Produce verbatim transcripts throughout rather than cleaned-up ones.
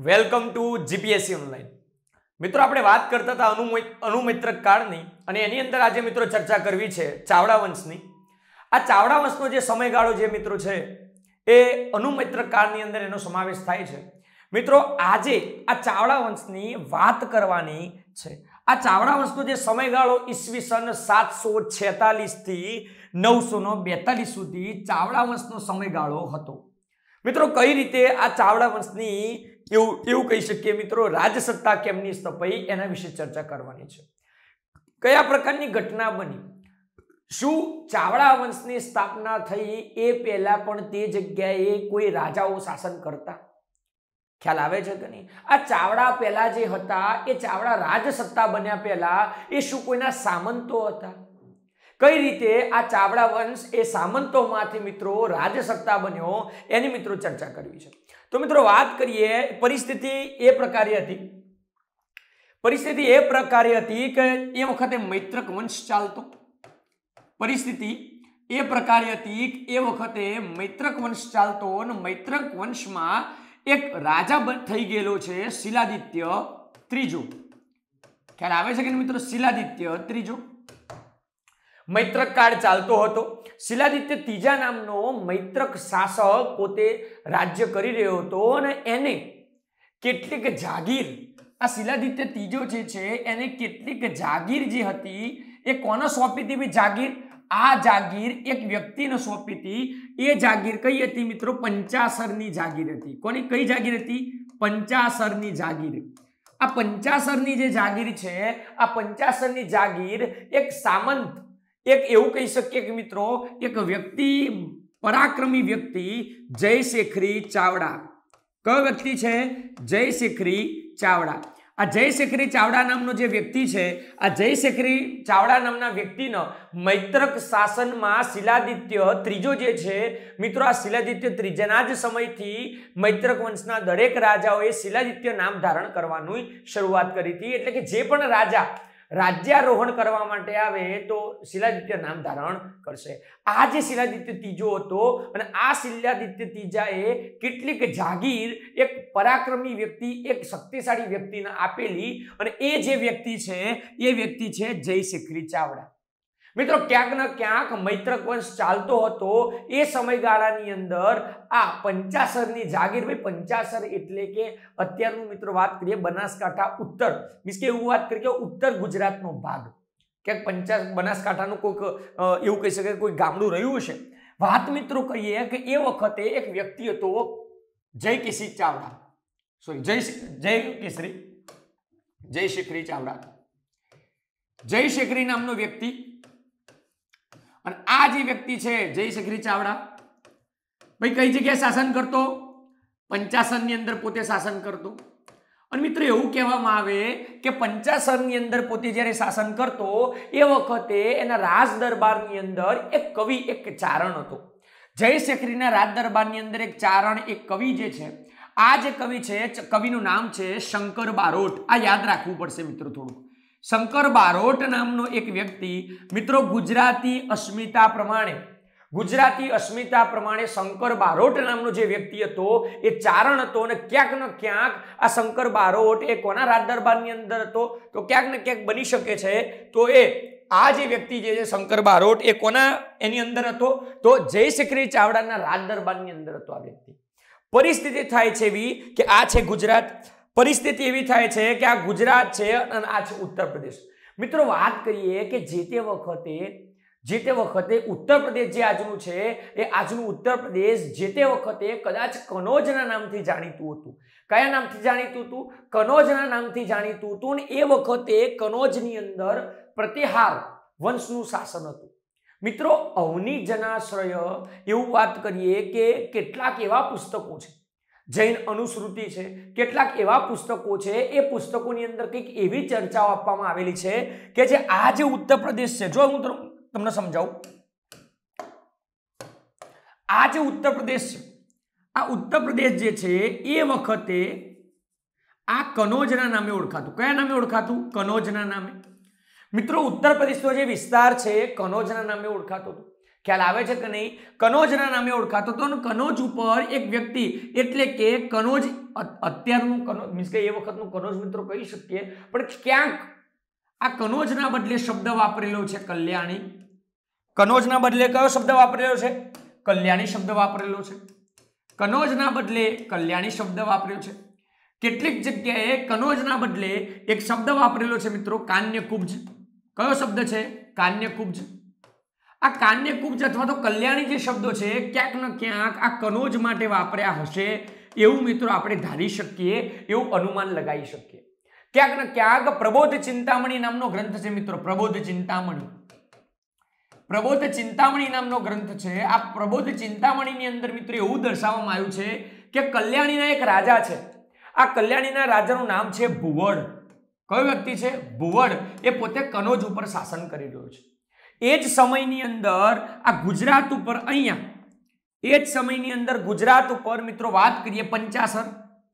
Welcome to GPSC online. મિત્રો આપણે વાત કરતા હતા અનુ અનુમૈત્રક કાળની અને એની અંદર આજે મિત્રો ચર્ચા કરવી છે ચાવડા વંશની। આ ચાવડા વંશનો જે સમયગાળો જે મિત્રો છે એ અનુમૈત્રક કાળની અંદર એનો સમાવેશ થાય છે। મિત્રો આજે આ ચાવડા વંશની વાત કરવાની છે। આ ચાવડા વંશનો જે સમયગાળો ઈસવીસન સાતસો છેતાલીસ થી નવસો બેતાલીસ સુધી ચાવડા વંશનો સમયગાળો હતો। મિત્રો કઈ રીતે આ ચાવડા વંશની એવું એવું કહી શકીએ મિત્રો રાજસત્તા કેમની સ્થપાઈ એના વિશે ચર્ચા કરવાની છે। કયા પ્રકારની ઘટના બની, શું ચાવડા વંશની સ્થાપના થઈ એ પહેલા પણ તે જગ્યાએ કોઈ રાજાઓ શાસન કરતા? ખ્યાલ આવે છે કે નહીં? આ ચાવડા પહેલા જે હતા એ ચાવડા રાજસત્તા બન્યા પહેલા એ શું કોઈના સામંતો હતા? કઈ રીતે આ ચાવડા વંશ એ સામંતોમાંથી મિત્રો રાજસત્તા બન્યો એની મિત્રો ચર્ચા કરવી છે। તો મિત્રો વાત કરીએ, પરિસ્થિતિ એ પ્રકારે હતી પરિસ્થિતિ એ પ્રકારે હતી કે એ વખતે મૈત્રક વંશ ચાલતો। પરિસ્થિતિ એ પ્રકારે હતી કે એ વખતે મૈત્રક વંશ ચાલતો અને મૈત્રક વંશમાં એક રાજા થઈ ગયેલો છે શિલાદિત્ય ત્રીજો। ખ્યાલ આવે છે કે મિત્રો? શિલાદિત્ય ત્રીજો મૈત્રક કાળ ચાલતો હતો। શિલાદિત્ય ત્રીજા નામનો મૈત્રક શાસક પોતે રાજ્ય કરી રહ્યો હતો અને એને કેટલીક જાગીર, આ શિલાદિત્ય ત્રીજો જે છે એને કેટલીક જાગીર જે હતી એ કોને સોંપી હતી? જાગીર આ જાગીર એક વ્યક્તિને સોંપી હતી। એ જાગીર કઈ હતી મિત્રો? પંચાસરની જાગીર હતી। કોની કઈ જાગીર હતી? પંચાસરની જાગીર। આ પંચાસરની જે જાગીર છે, આ પંચાસરની જાગીર એક સામંત, એક એવું કહી શકીએ કે મિત્રો એક વ્યક્તિ, પરાક્રમી વ્યક્તિ જયશેખરી ચાવડા। કયો વ્યક્તિ છે? જયશેખરી ચાવડા। આ જયશેખરી ચાવડા નામનો જે વ્યક્તિ છે, આ જયશેખરી ચાવડા નામના વ્યક્તિનો મૈત્રક શાસનમાં શિલાદિત્ય ત્રીજો જે છે મિત્રો, આ શિલાદિત્ય ત્રીજાના જ સમયથી મૈત્રક વંશના દરેક રાજાઓએ શિલાદિત્ય નામ ધારણ કરવાની શરૂઆત કરી હતી। એટલે કે જે પણ રાજા રાજ્યારોહણ કરવા માટે આવે તો શિલાદિત્ય નામ ધારણ કરશે। આ જે શિલાદિત્ય ત્રીજો હતો અને આ શિલાદિત્ય ત્રીજાએ કેટલીક જાગીર એક પરાક્રમી વ્યક્તિ, એક શક્તિશાળી વ્યક્તિને આપેલી અને એ જે વ્યક્તિ છે એ વ્યક્તિ છે જયશેખરી ચાવડા। મિત્રો ક્યાંક ને ક્યાંક મૈત્રક વંશ ચાલતો હતો એ સમયગાળાની અંદર આ પંચાસરની જાગીર, ભાઈ પંચાસર એટલે કે અત્યારનું મિત્રો વાત કરીએ બનાસકાંઠા ઉત્તર, મીન્સ કે એવું વાત કરીએ કે ઉત્તર ગુજરાતનો ભાગ, ક્યાંક પંચાસ બનાસકાંઠાનું કોઈક એવું કહી શકાય કોઈ ગામડું રહ્યું હશે। વાત મિત્રો કરીએ કે એ વખતે એક વ્યક્તિ હતો જયકેશરી ચાવડા, સોરી જય જય કેસરી જયશેખરી ચાવડા, જયશેખરી નામનો વ્યક્તિ। અને આ જે વ્યક્તિ છે જયશેખરી ચાવડા, ભાઈ કઈ જગ્યાએ શાસન કરતો? પંચાસરની અંદર પોતે શાસન કરતો। અને મિત્રો એવું કહેવામાં આવે કે પંચાસરની અંદર પોતે જ્યારે શાસન કરતો એ વખતે એના રાજ દરબારની અંદર એક કવિ, એક ચારણ હતો। જયશેખરીના રાજ દરબારની અંદર એક ચારણ, એક કવિ જે છે, આ જે કવિ છે, કવિનું નામ છે શંકર બારોટ। આ યાદ રાખવું પડશે મિત્રો થોડુંક। શંકર બારોટ નામનો એક વ્યક્તિ મિત્રો ગુજરાતી અસ્મિતા પ્રમાણે ગુજરાતી અસ્મિતા પ્રમાણે શંકર બારોટ નામનો જે વ્યક્તિ હતો એ ચારણ હતો અને ક્યાંક ને ક્યાંક આ શંકર બારોટ એ કોના રાજ દરબારની અંદર હતો? તો ક્યાંક ને ક્યાંક બની શકે છે તો એ આ જે વ્યક્તિ જે છે શંકર બારોટ એ કોના એની અંદર હતો? તો જયશેખરી ચાવડાના રાજ દરબારની અંદર હતો આ વ્યક્તિ। પરિસ્થિતિ થાય છે એવી કે આ છે ગુજરાત, પરિસ્થિતિ એવી થાય છે કે આ ગુજરાત છે અને આ છે ઉત્તર પ્રદેશ। મિત્રો વાત કરીએ કે જે તે વખતે જે તે વખતે ઉત્તર પ્રદેશ જે આજનું છે એ આજનું ઉત્તર પ્રદેશ જે તે વખતે કદાચ કનોજના નામથી જાણીતું હતું। કયા નામથી જાણીતું હતું? કનોજના નામથી જાણીતું હતું। અને એ વખતે કનોજની અંદર પ્રતિહાર વંશનું શાસન હતું। મિત્રો અવની જનાશ્રય એવું વાત કરીએ કે કેટલાક એવા પુસ્તકો છે, જૈન અનુશ્રુતિ છે, કેટલાક એવા પુસ્તકો છે, એ પુસ્તકોની અંદર કંઈક એવી ચર્ચાઓ આપવામાં આવેલી છે કે જે આ જે ઉત્તર પ્રદેશ છે, જો હું તમને સમજાવું, આ જે ઉત્તર પ્રદેશ છે, આ ઉત્તર પ્રદેશ જે છે એ વખતે આ કનોજના નામે ઓળખાતું। કયા નામે ઓળખાતું? કનોજના નામે। મિત્રો ઉત્તર પ્રદેશનો જે વિસ્તાર છે કનોજના નામે ઓળખાતો હતો। ખ્યાલ આવે છે કે નહીં? કનોજના નામે ઓળખાતો હતો. કનોજ ઉપર એક વ્યક્તિ એટલે કે કનોજ અત્યારનું કનોજ મીન્સ કે એ વખતનું કનોજ મિત્રો કહી શકીએ, પણ ક્યાંક આ કનોજના બદલે શબ્દ વાપરેલો છે કલ્યાણી. કનોજના બદલે કયો શબ્દ વાપરેલો છે? કલ્યાણી શબ્દ વાપરેલો છે. કનોજના બદલે કલ્યાણી શબ્દ વાપર્યો છે. કેટલીક જગ્યાએ કનોજના બદલે એક શબ્દ વાપરેલો છે મિત્રો કાન્યકુબ્જ. કયો શબ્દ છે? કાન્યકુબ્જ. આ કાન્યકુબ્જ અથવા તો કલ્યાણી જે શબ્દો છે ક્યાંક ને ક્યાંક આ કનોજ માટે વાપર્યા હશે એવું મિત્રો આપણે ધારી શકીએ, એવું અનુમાન લગાવી શકીએ. ક્યાંક ને ક્યાંક પ્રબોધ ચિંતામણી નામનો ગ્રંથ છે મિત્રો. પ્રબોધ ચિંતામણી પ્રબોધ ચિંતામણી નામનો ગ્રંથ છે. આ પ્રબોધ ચિંતામણીની અંદર મિત્રો એવું દર્શાવવામાં આવ્યું છે કે કલ્યાણીના એક રાજા છે. આ કલ્યાણીના રાજાનું નામ છે ભુવડ. કયો વ્યક્તિ છે? ભુવડ. એ પોતે કનોજ ઉપર શાસન કરી રહ્યો છે. એ જ સમયની અંદર આ ગુજરાત ઉપર અહીંયા એ જ સમયની અંદર ગુજરાત ઉપર મિત્રો વાત કરીએ પંચાસર.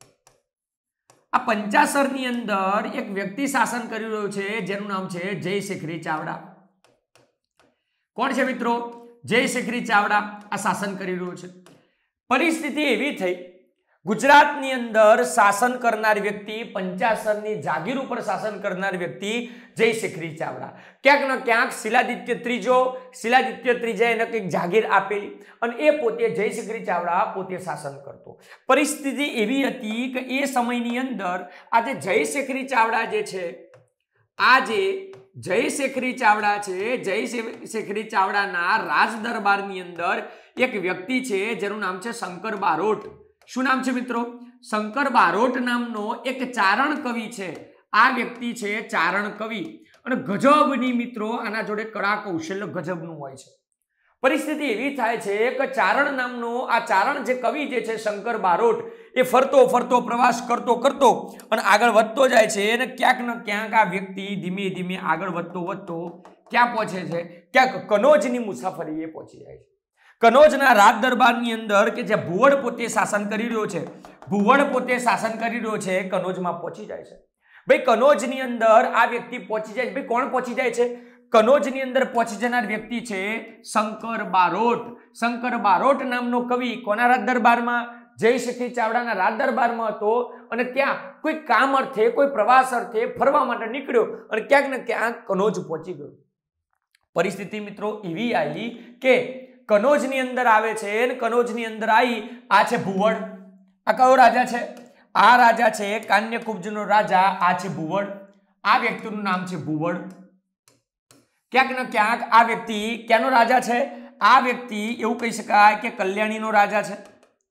આ પંચાસરની અંદર એક વ્યક્તિ શાસન કરી રહ્યો છે જેનું નામ છે જયશેખરી ચાવડા. કોણ છે મિત્રો? જયશેખરી ચાવડા આ શાસન કરી રહ્યો છે. પરિસ્થિતિ એવી થઈ, ગુજરાતની અંદર શાસન કરનાર વ્યક્તિ, પંચાસરની જાગીર ઉપર શાસન કરનાર વ્યક્તિ જયશેખરી ચાવડા. ક્યાંક ને ક્યાંક શિલાદિત્ય ત્રીજો શિલાદિત્ય ત્રીજાએ એને કંઈક જાગીર આપેલી અને એ પોતે જયશેખરી ચાવડા પોતે શાસન કરતો. પરિસ્થિતિ એવી હતી કે એ સમયની અંદર આજે જયશેખરી ચાવડા જે છે આ જે જયશેખરી ચાવડા છે જયશેખરી ચાવડાના રાજ દરબારની અંદર એક વ્યક્તિ છે જેનું નામ છે શંકર બારોટ. શું નામ છે મિત્રો? શંકર બારોટ નામનો એક ચારણ કવિ છે. આ વ્યક્તિ છે ચારણ કવિ અને ગજબની મિત્રો આના જોડે કળા કૌશલ્ય ગજબનું હોય છે. પરિસ્થિતિ એવી થાય છે કે ચારણ નામનો આ ચારણ જે કવિ જે છે શંકર બારોટ એ ફરતો ફરતો પ્રવાસ કરતો કરતો અને આગળ વધતો જાય છે અને ક્યાંક ને ક્યાંક આ વ્યક્તિ ધીમે ધીમે આગળ વધતો વધતો ક્યાં પહોંચે છે? ક્યાંક કનોજની મુસાફરી એ પહોંચી જાય છે. કનોજના રાજ દરબારની અંદર કે જે ભુવડ પોતે શાસન કરી રહ્યો છે ભુવડ પોતે શાસન કરી રહ્યો છે કનોજમાં પહોંચી જાય છે. ભાઈ કનોજની અંદર આ વ્યક્તિ પહોંચી જાય. ભાઈ કોણ પહોંચી જાય છે? કનોજની અંદર પહોંચી જનાર વ્યક્તિ છે શંકર બારોટ. શંકર બારોટ નામનો કવિ કોના રાજ દરબારમાં? જયશેખરી ચાવડાના રાજ દરબારમાં હતો અને ત્યાં કોઈ કામ અર્થે કોઈ પ્રવાસ અર્થે ફરવા માટે નીકળ્યો અને ક્યાંક ને ક્યાંક કનોજ પહોંચી ગયો. પરિસ્થિતિ મિત્રો એવી આવી કે કનોજની અંદર આવે છે અને કનોજની અંદર આવી આ છે ભુવડ. આ કયો રાજા છે? આ રાજા છે કાન્યકુબ્જનો રાજા. આ છે ભુવડ. આ વ્યક્તિનું નામ છે ભુવડ. ક્યાંક ને ક્યાંક આ વ્યક્તિ ક્યાંનો રાજા છે? આ વ્યક્તિ એવું કહી શકાય કે કલ્યાણીનો રાજા છે.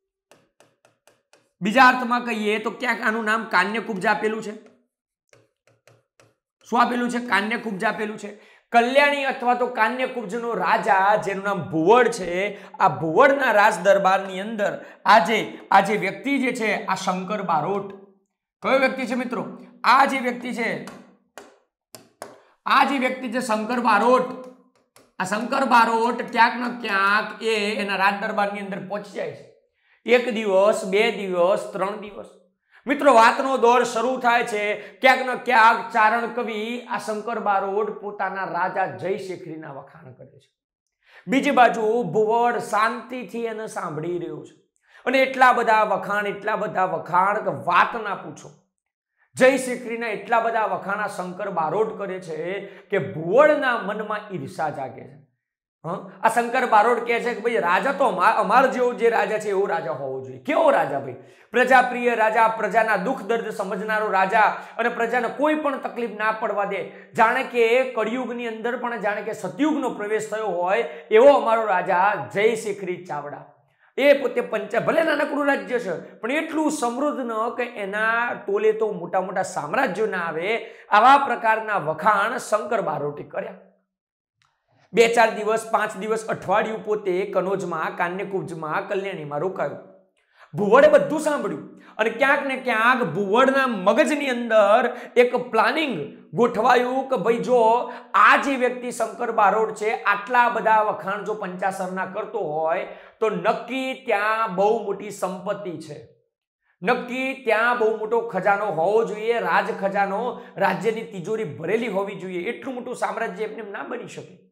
બીજા અર્થમાં કહીએ તો ક્યાંક આનું નામ કાન્યકુબ્જ આપેલું છે. શું આપેલું છે? કાન્યકુબ્જ આપેલું છે. કલ્યાણી અથવા તો કાન્યકુબ્જનો રાજા જેનું નામ ભુવડ છે, આ ભુવડના રાજ દરબારની અંદર આજે આ જે વ્યક્તિ જે છે આ શંકર બારોટ. કયો વ્યક્તિ છે મિત્રો? આ જે વ્યક્તિ છે આ જે વ્યક્તિ છે શંકર બારોટ. આ શંકર બારોટ ક્યાંક ને ક્યાંક એ એના રાજ દરબારની અંદર પહોંચી જાય છે. એક દિવસ, બે દિવસ, ત્રણ દિવસ મિત્રો વાતનો દોર શરૂ થાય છે. ક્યાંક ને ક્યાંક ચારણ કવિ આ શંકર બારોટ પોતાના રાજા જયશેખરીના વખાણ કરે છે. બીજી બાજુ ભુવડ શાંતિથી એને સાંભળી રહ્યો છે અને એટલા બધા વખાણ એટલા બધા વખાણ કે વાત ના પૂછો. જયશેખરીના એટલા બધા વખાણ આ શંકર બારોટ કરે છે કે ભુવડના મનમાં ઈર્ષા જાગે છે. આ શંકર બારોટ કહે છે કે ભાઈ રાજા તો અમાર જેવો જે રાજા છે એવો રાજા હોવો જોઈએ. કેવો રાજા? ભાઈ પ્રજાપ્રિય રાજા, પ્રજાના દુઃખ દર્દ સમજનારો રાજા અને પ્રજાને કોઈ પણ તકલીફ ના પડવા દે. જાણે કે કળિયુગની અંદર પણ જાણે કે સતયુગનો પ્રવેશ થયો હોય એવો અમારો રાજા જયશેખરી ચાવડા. એ પોતે પંચા ભલે નાનકડું રાજ્ય છે પણ એટલું સમૃદ્ધ ન કે એના ટોલે તો મોટા મોટા સામ્રાજ્યો ના આવે. આવા પ્રકારના વખાણ શંકર બારોટે કર્યા. બે ચાર દિવસ, પાંચ દિવસ, અઠવાડિયું પોતે કનોજમાં, કાન્યકુબ્જમાં, કલ્યાણીમાં રોકાયું. ભુવડે બધું સાંભળ્યું અને ક્યાંક ને ક્યાંક ભુવડના મગજની અંદર એક પ્લાનિંગ ગોઠવાયું કે ભાઈ જો આ જે વ્યક્તિ શંકર બારોટ છે આટલા બધા વખાણ જો પંચાસરના કરતો હોય તો નક્કી ત્યાં બહુ મોટી સંપત્તિ છે. નક્કી ત્યાં બહુ મોટો ખજાનો હોવો જોઈએ. રાજ ખજાનો, રાજ્યની તિજોરી ભરેલી હોવી જોઈએ. એટલું મોટું સામ્રાજ્ય એમને ના બની શકે.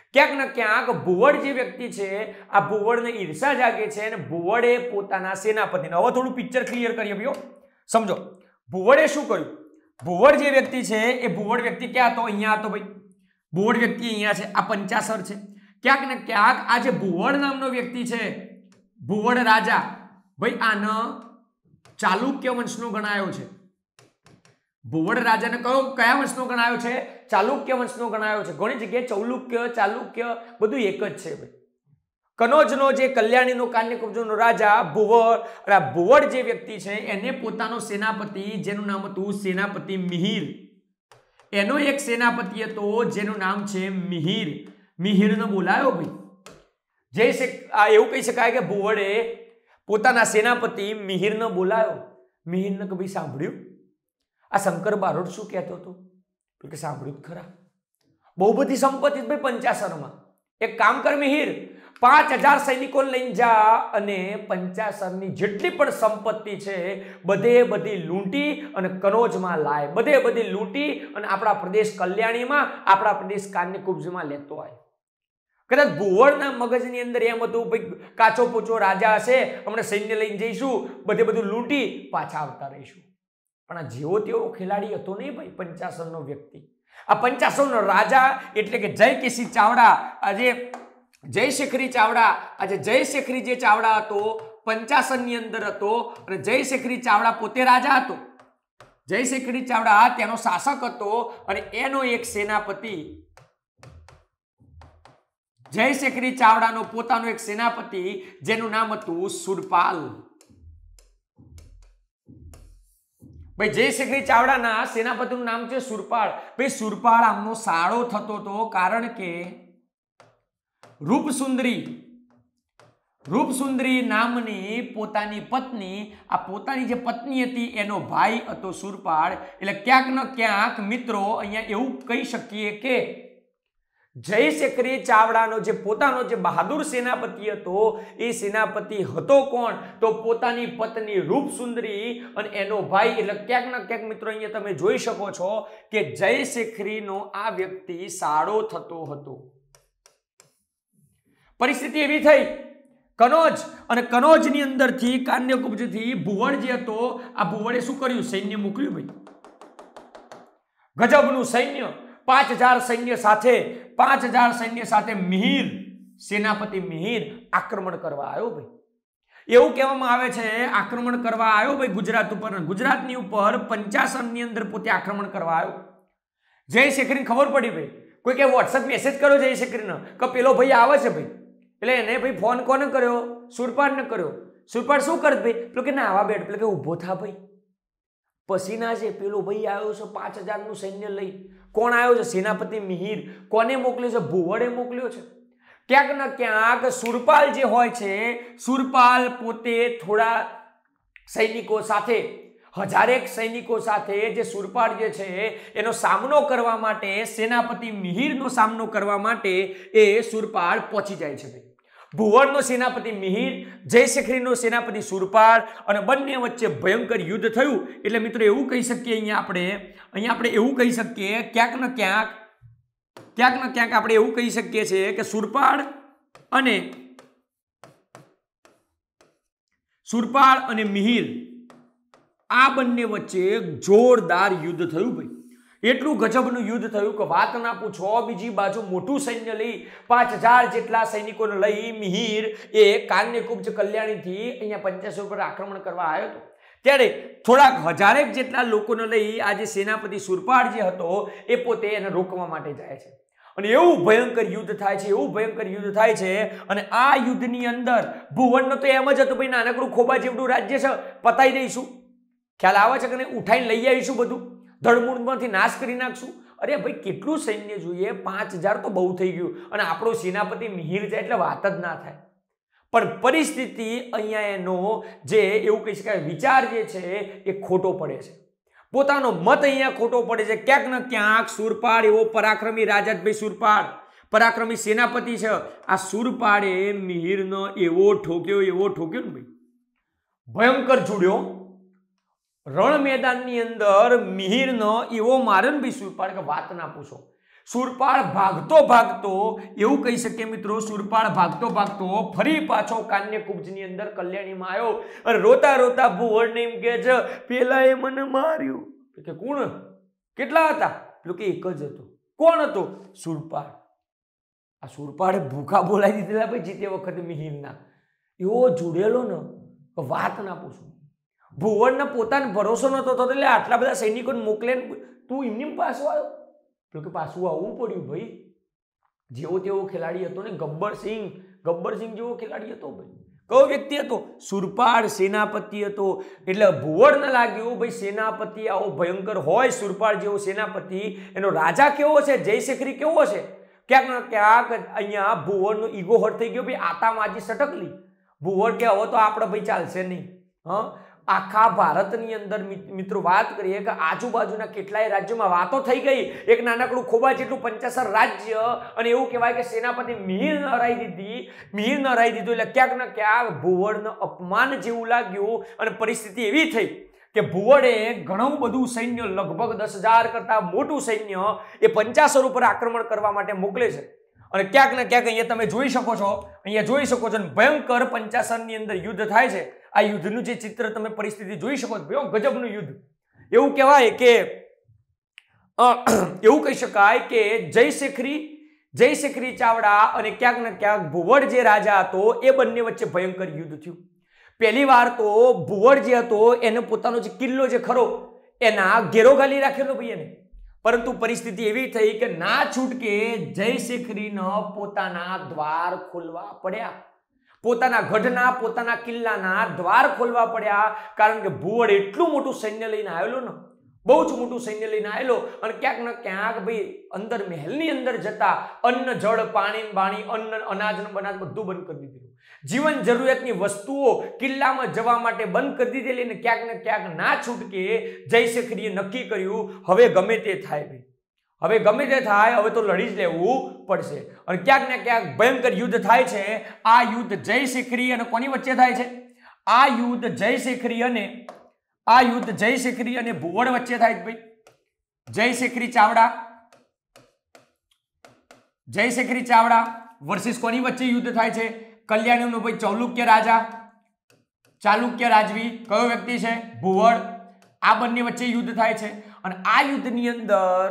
ક્યાંક ને ક્યાંક ભુવડ જે વ્યક્તિ છે આ ભુવડને ઈર્ષા જાગે છે અને ભુવડે પોતાના સેનાપતિને, હવે થોડું પિક્ચર ક્લિયર કરીએ ભાઈઓ, સમજો. ભુવડે શું કર્યું? ભુવડ જે વ્યક્તિ છે એ ભુવડ વ્યક્તિ ક્યાં હતો? અહીંયા હતો ભાઈ. ભુવડ વ્યક્તિ અહીંયા છે, આ પંચાસર છે. ક્યાંક ને ક્યાંક આ જે ભુવડ નામનો વ્યક્તિ છે, ભુવડ રાજા, ભાઈ આનો ચાલુક્ય વંશનો ગણાયો છે. ભુવડ રાજાને કયો કયા વંશનો ગણાયો છે? ચાલુક્ય વંશનો ગણાયો છે. ઘણી જગ્યાએ ચૌલુક્ય, ચાલુક્ય બધું એક જ છે ભાઈ. કનોજનો જે કલ્યાણીનો કાન્યકુબ્જનો રાજા ભુવડ, અને આ ભુવડ જે વ્યક્તિ છે એને પોતાનો સેનાપતિ જેનું નામ હતું સેનાપતિ મિહિર, એનો એક સેનાપતિ હતો જેનું નામ છે મિહિર. મિહિરને બોલાયો ભાઈ. જે આ એવું કહી શકાય કે ભુવડે પોતાના સેનાપતિ મિહિરને બોલાયો. મિહિરને કે ભાઈ સાંભળ્યું આ શંકર બારોટ શું કહેતો હતો? તો કે સાંભળ્યું ખરા, બહુ બધી સંપત્તિ ભાઈ પંચાસરમાં. એક કામ કર મિહિર, પાંચ હજાર સૈનિકો લઈને જા અને પંચાસરની જેટલી પણ સંપત્તિ છે બધે બધી લૂંટી અને કનોજમાં લાય, બધે બધી લૂંટી અને આપણા પ્રદેશ કલ્યાણીમાં, આપણા પ્રદેશ કાન્યકુબ્જમાં લેતો આય. કદાચ ભુવડના મગજની અંદર એમ હતું ભાઈ કાચો પોચો રાજા હશે, હમણાં સૈન્ય લઈને જઈશું, બધે બધું લૂંટી પાછા આવતા રહીશું. પણ આ જેવો તેવો ખેલાડી હતો નહીં ભાઈ પંચાસરનો વ્યક્તિ. આ પંચાસરનો રાજા એટલે કે જય કેસી ચાવડા, આજે જયશેખરી ચાવડા, આજે જયશેખરી જે ચાવડા હતો પંચાસરની અંદર હતો અને જયશેખરી ચાવડા પોતે રાજા હતો. જયશેખરી ચાવડા તેનો શાસક હતો અને એનો એક સેનાપતિ, જયશેખરી ચાવડાનો પોતાનો એક સેનાપતિ જેનું નામ હતું સુરપાલ. ભાઈ જયશેખરી ચાવડાના સેનાપતિનું નામ છે સુરપાળ. ભાઈ સુરપાળ આમનો સાળો થતો હતો, કારણ કે રૂપસુંદરી, રૂપસુંદરી નામની પોતાની પત્ની, આ પોતાની જે પત્ની હતી એનો ભાઈ હતો સુરપાળ. એટલે ક્યાંક ને ક્યાંક મિત્રો અહીંયા એવું કહી શકીએ કે જયશેખરી ચાવડાનો જે પોતાનો જે બહાદુર સેનાપતિ હતો એ સેનાપતિ હતો કોણ? તો પોતાની પત્ની રૂપસુંદરી અને એનો ભાઈ. એટલે ક્યાંક ને ક્યાંક મિત્રો અહીંયા તમે જોઈ શકો છો કે જયશેખરીનો આ વ્યક્તિ સાળો થતો હતો. પરિસ્થિતિ એવી થઈ કનોજ, અને કનોજની અંદરથી કાન્યકુબ્જથી ભુવડ જે હતો આ ભુવડે શું કર્યું? સૈન્ય મોકલ્યું ભાઈ, ગજબનું સૈન્ય. પાંચ હજાર સૈન્ય સાથે, પાંચ હજાર સૈન્ય સાથે મિહિર, સેનાપતિ મિહિર આક્રમણ કરવા આવ્યો ભાઈ. એવું કહેવામાં આવે છે આક્રમણ કરવા આવ્યો ભાઈ ગુજરાત ઉપર, ગુજરાતની ઉપર પંચાસરની અંદર પોતે આક્રમણ કરવા આવ્યો. જયશેખરીને ખબર પડી ભાઈ, કોઈ કે વોટ્સએપ મેસેજ કર્યો જયશેખરીને કે પેલો ભાઈ આવે છે ભાઈ. એટલે એને ભાઈ ફોન કોને કર્યો? સુરપાળને કર્યો. સુરપાળ શું કરત ભાઈ? પેલો કે ના આવા બેઠ, પેલો કે ઊભો થા ભાઈ, પસીના છે, પેલો ભાઈ આવ્યો છે પાંચ હજાર નું સૈન્ય લઈ. કોણ આવ્યો છે? સેનાપતિ મિહિર. કોને મોકલ્યો છે? ભુવડે મોકલ્યો છે. ક્યાંક ને ક્યાંક સુરપાલ જે હોય છે, સુરપાલ પોતે થોડા સૈનિકો સાથે, હજારેક સૈનિકો સાથે જે સુરપાલ જે છે એનો સામનો કરવા માટે, સેનાપતિ મિહિરનો સામનો કરવા માટે એ સુરપાલ પહોંચી જાય છે ભાઈ. ભુવડનો સેનાપતિ મિહિર, જયશેખરીનો સેનાપતિ સુરપાલ, અને બંને વચ્ચે ભયંકર યુદ્ધ થયું. એટલે મિત્રો એવું કહી શકીએ અહીંયા આપણે અહીંયા આપણે એવું કહી શકીએ ક્યાંક ને ક્યાંક ક્યાંક ને ક્યાંક આપણે એવું કહી શકીએ છીએ કે સુરપાલ અને સુરપાલ અને મિહિર આ બંને વચ્ચે જોરદાર યુદ્ધ થયું ભાઈ. એટલું ગજબનું યુદ્ધ થયું કે વાત ના પૂછો. બીજી બાજુ મોટું સૈન્ય લઈ, પાંચ હજાર જેટલા સૈનિકોને લઈ મિહિર એ કાન્યકુબ્જ કલ્યાણીથી અહીંયા પંચાસર ઉપર આક્રમણ કરવા આવ્યો હતો. ત્યારે થોડાક હજારેક જેટલા લોકોને લઈ આ જે સેનાપતિ સુરપાળ જે હતો એ પોતે એને રોકવા માટે જાય છે. અને એવું ભયંકર યુદ્ધ થાય છે, એવું ભયંકર યુદ્ધ થાય છે. અને આ યુદ્ધની અંદર ભુવનનો તો એમ જ હતું ભાઈ નાનકડું ખોબા જેવડું રાજ્ય છે, પતાઈ દઈશું. ખ્યાલ આવે છે કે નહીં? ઉઠાઈને લઈ આવીશું, બધું ધડમૂળમાંથી નાશ કરી નાખશું. અરે ભાઈ કેટલું સૈન્ય જોઈએ? પાંચ હજાર તો બહુ થઈ ગયું. અને આપણો સેનાપતિ મિહિર છે એટલે વાત જ ના થાય. પણ પરિસ્થિતિ અહીંયા એનો જે એવું કહી શકાય વિચાર જે છે એ ખોટો પડે છે. પોતાનો મત અહીંયા ખોટો પડે છે. ક્યાંક ને ક્યાંક સુરપાળ એવો પરાક્રમી રાજા ભાઈ, સુરપાળ પરાક્રમી સેનાપતિ છે. આ સુરપાળે મિહિરનો એવો ઠોક્યો, એવો ઠોક્યો ને ભાઈ, ભયંકર જોડ્યો. રણ મેદાનની અંદર મિહિરનો એવો માર્યો ને ભાઈ સુરપાળ કે વાત ના પૂછો. સુરપાળ ભાગતો ભાગતો એવું કહી શકીએ મિત્રો, સુરપાળ ભાગતો ભાગતો ફરી પાછો કાન્યકુબ્જની અંદર કલ્યાણીમાં આવ્યો અને રોતા રોતા ભુવડને એમ કહે છે, પેલા એ મને માર્યું. કે કોણ? કેટલા હતા? પેલું કે એક જ હતો. કોણ હતો? સુરપાળ. આ સુરપાળે ભૂખા બોલાવી દીધેલા ભાઈ જીતે વખતે મિહિરના. એવો જોડેલો ને વાત ના પૂછું. ભુવડને પોતાને ભરોસો નતો થતો એટલે આટલા બધા સૈનિકોને મોકલે, તું એમની પાછો આવ્યો? પેલું કે પાછું આવવું પડ્યું ભાઈ. જેવો તેવો ખેલાડી હતો ને, ગબ્બરસિંહ ગબ્બરસિંહ જેવો ખેલાડી હતો ભાઈ. કયો વ્યક્તિ હતો? સુરપાળ સેનાપતિ હતો. એટલે ભુવડને લાગ્યું ભાઈ સેનાપતિ આવો ભયંકર હોય, સુરપાળ જેવો સેનાપતિ, એનો રાજા કેવો છે, જયશેખરી કેવો છે. ક્યાંક ને ક્યાંક અહીંયા ભુવડનો ઈગો હર્ટ થઈ ગયો ભાઈ. આતામાજી સટકલી. ભુવડ કે હવે તો આપણે ભાઈ ચાલશે નહીં. હા, આખા ભારતની અંદર મિત્રો વાત કરીએ કે આજુબાજુના કેટલાય રાજ્યોમાં વાતો થઈ ગઈ. એક નાનકડું ખોબા જેટલું પંચાસર રાજ્ય, અને એવું કહેવાય કે સેનાપતિ મિહિર ન હરાઈ દીધી મિહિર ન હરાઈ દીધું. એટલે ક્યાંક ને ક્યાંક ભુવડને અપમાન જેવું લાગ્યું અને પરિસ્થિતિ એવી થઈ કે ભુવડે ઘણું બધું સૈન્ય, લગભગ દસ હજાર કરતા મોટું સૈન્ય એ પંચાસર ઉપર આક્રમણ કરવા માટે મોકલે છે. અને ક્યાંક ને ક્યાંક અહીંયા તમે જોઈ શકો છો, અહીંયા જોઈ શકો છો ભયંકર પંચાસરની અંદર યુદ્ધ થાય છે. આ યુદ્ધનું જે ચિત્ર તમે પરિસ્થિતિ જોઈ શકો છો, ગજબનું યુદ્ધ. એવું કહેવાય કે એવું કહી શકાય કે જયશેખરી જયશેખરી ચાવડા અને ક્યાંક ને ક્યાંક ભુવડ જે રાજા હતો એ બંને વચ્ચે ભયંકર યુદ્ધ થયું. પહેલી વાર તો ભુવડ જે હતો એને પોતાનો જે કિલ્લો જે ખરો એના ઘેરો ગાલી રાખેલો ભાઈ એને. પરંતુ પરિસ્થિતિ એવી થઈ કે ના છૂટકે જયશેખરીનો પોતાના દ્વાર ખોલવા પડ્યા. પોતાના ગઢના, પોતાના કિલ્લાના દ્વાર ખોલવા પડ્યા. કારણ કે ભુવડ એટલું મોટું સૈન્ય લઈને આવેલો ને, બહુ જ મોટું સૈન્ય લઈને આવેલો, અને ક્યાંક ને ક્યાંક ભાઈ અંદર મહેલની અંદર જતા અન્ન, જળ, પાણી, બાણી, અન્ન, અનાજ ને બનાજ બધું બંધ કરી દીધેલું. જીવન જરૂરિયાતની વસ્તુઓ કિલ્લામાં જવા માટે બંધ કરી દીધેલી. ને ક્યાંક ને ક્યાંક ના છૂટકે જયશેખરીએ નક્કી કર્યું હવે ગમે તે થાય ભાઈ, હવે ગમે તે થાય, હવે તો લડી જ લેવું પડશે. અને ક્યાંક ને ક્યાંક ભયંકર યુદ્ધ થાય છે. આ યુદ્ધ જયશેખરી અને કોની વચ્ચે થાય છે? આ યુદ્ધ જયશેખરી અને આ યુદ્ધ જયશેખરી અને ભુવડ વચ્ચે થાય છે ભાઈ. જયશેખરી ચાવડા જયશેખરી ચાવડા વર્સિસ કોની વચ્ચે યુદ્ધ થાય છે? કલ્યાણીનો ભાઈ ચાલુક્ય રાજા, ચાલુક્ય રાજવી. કયો વ્યક્તિ છે? ભુવડ. આ બંને વચ્ચે યુદ્ધ થાય છે. અને આ યુદ્ધની અંદર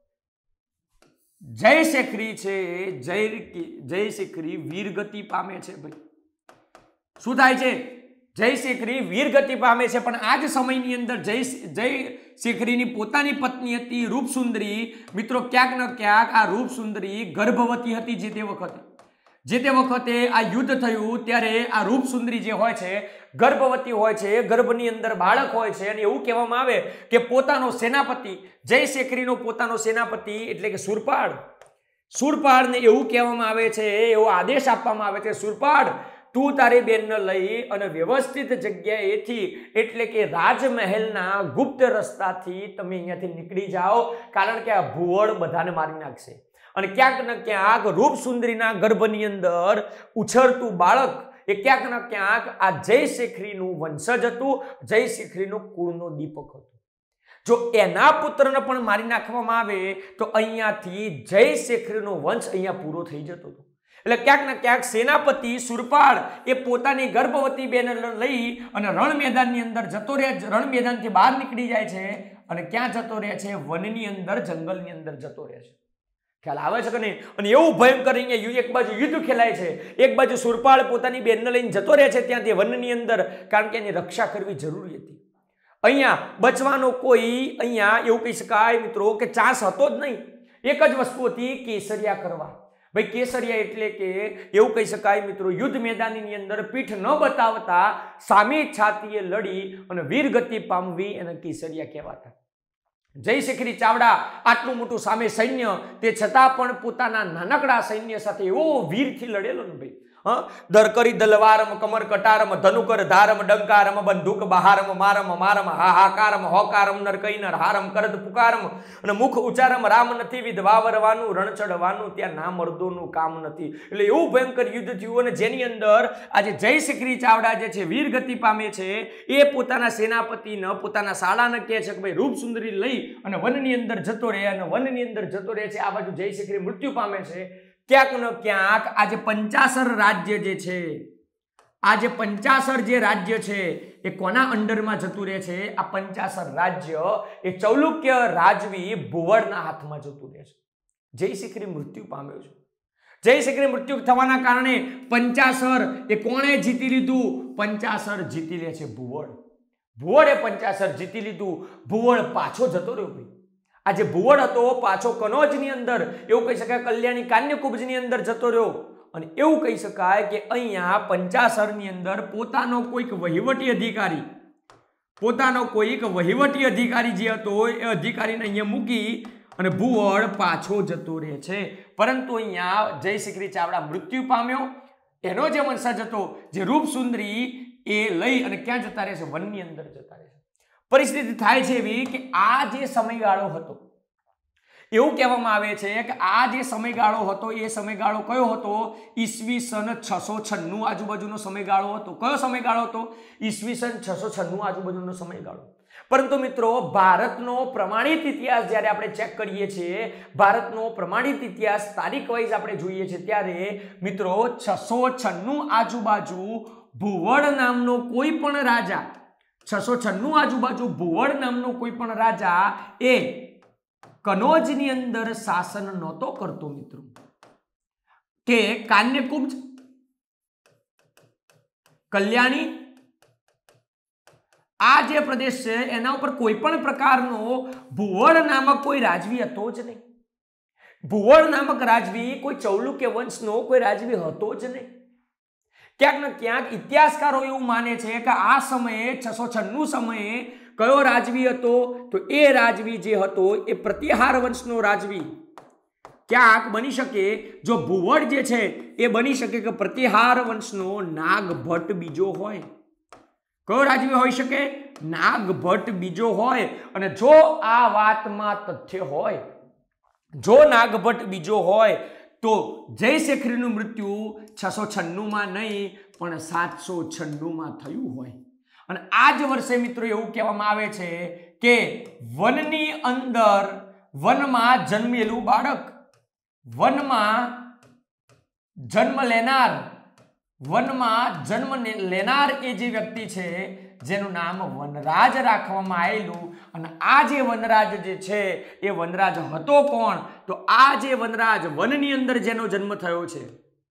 જયશેખરી છે જય જયશેખરી વીરગતિ પામે છે ભાઈ. શું થાય છે? જયશેખરી વીરગતિ પામે છે. પણ આ જ સમયની અંદર જય જયશેખરીની પોતાની પત્ની હતી રૂપસુંદરી. મિત્રો ક્યાંક ને ક્યાંક આ રૂપસુંદરી ગર્ભવતી હતી. જે તે વખતે જે તે વખતે આ યુદ્ધ થયું ત્યારે આ રૂપસુંદરી જે હોય છે ગર્ભવતી હોય છે, ગર્ભની અંદર બાળક હોય છે. અને એવું કહેવામાં આવે કે પોતાનો સેનાપતિ, જયશેખરીનો પોતાનો સેનાપતિ એટલે કે સુરપાળ, સુરપાળને એવું કહેવામાં આવે છે, એવો આદેશ આપવામાં આવે છે, સુરપાળ તું તારી બેનને લઈ અને વ્યવસ્થિત જગ્યાએથી એટલે કે રાજમહેલના ગુપ્ત રસ્તાથી તમે અહીંયાથી નીકળી જાઓ. કારણ કે આ ભુવડ બધાને મારી નાખશે. અને ક્યાંક ને ક્યાંક રૂપસુંદરીના ગર્ભની અંદર ઉછળતું બાળક એ ક્યાંક ને ક્યાંક આ જયશેખરીનું વંશજ હતું, જયશેખરીનો કુળનો દીપક હતો. જો એના પુત્રને પણ મારી નાખવામાં આવે તો અહીંયાથી જયશેખરીનો વંશ અહીંયા પૂરો થઈ જતો હતો. એટલે ક્યાંક ને ક્યાંક સેનાપતિ સુરપાળ એ પોતાની ગર્ભવતી બેન લઈ અને રણ મેદાનની અંદર જતો રહે, રણ મેદાનથી બહાર નીકળી જાય છે. અને ક્યાં જતો રહે છે? વનની અંદર, જંગલની અંદર જતો રહે છે. ખ્યાલ આવે છે કે નહીં? અને એવું ભયંકર અહીંયા એક બાજુ યુદ્ધ ખેલાય છે, એક બાજુ સુરપાળ પોતાની બેનને લઈને જતો રહે છે ત્યાંથી વનની અંદર. કારણ કે એની રક્ષા કરવી જરૂરી હતી. અહીંયા બચવાનો કોઈ અહીંયા એવું કહી શકાય મિત્રો કે ચાન્સ હતો જ નહીં. એક જ વસ્તુ હતી, કેસરિયા કરવા. ભાઈ કેસરિયા એટલે કે એવું કહી શકાય મિત્રો યુદ્ધ મેદાનની અંદર પીઠ ન બતાવતા સામે છાતીએ લડી અને વીરગતિ પામવી એને કેસરિયા કહેવાતા. જયશેખરી ચાવડા આટલું મોટું સામે સૈન્ય, તે છતાં પણ પોતાના નાનકડા સૈન્ય સાથે એવો વીરથી લડેલો ને ભાઈ. દરકરી દલવારમ કમર કટારમ ધનુકર ધારમ ડંકારમ બંદૂક બહારમ મારમ મારમ હાહાકારમ હોકારમ નર કઈ નર હારમ કરદ પુકારમ અને મુખ ઉચ્ચારમ રામ નથી વિધવા વરવાનું રણ ચડવાનું ત્યાં ના મર્દોનું કામ નથી. એટલે એવું ભયંકર યુદ્ધ થયું અને જેની અંદર આજે જય શ્રી ચાવડા જે છે વીર ગતિ પામે છે. એ પોતાના સેનાપતિને પોતાના શાળાને કહે છે કે ભાઈ રૂપ સુંદરી લઈ અને વનની અંદર જતો રહે અને વનની અંદર જતો રહે છે. આ બાજુ જય શ્રી મૃત્યુ પામે છે. ક્યાંક ન ક્યાંક આજે પંચાસર રાજ્ય જે છે, આજે પંચાસર જે રાજ્ય છે એ કોના અંડરમાં જતું રહે છે? આ પંચાસર રાજ્ય એ ચૌલુક્ય રાજવી ભુવડના હાથમાં જતું રહે છે. જય શ્રી મૃત્યુ પામ્યો છે. જય શ્રી મૃત્યુ થવાના કારણે પંચાસર એ કોણે જીતી લીધું? પંચાસર જીતી લે છે ભુવડ. ભુવડે પંચાસર જીતી લીધું. ભુવડ પાછો જતો રહ્યો ભાઈ. આ જે ભુવડ હતો પાછો કનોજની અંદર, એવું કહી શકાય કલ્યાણી કાન્યકુબ્જની અંદર જતો રહ્યો. અને એવું કહી શકાય કે અહીંયા પંચાસરની અંદર પોતાનો કોઈક વહીવટી અધિકારી પોતાનો કોઈક વહીવટી અધિકારી જે હતો એ અધિકારીને અહીંયા મૂકી અને ભુવડ પાછો જતો રહે છે. પરંતુ અહીંયા જય શ્રી ચાવડા મૃત્યુ પામ્યો. એનો જે વંશજ હતો જે રૂપ સુંદરી એ લઈ અને ક્યાં જતા રહે છે? વનની અંદર જતા રહે છે. પરિસ્થિતિ થાય છે એવી કે આ જે સમયગાળો હતો, એવું કહેવામાં આવે છે કે આ જે સમયગાળો હતો એ સમયગાળો કયો હતો? ઈસવીસન છસો છન્નું આજુબાજુનો સમયગાળો હતો. કયો સમયગાળો હતો? ઈસવીસન છસો છન્નું આજુબાજુનો સમયગાળો. પરંતુ મિત્રો ભારતનો પ્રમાણિત ઇતિહાસ જ્યારે આપણે ચેક કરીએ છીએ, ભારતનો પ્રમાણિત ઇતિહાસ તારીખ વાઇઝ આપણે જોઈએ છીએ, ત્યારે મિત્રો છસો છન્નું આજુબાજુ ભુવડ નામનો કોઈ પણ રાજા છસો છન્નું આજુબાજુ ભુવડ નામનો કોઈ પણ રાજા એ કનોજની અંદર શાસન નહોતો કરતો મિત્રો. કે કાન્યકુબ્જ, કલ્યાણી આ જે પ્રદેશ છે એના ઉપર કોઈ પણ પ્રકારનો ભુવડ નામક કોઈ રાજવી હતો જ નહીં. ભુવડ નામક રાજવી કોઈ ચૌલુક્ય વંશનો કોઈ રાજવી હતો જ નહીં. ક્યાંક ને ક્યાંક ઇતિહાસકારો એવું માને છે કે આ સમયે છસો છન્નું સમયે કયો રાજવી હતો? તો એ રાજવી જે હતો એ પ્રતિહાર વંશનો રાજવી. ક્યાંક બની શકે જો ભુવડ જે છે એ બની શકે કે પ્રતિહાર વંશનો નાગભટ્ટ બીજો હોય. કયો રાજવી હોઈ શકે? નાગભટ્ટ બીજો હોય. અને જો આ વાતમાં તથ્ય હોય, જો નાગભટ્ટ બીજો હોય તો જય શેખરીનું મૃત્યુ છસો છન્નું માં નહીં પણ સાતસો છન્નું માં થયું હોય. અને આ જ વર્ષે મિત્રો એવું કહેવામાં આવે છે કે વનની અંદર વનમાં જન્મેલું બાળક, વનમાં જન્મ લેનાર વનમાં જન્મ લેનાર એ જે વ્યક્તિ છે જેનું નામ વનરાજ રાખવામાં આવેલું. અને આ જે વનરાજ જે છે એ વનરાજ હતો કોણ? તો આ જે વનરાજ વનની અંદર જેનો જન્મ થયો છે,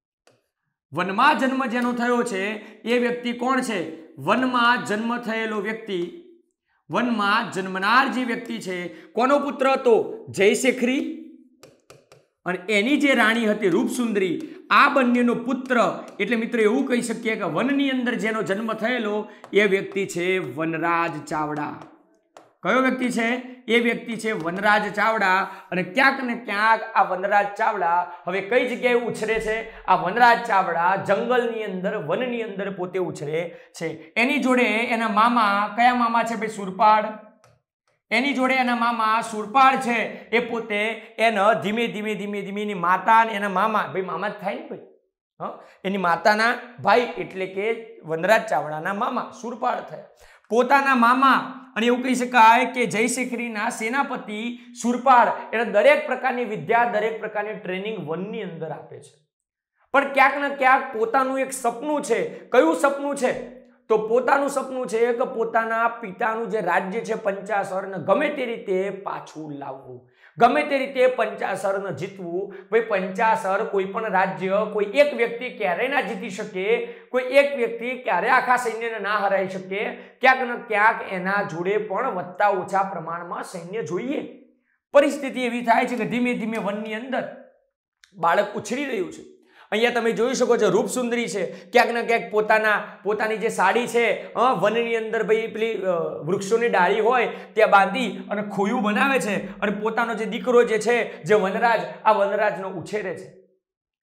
વનમાં જન્મ જેનો થયો છે એ વ્યક્તિ કોણ છે? વનમાં જન્મ થયેલો વ્યક્તિ, વનમાં જન્મનાર જે વ્યક્તિ છે કોનો પુત્ર હતો? જય શેખરી અને એની જે રાણી હતી રૂપસુંદરી. આ બંનેનો પુત્ર. એટલે મિત્રો એવું કહી શકીએ કે વનની અંદર જેનો જન્મ થયેલો એ વ્યક્તિ છે વનરાજ ચાવડા. કયો વ્યક્તિ છે? એ વ્યક્તિ છે વનરાજ ચાવડા. અને ક્યાંક ને ક્યાંક આ વનરાજ ચાવડા હવે કઈ જગ્યાએ ઉછરે છે? આ વનરાજ ચાવડા જંગલની અંદર, વનની અંદર પોતે ઉછરે છે. એની જોડે એના મામા, કયા મામા છે ભાઈ? સુરપાળ. એની જોડે એના મામા સુરપાળ છે એ પોતે એને ધીમે ધીમે ધીમે ધીમે એની માતા અને એના મામા, ભાઈ મામા જ થાય ને ભાઈ, હા, એની માતાના ભાઈ એટલે કે વનરાજ ચાવડાના મામા સુરપાળ થયા. પોતાના મામા અને એવું કહી શકાય કે જય શેખરીના સેનાપતિ સુરપાળ એને દરેક પ્રકારની વિદ્યા, દરેક પ્રકારની ટ્રેનિંગ વનની અંદર આપે છે. પણ ક્યાંક ને ક્યાંક પોતાનું એક સપનું છે. કયું સપનું છે? તો પોતાનું સપનું છે કે પોતાના પિતાનું જે રાજ્ય છે પંચાસરને ગમે તે રીતે પાછું લાવવું, ગમે તે રીતે પંચાસરને જીતવું. ભાઈ પંચાસર કોઈ પણ રાજ્ય, કોઈ એક વ્યક્તિ ક્યારેય ના જીતી શકે, કોઈ એક વ્યક્તિ ક્યારે આખા સૈન્યને ના હરાઈ શકે. ક્યાંક ને ક્યાંક એના જોડે પણ વધતા ઓછા પ્રમાણમાં સૈન્ય જોઈએ. પરિસ્થિતિ એવી થાય છે કે ધીમે ધીમે વનની અંદર બાળક ઉછરી રહ્યું છે. અહીંયા તમે જોઈ શકો છો રૂપસુંદરી છે, ક્યાંક ને ક્યાંક પોતાના પોતાની જે સાડી છે વનની અંદર ભાઈ પેલી વૃક્ષોની ડાળી હોય ત્યાં બાંધી અને ખોયું બનાવે છે અને પોતાનો જે દીકરો જે છે જે વનરાજ, આ વનરાજનો ઉછેરે છે.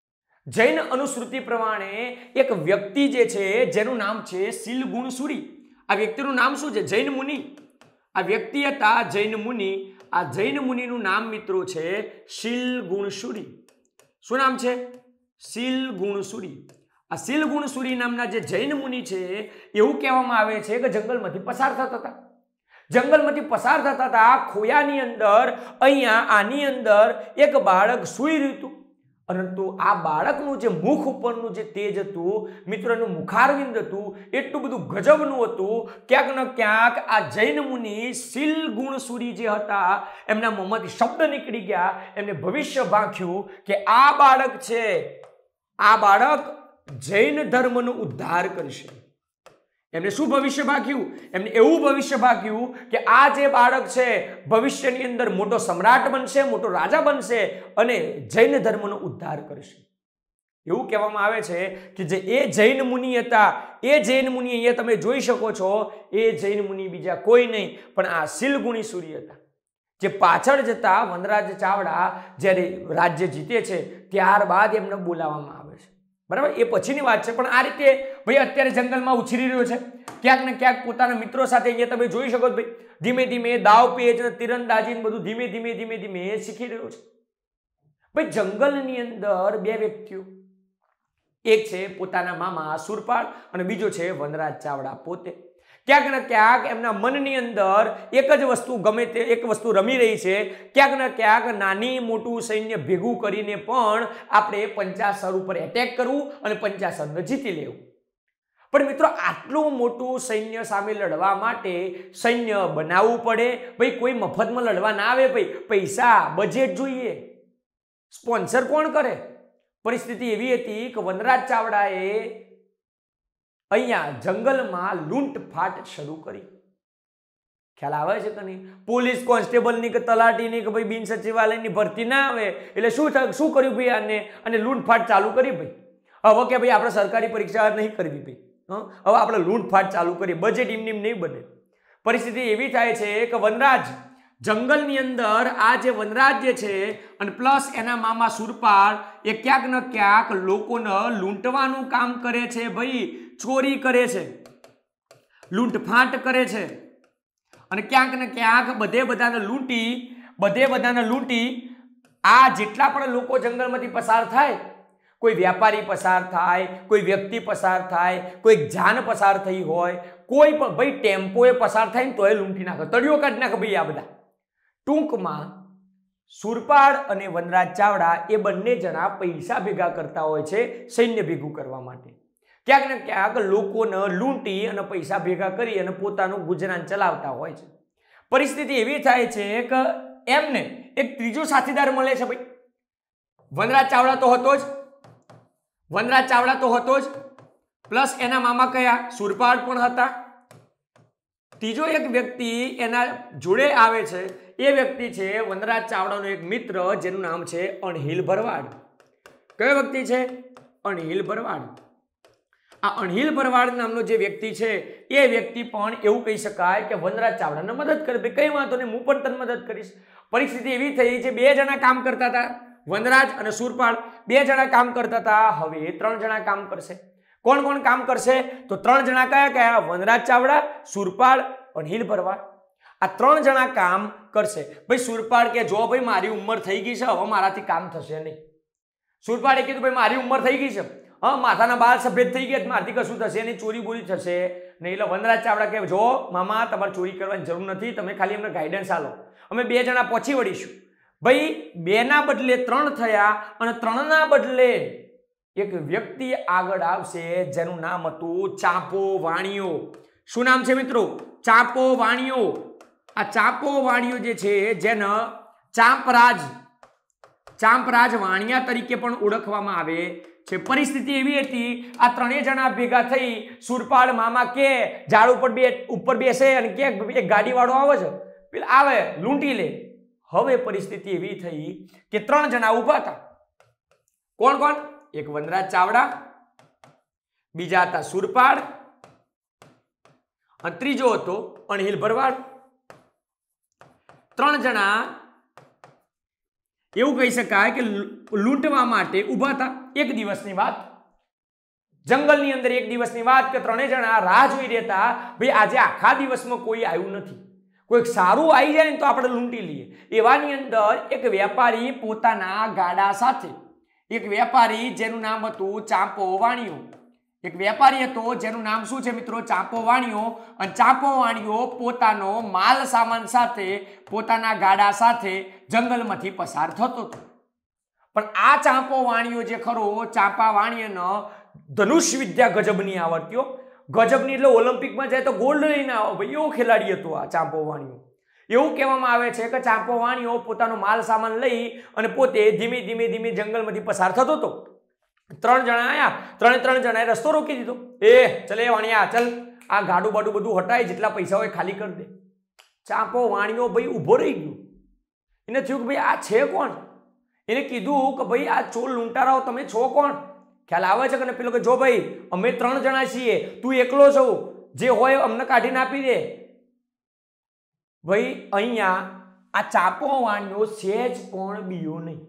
જૈન અનુશ્રુતિ પ્રમાણે એક વ્યક્તિ જે છે જેનું નામ છે શીલગુણસુરી. આ વ્યક્તિનું નામ શું છે? જૈન મુનિ. આ વ્યક્તિ હતા જૈન મુનિ. આ જૈન મુનિનું નામ મિત્રો છે શીલગુણસુરી. શું નામ છે? શીલગુણસુરી. આ શીલગુણસુરી નામના જે જૈન મુનિ છે એવું કહેવામાં આવે છે કે જંગલમાંથી પસાર થતા હતા. જંગલમાંથી પસાર થતા હતા ખોયાની અંદર અહીંયા આની અંદર એક બાળક સૂઈ રહ્યું હતું. પરંતુ આ બાળકનું જે મુખ ઉપરનું જે તેજ હતું મિત્રો, એનું મુખારવિંદ હતું એટલું બધું ગજબનું હતું. ક્યાંક ને ક્યાંક આ જૈન મુનિ શીલગુણસુરી જે હતા એમના મોંમાંથી શબ્દ નીકળી ગયા. એમને ભવિષ્ય ભાંખ્યું કે આ બાળક છે, આ બાળક જૈન ધર્મનો ઉદ્ધાર કરશે. એમને શું ભવિષ્ય ભાગ્યું? એમને એવું ભવિષ્ય ભાગ્યું કે આ જે બાળક છે ભવિષ્યની અંદર મોટો સમ્રાટ બનશે, મોટો રાજા બનશે અને જૈન ધર્મનો ઉદ્ધાર કરશે. એવું કહેવામાં આવે છે કે જે એ જૈન મુનિ હતા, એ જૈન મુનિ અહીંયા તમે જોઈ શકો છો, એ જૈન મુનિ બીજા કોઈ નહીં પણ આ શીલગુણસુરી હતા. જે પાછળ જતા વનરાજ ચાવડા જ્યારે રાજ્ય જીતે છે ત્યારબાદ એમને બોલાવવામાં આવે છે. બરાબર, એ પછીની વાત છે. પણ આ રીતે ભાઈ અત્યારે જંગલમાં ઉછરી રહ્યો છે. ક્યાંક ને ક્યાંક પોતાના મિત્રો સાથે અહીંયા તમે જોઈ શકો છો ભાઈ ધીમે ધીમે દાવ પેચ તીરંદાજી બધું ધીમે ધીમે ધીમે ધીમે શીખી રહ્યો છે. ભાઈ જંગલની અંદર બે વ્યક્તિઓ, એક છે પોતાના મામા સુરપાલ અને બીજો છે વનરાજ ચાવડા પોતે. ક્યાંક ને ક્યાંક એમના મનની અંદર એક જ વસ્તુ ગમે તે એક વસ્તુ રમી રહી છે. ક્યાંક ને ક્યાંક નાની મોટું સૈન્ય ભેગું કરીને પણ આપણે પંચાસર ઉપર એટેક કરવું અને પંચાસરને જીતી લેવું. પણ મિત્રો આટલું મોટું સૈન્ય સામે લડવા માટે સૈન્ય બનાવવું પડે. ભાઈ કોઈ મફતમાં લડવા ના આવે. ભાઈ પૈસા બજેટ જોઈએ. સ્પોન્સર કોણ કરે? પરિસ્થિતિ એવી હતી કે વનરાજ ચાવડાએ અહીંયા જંગલમાં લૂંટફાટ શરૂ કરી. ખ્યાલ આવે છે કે નહીં? પોલીસ કોન્સ્ટેબલની કે તલાટીની કે ભાઈ બિન સચિવાલયની ભરતી ના આવે એટલે શું થાય? શું કર્યું ભાઈ આને? અને લૂંટફાટ ચાલુ કરી ભાઈ. હવે કે ભાઈ આપણે સરકારી પરીક્ષા નહીં કરવી ભાઈ, હવે આપણે લૂંટફાટ ચાલુ કરીએ. બજેટ એમની એમ નહીં બને. પરિસ્થિતિ એવી થાય છે કે વનરાજ જંગલની અંદર આ જે વનરાજ જે છે અને પ્લસ એના મામા સુરપાલ એ ક્યાંક ને ક્યાંક લોકોને લૂંટવાનું કામ કરે છે. ભાઈ ચોરી કરે છે, લૂંટફાટ કરે છે અને ક્યાંક ને ક્યાંક બધે બધાને લૂંટી બધે બધાને લૂંટી આ જેટલા પણ લોકો જંગલમાંથી પસાર થાય, કોઈ વ્યાપારી પસાર થાય, કોઈ વ્યક્તિ પસાર થાય, કોઈ જાન પસાર થઈ હોય, કોઈ પણ ભાઈ ટેમ્પોએ પસાર થાય ને તો એ લૂંટી નાખે, તળિયો કાઢી નાખે ભાઈ આ બધા. ટૂંકમાં સુરપાલ અને વનરાજ ચાવડા એ બંને જણા પૈસા ભેગા કરતા હોય છે સૈન્ય ભેગું કરવા માટે. ક્યાંક ને ક્યાંક લોકોને લૂંટી અને પૈસા ભેગા કરી અને પોતાનું ગુજરાન ચલાવતા હોય છે. પરિસ્થિતિ એવી થાય છે કે એમને એક ત્રીજો સાથીદાર મળે છે ભાઈ. વનરાજ ચાવડા તો હતો જ, વનરાજ ચાવડા તો હતો જ પ્લસ એના મામા કયા? સુરપાલ પણ હતા. ત્રીજો એક વ્યક્તિ એના જોડે આવે છે. એ વ્યક્તિ છે વનરાજ ચાવડાનો એક મિત્ર જેનું નામ છે અણહિલ ભરવાડ. કયો વ્યક્તિ છે? અણહિલ ભરવાડ. આ અણહિલ ભરવાડ નામનો જે વ્યક્તિ છે એ વ્યક્તિ પણ એવું કહી શકાય કે વનરાજ ચાવડાને મદદ કરે. ભાઈ કઈ વાંધો નહીં, હું પણ તને મદદ કરીશ. પરિસ્થિતિ એવી થઈ છે બે જણા કામ કરતા હતા, વનરાજ અને સુરપાલ બે જણા કામ કરતા હતા. હવે ત્રણ જણા કામ કરશે. કોણ કોણ કામ કરશે? તો ત્રણ જણા કયા કયા? વનરાજ ચાવડા, સુરપાલ, અણહિલ ભરવાડ. આ ત્રણ જણા કામ કરશે. ભાઈ સુરપાલ કે જો ભાઈ મારી ઉંમર થઈ ગઈ છે, હવે મારાથી કામ થશે નહીં. સુરપાલે કીધું ભાઈ મારી ઉંમર થઈ ગઈ છે, હા માથાના બાલ સફેદ થઈ ગયા, મારાથી કશું થશે નહીં, ચોરી બોરી થશે નહીં. એટલે વનરાજ ચાવડા કહે જો મામા તમારે ચોરી કરવાની જરૂર નથી, તમે ખાલી અમને ગાઈડન્સ આલો, અમે બે જણા પહોંચી વળીશું. ભાઈ બે ના બદલે ત્રણ થયા અને ત્રણ ના બદલે એક વ્યક્તિ આગળ આવશે જેનું નામ હતું ચાંપો વાણિયો. શું નામ છે મિત્રો? ચાંપો વાણિયો. આ ચાંપો વાણિયો જે છે જેને ચાંપરાજ ચાંપરાજ વાણિયા તરીકે પણ ઓળખવામાં આવે છે. પરિસ્થિતિ એવી હતી આ ત્રણેય જણા ભેગા થઈ સુરપાલ મામા કે ઝાડ ઉપર બે ઉપર બેસે અને કે એક ગાડી વાળો આવે છે, પેલા આવે લૂંટી લે. હવે પરિસ્થિતિ એવી થઈ કે ત્રણ જણા ઊભા હતા. કોણ કોણ? એક વનરાજ ચાવડા, બીજા હતા સુરપાલ અને ત્રીજો હતો અણહિલ ભરવાડ. ત્રણ જણા એવું કહી શકાય કે લૂંટવા માટે ઊભા હતા. એક દિવસની વાત, જંગલની અંદર એક દિવસની વાત કે ત્રણેય જણા રાહ જોઈ રહેતા, ભાઈ આજે આખા દિવસમાં કોઈ આવ્યું નથી, કોઈક સારું આવી જાય ને તો આપણે લૂંટી લઈએ. એવાની અંદર એક વેપારી પોતાના ગાડા સાથે, એક વેપારી જેનું નામ હતું ચાંપો વાણિયો, એક વેપારી હતો જેનું નામ શું છે મિત્રો? ચાંપો વાણિયો. અને ચાંપો વાણિયો પોતાનો માલ સામાન સાથે, પોતાના ગાડા સાથે જંગલમાંથી પસાર થતો હતો. પણ આ ચાંપો વાણિયો જે ખરો, ચાંપા વાણિયાનો ધનુષ વિદ્યા ગજબની આવડતી. ગજબની એટલે ઓલિમ્પિકમાં જાય તો ગોલ્ડ લઈને આવો ભાઈ, એવો ખેલાડી હતો આ ચાંપો વાણિયો. એવું કહેવામાં આવે છે કે ચાંપો વાણિયો પોતાનો માલ સામાન લઈ અને પોતે ધીમે ધીમે ધીમે જંગલમાંથી પસાર થતો હતો. ત્રણ જણા આયા, ત્રણે ત્રણ જણાએ રસ્તો રોકી દીધો. એ ચલે વાણિયા, ચલ આ ગાડું બાડું બધું હટાય, જેટલા પૈસા હોય ખાલી કરી દે. ચાંપો વાણિયો ભાઈ ઊભો રહી ગયો. એને થયું કે ભાઈ આ છે કોણ? એને કીધું કે ભાઈ આ ચોર લૂંટારાઓ તમે છો કોણ? ખ્યાલ આવે છે કે પેલો કે જો ભાઈ અમે ત્રણ જણા છીએ, તું એકલો છો, જે હોય અમને કાઢીને આપી દે. ભાઈ અહીંયા આ ચાંપો વાણિયો સહેજ પણ બીયો નહીં.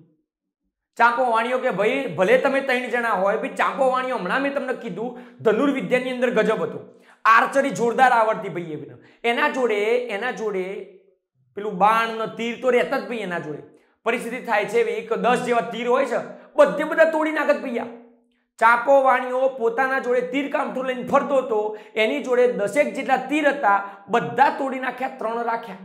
ચાંપો વાણિયો કે ભાઈ ભલે તમે ત્રણ જણા હોય, ભાઈ ચાંપો વાણિયો હમણાં મેં તમને કીધું ધનુર્વિદ્યાની અંદર ગજબ હતો, આર્ચરી જોરદાર આવડતી ભાઈ. એના જોડે એના જોડે પેલું બાણ ને તીર તો રહેતા જ ભાઈ એના જોડે. પરિસ્થિતિ થાય છે એક દસ જેવા તીર હોય છે, બધે બધા તોડી નાખત ભૈયા. ચાંપો વાણિયો પોતાના જોડે તીર કામઠું લઈને ફરતો હતો, એની જોડે દસેક જેટલા તીર હતા, બધા તોડી નાખ્યા, ત્રણ રાખ્યા.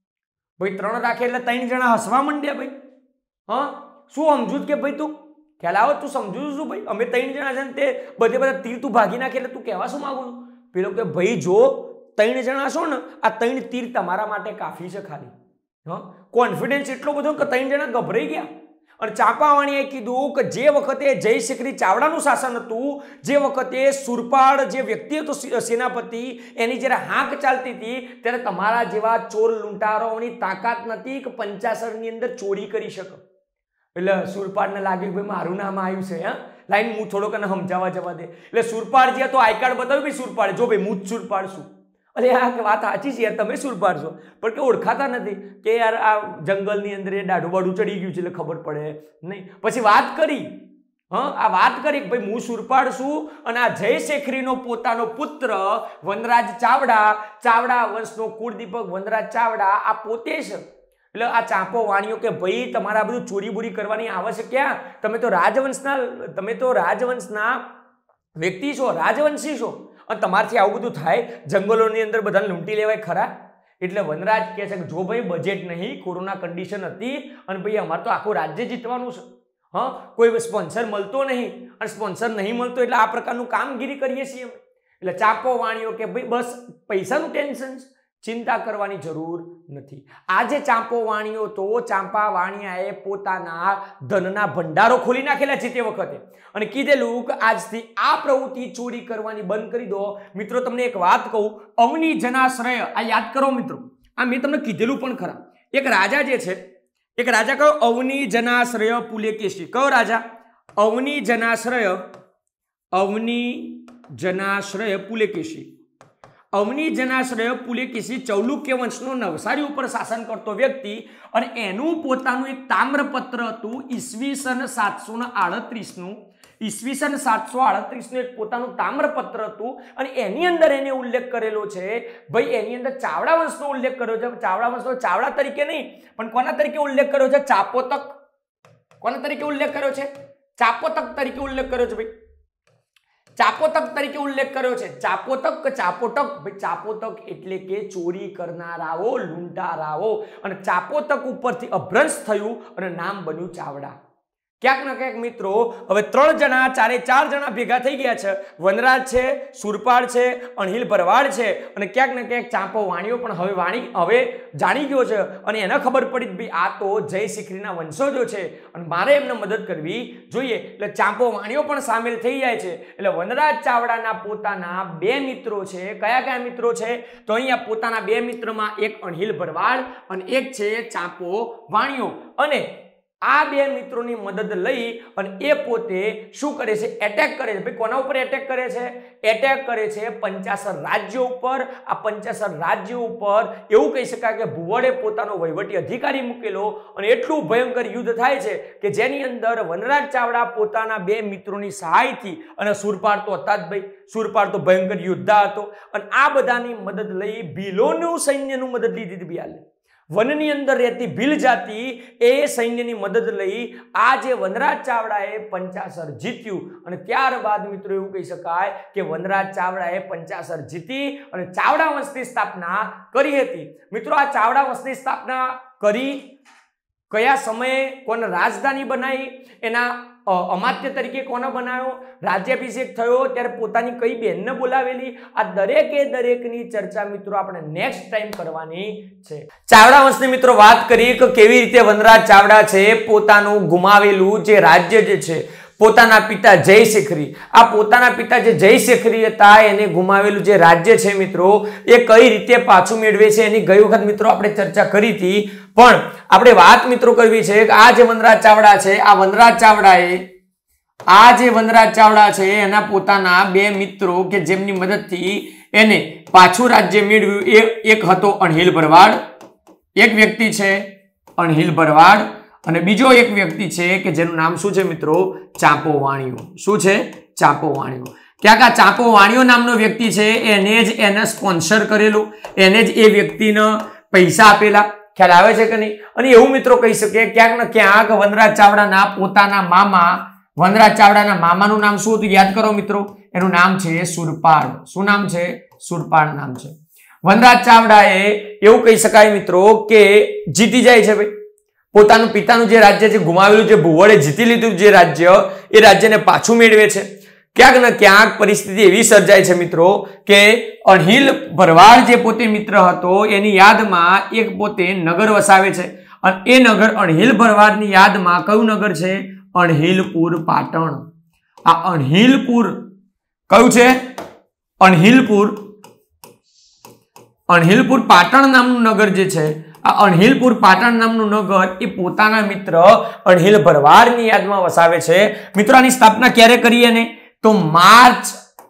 ભાઈ ત્રણ રાખ્યા એટલે ત્રણ જણા હસવા માંડ્યા. ભાઈ હા શું સમજુ કે ભાઈ તું ખ્યાલ આવે, તું સમજુ છું ભાઈ અમે ત્રણ જણા છે ને તે બધે બધા તીર તું ભાગી નાખે એટલે તું કહેવા શું માંગુ? પેલો કે ભાઈ જો ત્રણ જણા છો ને, આ ત્રણ તીર તમારા માટે કાફી છે ખાલી. હા કોન્ફિડન્સ એટલો બધો કે ત્રણ જણા ગભરાઈ ગયા. અને ચાંપાવાણીએ કીધું કે જે વખતે જયશિખરી ચાવડાનું શાસન હતું, જે વખતે સુરપાળ જે વ્યક્તિ હતો સેનાપતિ, એની જ્યારે હાંક ચાલતી હતી, ત્યારે તમારા જેવા ચોર લૂંટારોની તાકાત નથી કે પંચાસરની અંદર ચોરી કરી શકે. એટલે સુરપાળને લાગ્યું ભાઈ મારું નામ આવ્યું છે, હા લાઈન હું થોડોક એને સમજાવવા જવા દે. એટલે સુરપાળ જે તો આઈ કાર્ડ બતાવ્યું ભાઈ સુરપાળ, જો ભાઈ હું જ સુરપાળ છું. અરે આ વાત સાચી છે યાર, તમે સુરપાળ છો, પણ કે ઓળખાતા નથી કે યાર આ જંગલની અંદર એ દાઢું બાડું ચડી ગયું છે એટલે ખબર પડે નહીં. પછી વાત કરી, હા આ વાત કરી કે ભાઈ હું સુરપાળ છું અને આ જયશેખરીનો પોતાનો પુત્ર વનરાજ ચાવડા, ચાવડા વંશનો કુળદીપક વનરાજ ચાવડા આ પોતે છે. એટલે આ ચાંપો વાણિયો કે ભાઈ તમારા બધું ચોરી બોરી કરવાની આવે છે ક્યાં? તમે તો રાજવંશના તમે તો રાજવંશના વ્યક્તિ છો, રાજવંશી છો, અને તમારથી આવું બધું થાય, જંગલોની અંદર બધાને લૂંટી લેવાય ખરા? એટલે વનરાજ કહે છે કે જો ભાઈ બજેટ નહીં, કોરોના કન્ડિશન હતી અને ભાઈ અમારે તો આખું રાજ્ય જીતવાનું છે, હા કોઈ સ્પોન્સર મળતો નહીં, અને સ્પોન્સર નહીં મળતો એટલે આ પ્રકારનું કામગીરી કરીએ છીએ. એટલે ચાંપો વાણિયો કે ભાઈ બસ પૈસાનું ટેન્શન, ચિંતા કરવાની જરૂર નથી. આજે ચાંપો વાણિયો તો ચાંપા વાણિયાએ પોતાના ધનના ભંડારો ખોલી નાખેલા છે તે વખતે, અને કીધેલું કે આજથી આ પ્રવૃત્તિ ચોરી કરવાની બંધ કરી દો. મિત્રો તમને એક વાત કહું, અવની જનાશ્રય આ યાદ કરો મિત્રો, આ મેં તમને કીધેલું પણ ખરા. એક રાજા જે છે, એક રાજા કયો? અવની જનાશ્રય પુલકેશી. કયો રાજા? અવની જનાશ્રય, અવની જનાશ્રય પુલકેશી. અવની જનાશ્રય પુલકેશી ચૌલુક્ય વંશનો નવસારી ઉપર શાસન કરતો વ્યક્તિ, અને એનું પોતાનું એક તામ્રપત્ર હતું ઈસવીસન સાતસો ને આડત્રીસનું, ઈસવીસન સાતસો આડત્રીસનું એક પોતાનું તામ્રપત્ર હતું, અને એની અંદર એને ઉલ્લેખ કરેલો છે ભાઈ, એની અંદર ચાવડા વંશનો ઉલ્લેખ કર્યો છે. ચાવડા વંશનો ચાવડા તરીકે નહીં પણ કોના તરીકે ઉલ્લેખ કર્યો છે? ચાપોતક. કોના તરીકે ઉલ્લેખ કર્યો છે? ચાપોતક તરીકે ઉલ્લેખ કર્યો છે ભાઈ, ચાપોતક તરીકે ઉલ્લેખ કર્યો છે. ચાપોતક કે ચાપોટક? ભાઈ ચાપોતક એટલે કે ચોરી કરનારાઓ, લૂંટારાઓ, અને ચાપોતક ઉપરથી અભ્રંશ થયું અને નામ બન્યું ચાવડા. ક્યાંક ના ક્યાંક મિત્રો હવે ત્રણ જણા ચારે ચાર જણા ભેગા થઈ ગયા છે. વનરાજ છે, સુરપાળ છે, અણહિલ ભરવાડ છે, અને ક્યાંક ને ક્યાંક ચાંપો વાણિયો પણ હવે વાણી હવે જાણી ગયો છે, અને એને ખબર પડી કે ભાઈ આ તો જયશિખરીના વંશજો છે અને મારે એમને મદદ કરવી જોઈએ. એટલે ચાંપો વાણિયો પણ સામેલ થઈ જાય છે. એટલે વનરાજ ચાવડાના પોતાના બે મિત્રો છે. કયા કયા મિત્રો છે? તો અહીંયા પોતાના બે મિત્રમાં એક અણહિલ ભરવાડ અને એક છે ચાંપો વાણિયો. અને આ બે મિત્રોની મદદ લઈ અને એ પોતે શું કરે છે? એટેક કરે છે. ભાઈ કોના ઉપર એટેક કરે છે? એટેક કરે છે પંચાસર રાજ્યો ઉપર. આ પંચાસર રાજ્યો ઉપર એવું કહી શકાય કે ભુવડે પોતાનો વહીવટી અધિકારી મૂકેલો અને એટલું ભયંકર યુદ્ધ થાય છે કે જેની અંદર વનરાજ ચાવડા પોતાના બે મિત્રોની સહાયથી, અને સુરપાળ તો હતા જ ભાઈ, સુરપાળ તો ભયંકર યોદ્ધા હતો, અને આ બધાની મદદ લઈ ભીલોનું સૈન્યનું મદદ લીધી હતી. બિયાલે વનની અંદર રહેતી ભીલ જાતિ એ સૈન્યની મદદ લઈ આ જે વનરાજ ચાવડાએ પંચાસર જીત્યું. અને ત્યારબાદ મિત્રો એવું કહી શકાય કે વનરાજ ચાવડાએ પંચાસર જીતી અને ચાવડા વંશની સ્થાપના કરી હતી. મિત્રો આ ચાવડા વંશની સ્થાપના કરી કયા સમયે, કોને રાજધાની બનાવી, એના અમાત્ય તરીકે કોને બનાવ્યો, રાજ્યાભિષેક થયો ત્યારે પોતાની કઈ બહેનને બોલાવેલી, આ દરેકે દરેકની ચર્ચા મિત્રો આપણે નેક્સ્ટ ટાઈમ કરવાની છે. ચાવડા વંશની મિત્રો વાત કરી કે કેવી રીતે વનરાજ ચાવડા છે પોતાનું ગુમાવેલું જે રાજ્ય જે છે, પોતાના પિતા જયશેખરી, આ પોતાના પિતા જે જયશેખરી હતા એને ગુમાવેલું જે રાજ્ય છે મિત્રો એ કઈ રીતે પાછું મેળવે છે એની ગઈ વખત મિત્રો આપણે ચર્ચા કરી હતી. પણ આપણે વાત મિત્રો કરવી છે કે આ જે વનરાજ ચાવડા છે, આ વનરાજ ચાવડાએ આ જે વનરાજ ચાવડા છે એના પોતાના બે મિત્રો કે જેમની મદદથી એને પાછું રાજ્ય મેળવ્યું, એ એક હતો અણહિલ ભરવાડ, એક વ્યક્તિ છે અણહિલ ભરવાડ, અને બીજો એક વ્યક્તિ છે કે જેનું નામ શું છે મિત્રો? ચાંપો વાણિયો. શું છે? ચાંપો વાણિયો. ક્યાંક આ ચાંપો વાણિયો નામનો વ્યક્તિ છે એને જ એને સ્પોન્સર કરેલું, એને જ એ વ્યક્તિને પૈસા આપેલા. ખ્યાલ આવે છે કે નહીં? અને એવું મિત્રો કહી શકીએ ક્યાંક ને ક્યાંક વનરાજ ચાવડાના પોતાના મામા, વનરાજ ચાવડાના મામાનું નામ શું હતું? યાદ કરો મિત્રો, એનું નામ છે સુરપાળ. શું નામ છે? સુરપાળ નામ છે. વનરાજ ચાવડાએ એવું કહી શકાય મિત્રો કે જીતી જાય છે ભાઈ, પોતાનું પિતાનું જે રાજ્ય છે ગુમાવેલું, જે ભુવડે જીતી લીધું જે રાજ્ય, એ રાજ્યને પાછું મેળવે છે. ક્યાંક ને ક્યાંક પરિસ્થિતિ એવી સર્જાય છે મિત્રો કે અણહિલ ભરવાડ જે પોતે મિત્ર હતો એની યાદમાં એક પોતે નગર વસાવે છે, અને એ નગર અણહિલ ભરવાડની યાદમાં કયું નગર છે? અણહિલપુર પાટણ. આ અણહિલપુર કયું છે? અણહિલપુર. અણહિલપુર પાટણ નામનું નગર જે છે, આ અણહિલપુર પાટણ નામનું નગર એ પોતાના મિત્ર અણહિલ ભરવાડની યાદમાં વસાવે છે. મિત્રો આની સ્થાપના ક્યારે કરી? એને તો માર્ચ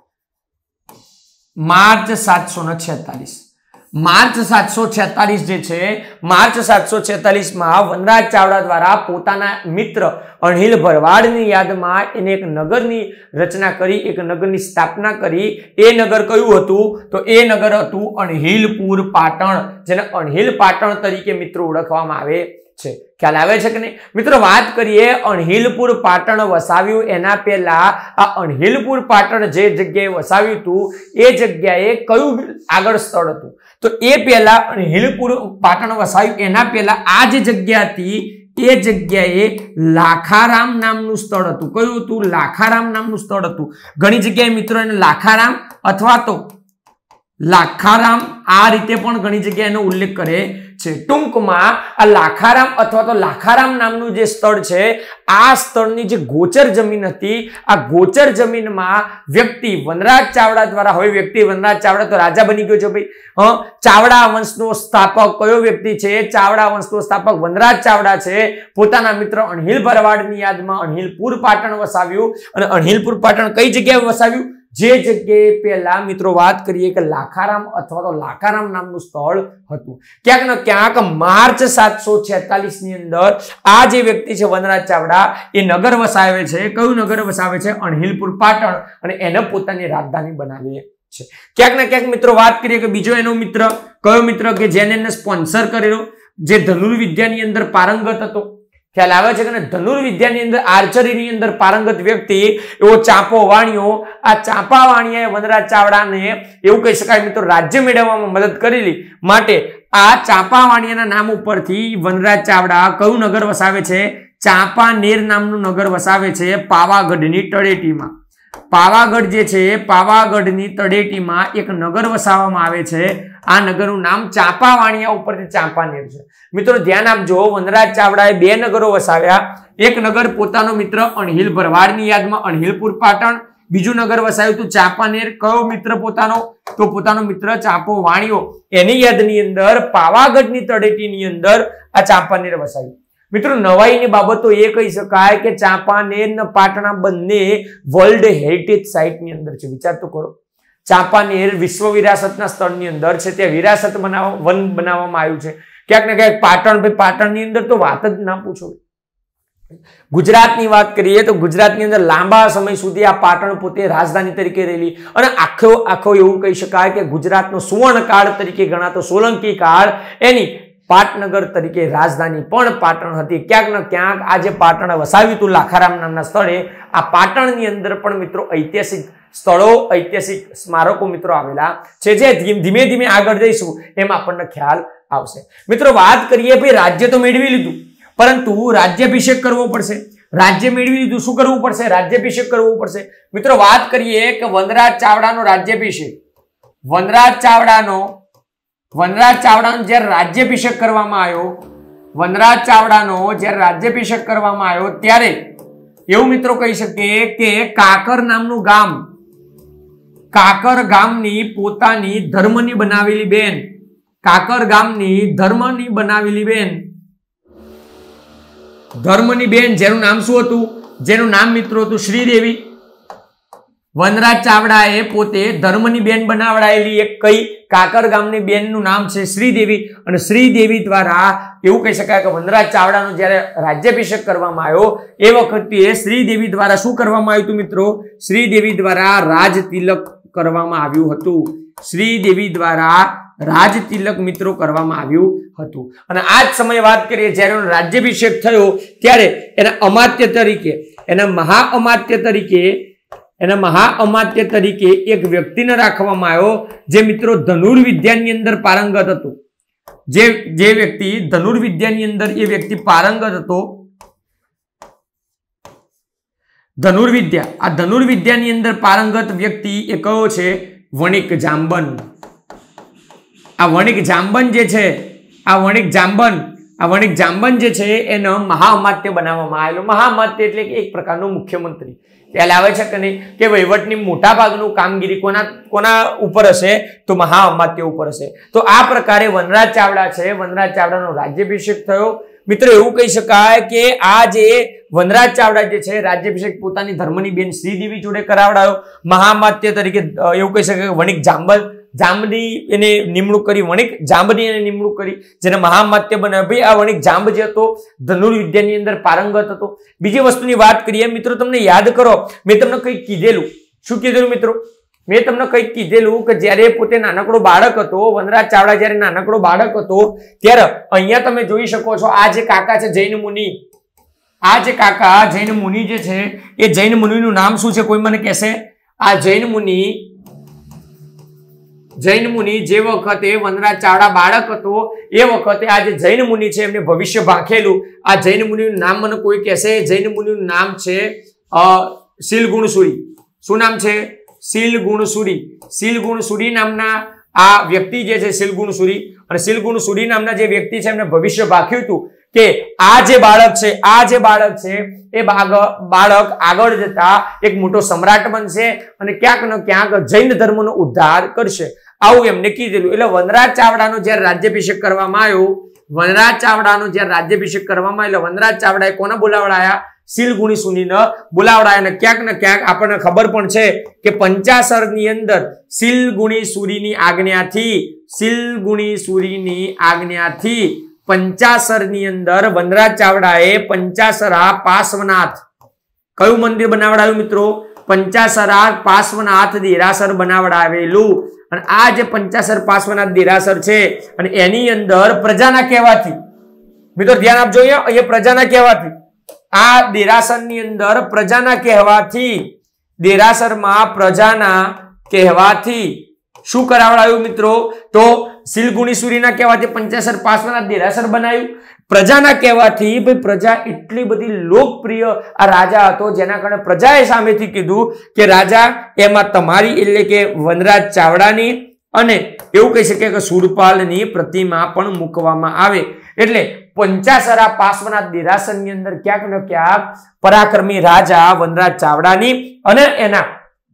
માર્ચ સાતસો ને છેતાલીસ માર્ચ સાતસો છેતાલીસ જે છે, માર્ચ સાતસો છેતાલીસ માં વનરાજ ચાવડા દ્વારા પોતાના મિત્ર અણહિલ ભરવાડની યાદમાં એને એક નગરની રચના કરી, એક નગરની સ્થાપના કરી. એ નગર કયું હતું? તો એ નગર હતું અણહિલપુર પાટણ, જેને અણહિલ પાટણ તરીકે મિત્રો ઓળખવામાં આવે છે. ખ્યાલ આવે છે કે નહીં? મિત્રો વાત કરીએ અણહિલપુર પાટણ વસાવ્યું એના પહેલા આ અણહિલપુર પાટણ જે જગ્યાએ વસાવ્યું હતું એ જગ્યાએ કયું આગળ સ્થળ હતું? તો એ પહેલા અણહિલપુર પાટણ વસાવ્યું એના પહેલા આ જે જગ્યા હતી એ જગ્યાએ લાખારામ નામનું સ્થળ હતું. કયું હતું? લાખારામ નામનું સ્થળ હતું. ઘણી જગ્યાએ મિત્રો એને લાખારામ અથવા તો લાખારામ આ રીતે પણ ઘણી જગ્યાએ એનો ઉલ્લેખ કરે છે. ટૂંકમાં આ લાખારામ અથવા તો લાખારામ નામનું જે સ્થળ છે, આ સ્થળની જે ગોચર જમીન હતી, આ ગોચર જમીનમાં વ્યક્તિ વનરાજ ચાવડા દ્વારા, હવે વ્યક્તિ વનરાજ ચાવડા તો રાજા બની ગયો છે ભાઈ, હ ચાવડા વંશનો સ્થાપક કયો વ્યક્તિ છે? ચાવડા વંશનો સ્થાપક વનરાજ ચાવડા છે. પોતાના મિત્ર અણહિલ ભરવાડની યાદમાં અણહિલપુર પાટણ વસાવ્યું, અને અણહિલપુર પાટણ કઈ જગ્યાએ વસાવ્યું? જે જગ્યાએ પહેલા મિત્રો વાત કરીએ કે લાખારામ અથવા તો લાખારામ નામનું સ્થળ હતું. ક્યાંક ને ક્યાંક માર્ચ સાતસો છેતાલીસ ની અંદર આ જે વ્યક્તિ છે વનરાજ ચાવડા એ નગર વસાવે છે. કયું નગર વસાવે છે? અણહિલપુર પાટણ, અને એને પોતાની રાજધાની બનાવે છે. ક્યાંક ને ક્યાંક મિત્રો વાત કરીએ કે બીજો એનો મિત્ર કયો મિત્ર કે જેને એને સ્પોન્સર કરેલો, જે ધનુર્વિદ્યાની અંદર પારંગત હતો? ખ્યાલ આવે છે કે ધનુર્વિદ્યાની અંદર, આર્ચરીની અંદર પારંગત વ્યક્તિ એવો ચાંપો વાણિયો. આ ચાંપા વાણિયાએ વનરાજ ચાવડાને એવું કહી શકાય મિત્રો રાજ્ય મેળવવામાં મદદ કરેલી, માટે આ ચાંપા વાણિયાના નામ ઉપરથી વનરાજ ચાવડા કયું નગર વસાવે છે? ચાંપાનેર નામનું નગર વસાવે છે પાવાગઢની તળેટીમાં. પાવાગઢ જે છે, પાવાગઢની તળેટીમાં એક નગર વસાવવામાં આવે છે. આ નગરનું નામ ચાંપા વાણિયા ઉપરથી ચાંપાનેર છે. મિત્રો ધ્યાન આપજો, વનરાજ ચાવડાએ બે નગરો વસાવ્યા. એક નગર પોતાનો મિત્ર અણહિલ ભરવાડની યાદમાં અણહિલપુર પાટણ, બીજું નગર વસાવ્યું હતું ચાંપાનેર. કયો મિત્ર પોતાનો? તો પોતાનો મિત્ર ચાંપો વાણિયો, એની યાદની અંદર પાવાગઢની તળેટીની અંદર આ ચાંપાનેર વસાવ્યું. મિત્રો નવાઈની બાબતો એ કહી શકાય કે ચાંપાનેર અને પાટણા બંને વર્લ્ડ હેરિટેજ સાઇટની અંદર છે. વિચાર તો કરો, ચાંપાનેર વિશ્વ વિરાસતના સ્થળની અંદર છે, ત્યાં વિરાસત બનાવવા વન બનાવવામાં આવ્યું છે. ક્યાંક ને ક્યાંક પાટણ, ભાઈ પાટણની અંદર તો વાત જ ના પૂછો. ગુજરાતની વાત કરીએ તો ગુજરાતની અંદર લાંબા સમય સુધી આ પાટણ પોતે રાજધાની તરીકે રહેલી અને આખો આખો એવું કહી શકાય કે ગુજરાતનો સુવર્ણ કાળ તરીકે ગણાતો સોલંકી કાળ એની પાટનગર તરીકે રાજધાની પણ પાટણ હતી. ક્યાંક ને ક્યાંક આજે પાટણ વસાવ્યું હતું લાખારામ નામના સ્થળે. આ પાટણની અંદર પણ મિત્રો ઐતિહાસિક સ્થળો, ઐતિહાસિક સ્મારકો મિત્રો આવેલા છે, જે ધીમે ધીમે આગળ જઈશું એમ આપણને ખ્યાલ આવશે. મિત્રો વાત કરીએ ભાઈ રાજ્ય તો મેળવી લીધું, પરંતુ રાજ્યાભિષેક કરવો પડશે. રાજ્ય મેળવી લીધું, શું કરવું પડશે? રાજ્યાભિષેક કરવો પડશે. મિત્રો વાત કરીએ કે વનરાજ ચાવડાનો રાજ્યાભિષેક, વનરાજ ચાવડાનો વનરાજ ચાવડાનો જ્યારે રાજ્યાભિષેક કરવામાં આવ્યો, વનરાજ ચાવડાનો જ્યારે રાજ્યાભિષેક કરવામાં આવ્યો ત્યારે એવું મિત્રો કહી શકીએ કે કાકર નામનું ગામ, કાકર ગામની પોતાની ધર્મની બનાવેલી બેન, કાકર ગામની ધર્મની બનાવેલી બેન, ધર્મની બેન જેનું નામ શું હતું? જેનું નામ મિત્રો હતું શ્રીદેવી. વનરાજ ચાવડાએ પોતે ધર્મની બેન બનાવડાયેલી એક કઈ કાકર ગામની બેનનું નામ છે શ્રીદેવી. અને શ્રીદેવી દ્વારા એવું કહી શકાય કે વનરાજ ચાવડાનો જ્યારે રાજ્યાભિષેક કરવામાં આવ્યો એ વખતે શ્રીદેવી દ્વારા શું કરવામાં આવ્યું હતું મિત્રો? શ્રીદેવી દ્વારા રાજ તિલક કરવામાં આવ્યું હતું. શ્રીદેવી દ્વારા રાજ તિલક મિત્રો કરવામાં આવ્યું હતું. અને આ જ સમયે વાત કરીએ જ્યારે રાજ્યાભિષેક થયો ત્યારે એના અમાત્ય તરીકે, એના મહાઅમાત્ય તરીકે એના મહાઅમાત્ય તરીકે એક વ્યક્તિને રાખવામાં આવ્યો જે મિત્રો ધનુર્વિદ્યાની અંદર પારંગત હતો. જે જે વ્યક્તિ ધનુર્વિદ્યાની અંદર એ વ્યક્તિ પારંગત હતો, ધનુર્વિદ્યા, આ ધનુર્વિદ્યાની અંદર પારંગત વ્યક્તિ એ કયો છે? વણિક જાંબન. આ વણિક જાંબન જે છે, આ વણિક જાંબન આ વણિક જાંબન જે છે એનો મહાઅમાત્ય બનાવવામાં આવેલો. મહાઅમાત્ય એટલે કે એક પ્રકારનો મુખ્યમંત્રી. ખ્યાલ આવે છે કે નહીં કે વહીવટની મોટા ભાગનું કામગીરી કોના કોના ઉપર હશે? તો મહાઅમાત્ય ઉપર હશે. તો આ પ્રકારે વનરાજ ચાવડા છે, વનરાજ ચાવડાનો રાજ્યાભિષેક થયો. મિત્રો એવું કહી શકાય કે આ જે વનરાજ ચાવડા જે છે રાજ્યાભિષેક પોતાની ધર્મની બેન શ્રીદેવી જોડે કરાવડાયો. મહાઅમાત્ય તરીકે એવું કહી શકાય કે વણિક જાંબન જાંબની એને નિમણૂક કરી, વણિક જાંબની એને નિમણૂક કરી, જેને મહામાત્ય બનાવ્યો. ભાઈ આ વણિક જાંબ જે હતો ધનુર્વિદ્યાની અંદર પારંગત હતો. બીજી વસ્તુની વાત કરીએ મિત્રો, તમને યાદ કરો મેં તમને કંઈક કીધેલું. શું કીધેલું મિત્રો? મેં તમને કંઈક કીધેલું કે જ્યારે પોતે નાનકડો બાળક હતો, વનરાજ ચાવડા જ્યારે નાનકડો બાળક હતો ત્યારે અહીંયા તમે જોઈ શકો છો આ જે કાકા છે જૈન મુનિ, આ જે કાકા જૈન મુનિ જે છે એ જૈન મુનિનું નામ શું છે? કોઈ મને કહેશે? આ જૈન મુનિ જૈન મુનિ જે વખતે વનરાજ ચાવડા બાળક હતો એ વખતે આ જે જૈન મુનિ છે એમને ભવિષ્ય ભાંખેલું. આ જૈન મુનિનું નામ મને કોઈ કહેશે? જૈન મુનિનું નામ છે શીલગુણસુરી. શું નામ છે? શીલગુણસુરી. શીલગુણસુરી નામના આ વ્યક્તિ જે છે શીલગુણસુરી, અને શીલગુણસુરી નામના જે વ્યક્તિ છે એમને ભવિષ્ય ભાંખ્યું હતું કે આ જે બાળક છે, આ જે બાળક છે એ બાળક આગળ જતા એક મોટો સમ્રાટ બનશે અને ક્યાંક ને ક્યાંક જૈન ધર્મનો ઉદ્ધાર કરશે. આવું એમને કીધેલું. એટલે વનરાજ ચાવડાનો જ્યારે રાજ્યાભિષેક કરવામાં આવ્યો, વનરાજ ચાવડાનો જ્યારે રાજ્યાભિષેક કરવામાં આવ્યો, વનરાજ ચાવડાએ કોને બોલાવડાયા? શીલગુણસુરીને બોલાવડાયા. અને ક્યાંક ને ક્યાંક આપણને ખબર પણ છે કે પંચાસરની અંદર શીલગુણસુરીની આજ્ઞાથી શીલગુણસુરીની આજ્ઞાથી પંચાસરની અંદર વનરાજ ચાવડાએ પંચાસરા પાર્શ્વનાથ કયું મંદિર બનાવડાવ્યું મિત્રો? પંચાસરા પાર્શ્વનાથ દેરાસર બનાવડાવેલું. અને આ જે પંચાસર પાર્શ્વનાથ દેરાસર છે અને એની અંદર પ્રજાના કહેવાથી, મિત્રો ધ્યાન આપજો, અહીંયા પ્રજાના કહેવાથી, આ દેરાસરની અંદર પ્રજાના કહેવાથી, દેરાસરમાં પ્રજાના કહેવાથી શું કરાવડાયું મિત્રો? તો શીલગુણસુરીના કહેવાથી પંચાસર પાર્શ્વનાથ દેરાસર બનાવ્યું. પ્રજાના કહેવાથી ભાઈ પ્રજા એટલી બધી લોકપ્રિય આ રાજા હતો જેના કારણે પ્રજાએ સામેથી કીધું કે રાજા એમાં તમારી એટલે કે વનરાજ ચાવડાની અને એવું કહી શકે કે સુરપાલની પ્રતિમા પણ મૂકવામાં આવે. એટલે પંચાસરા પાર્શ્વનાથ દેરાસરની અંદર ક્યાંક ને ક્યાંક પરાક્રમી રાજા વનરાજ ચાવડાની અને એના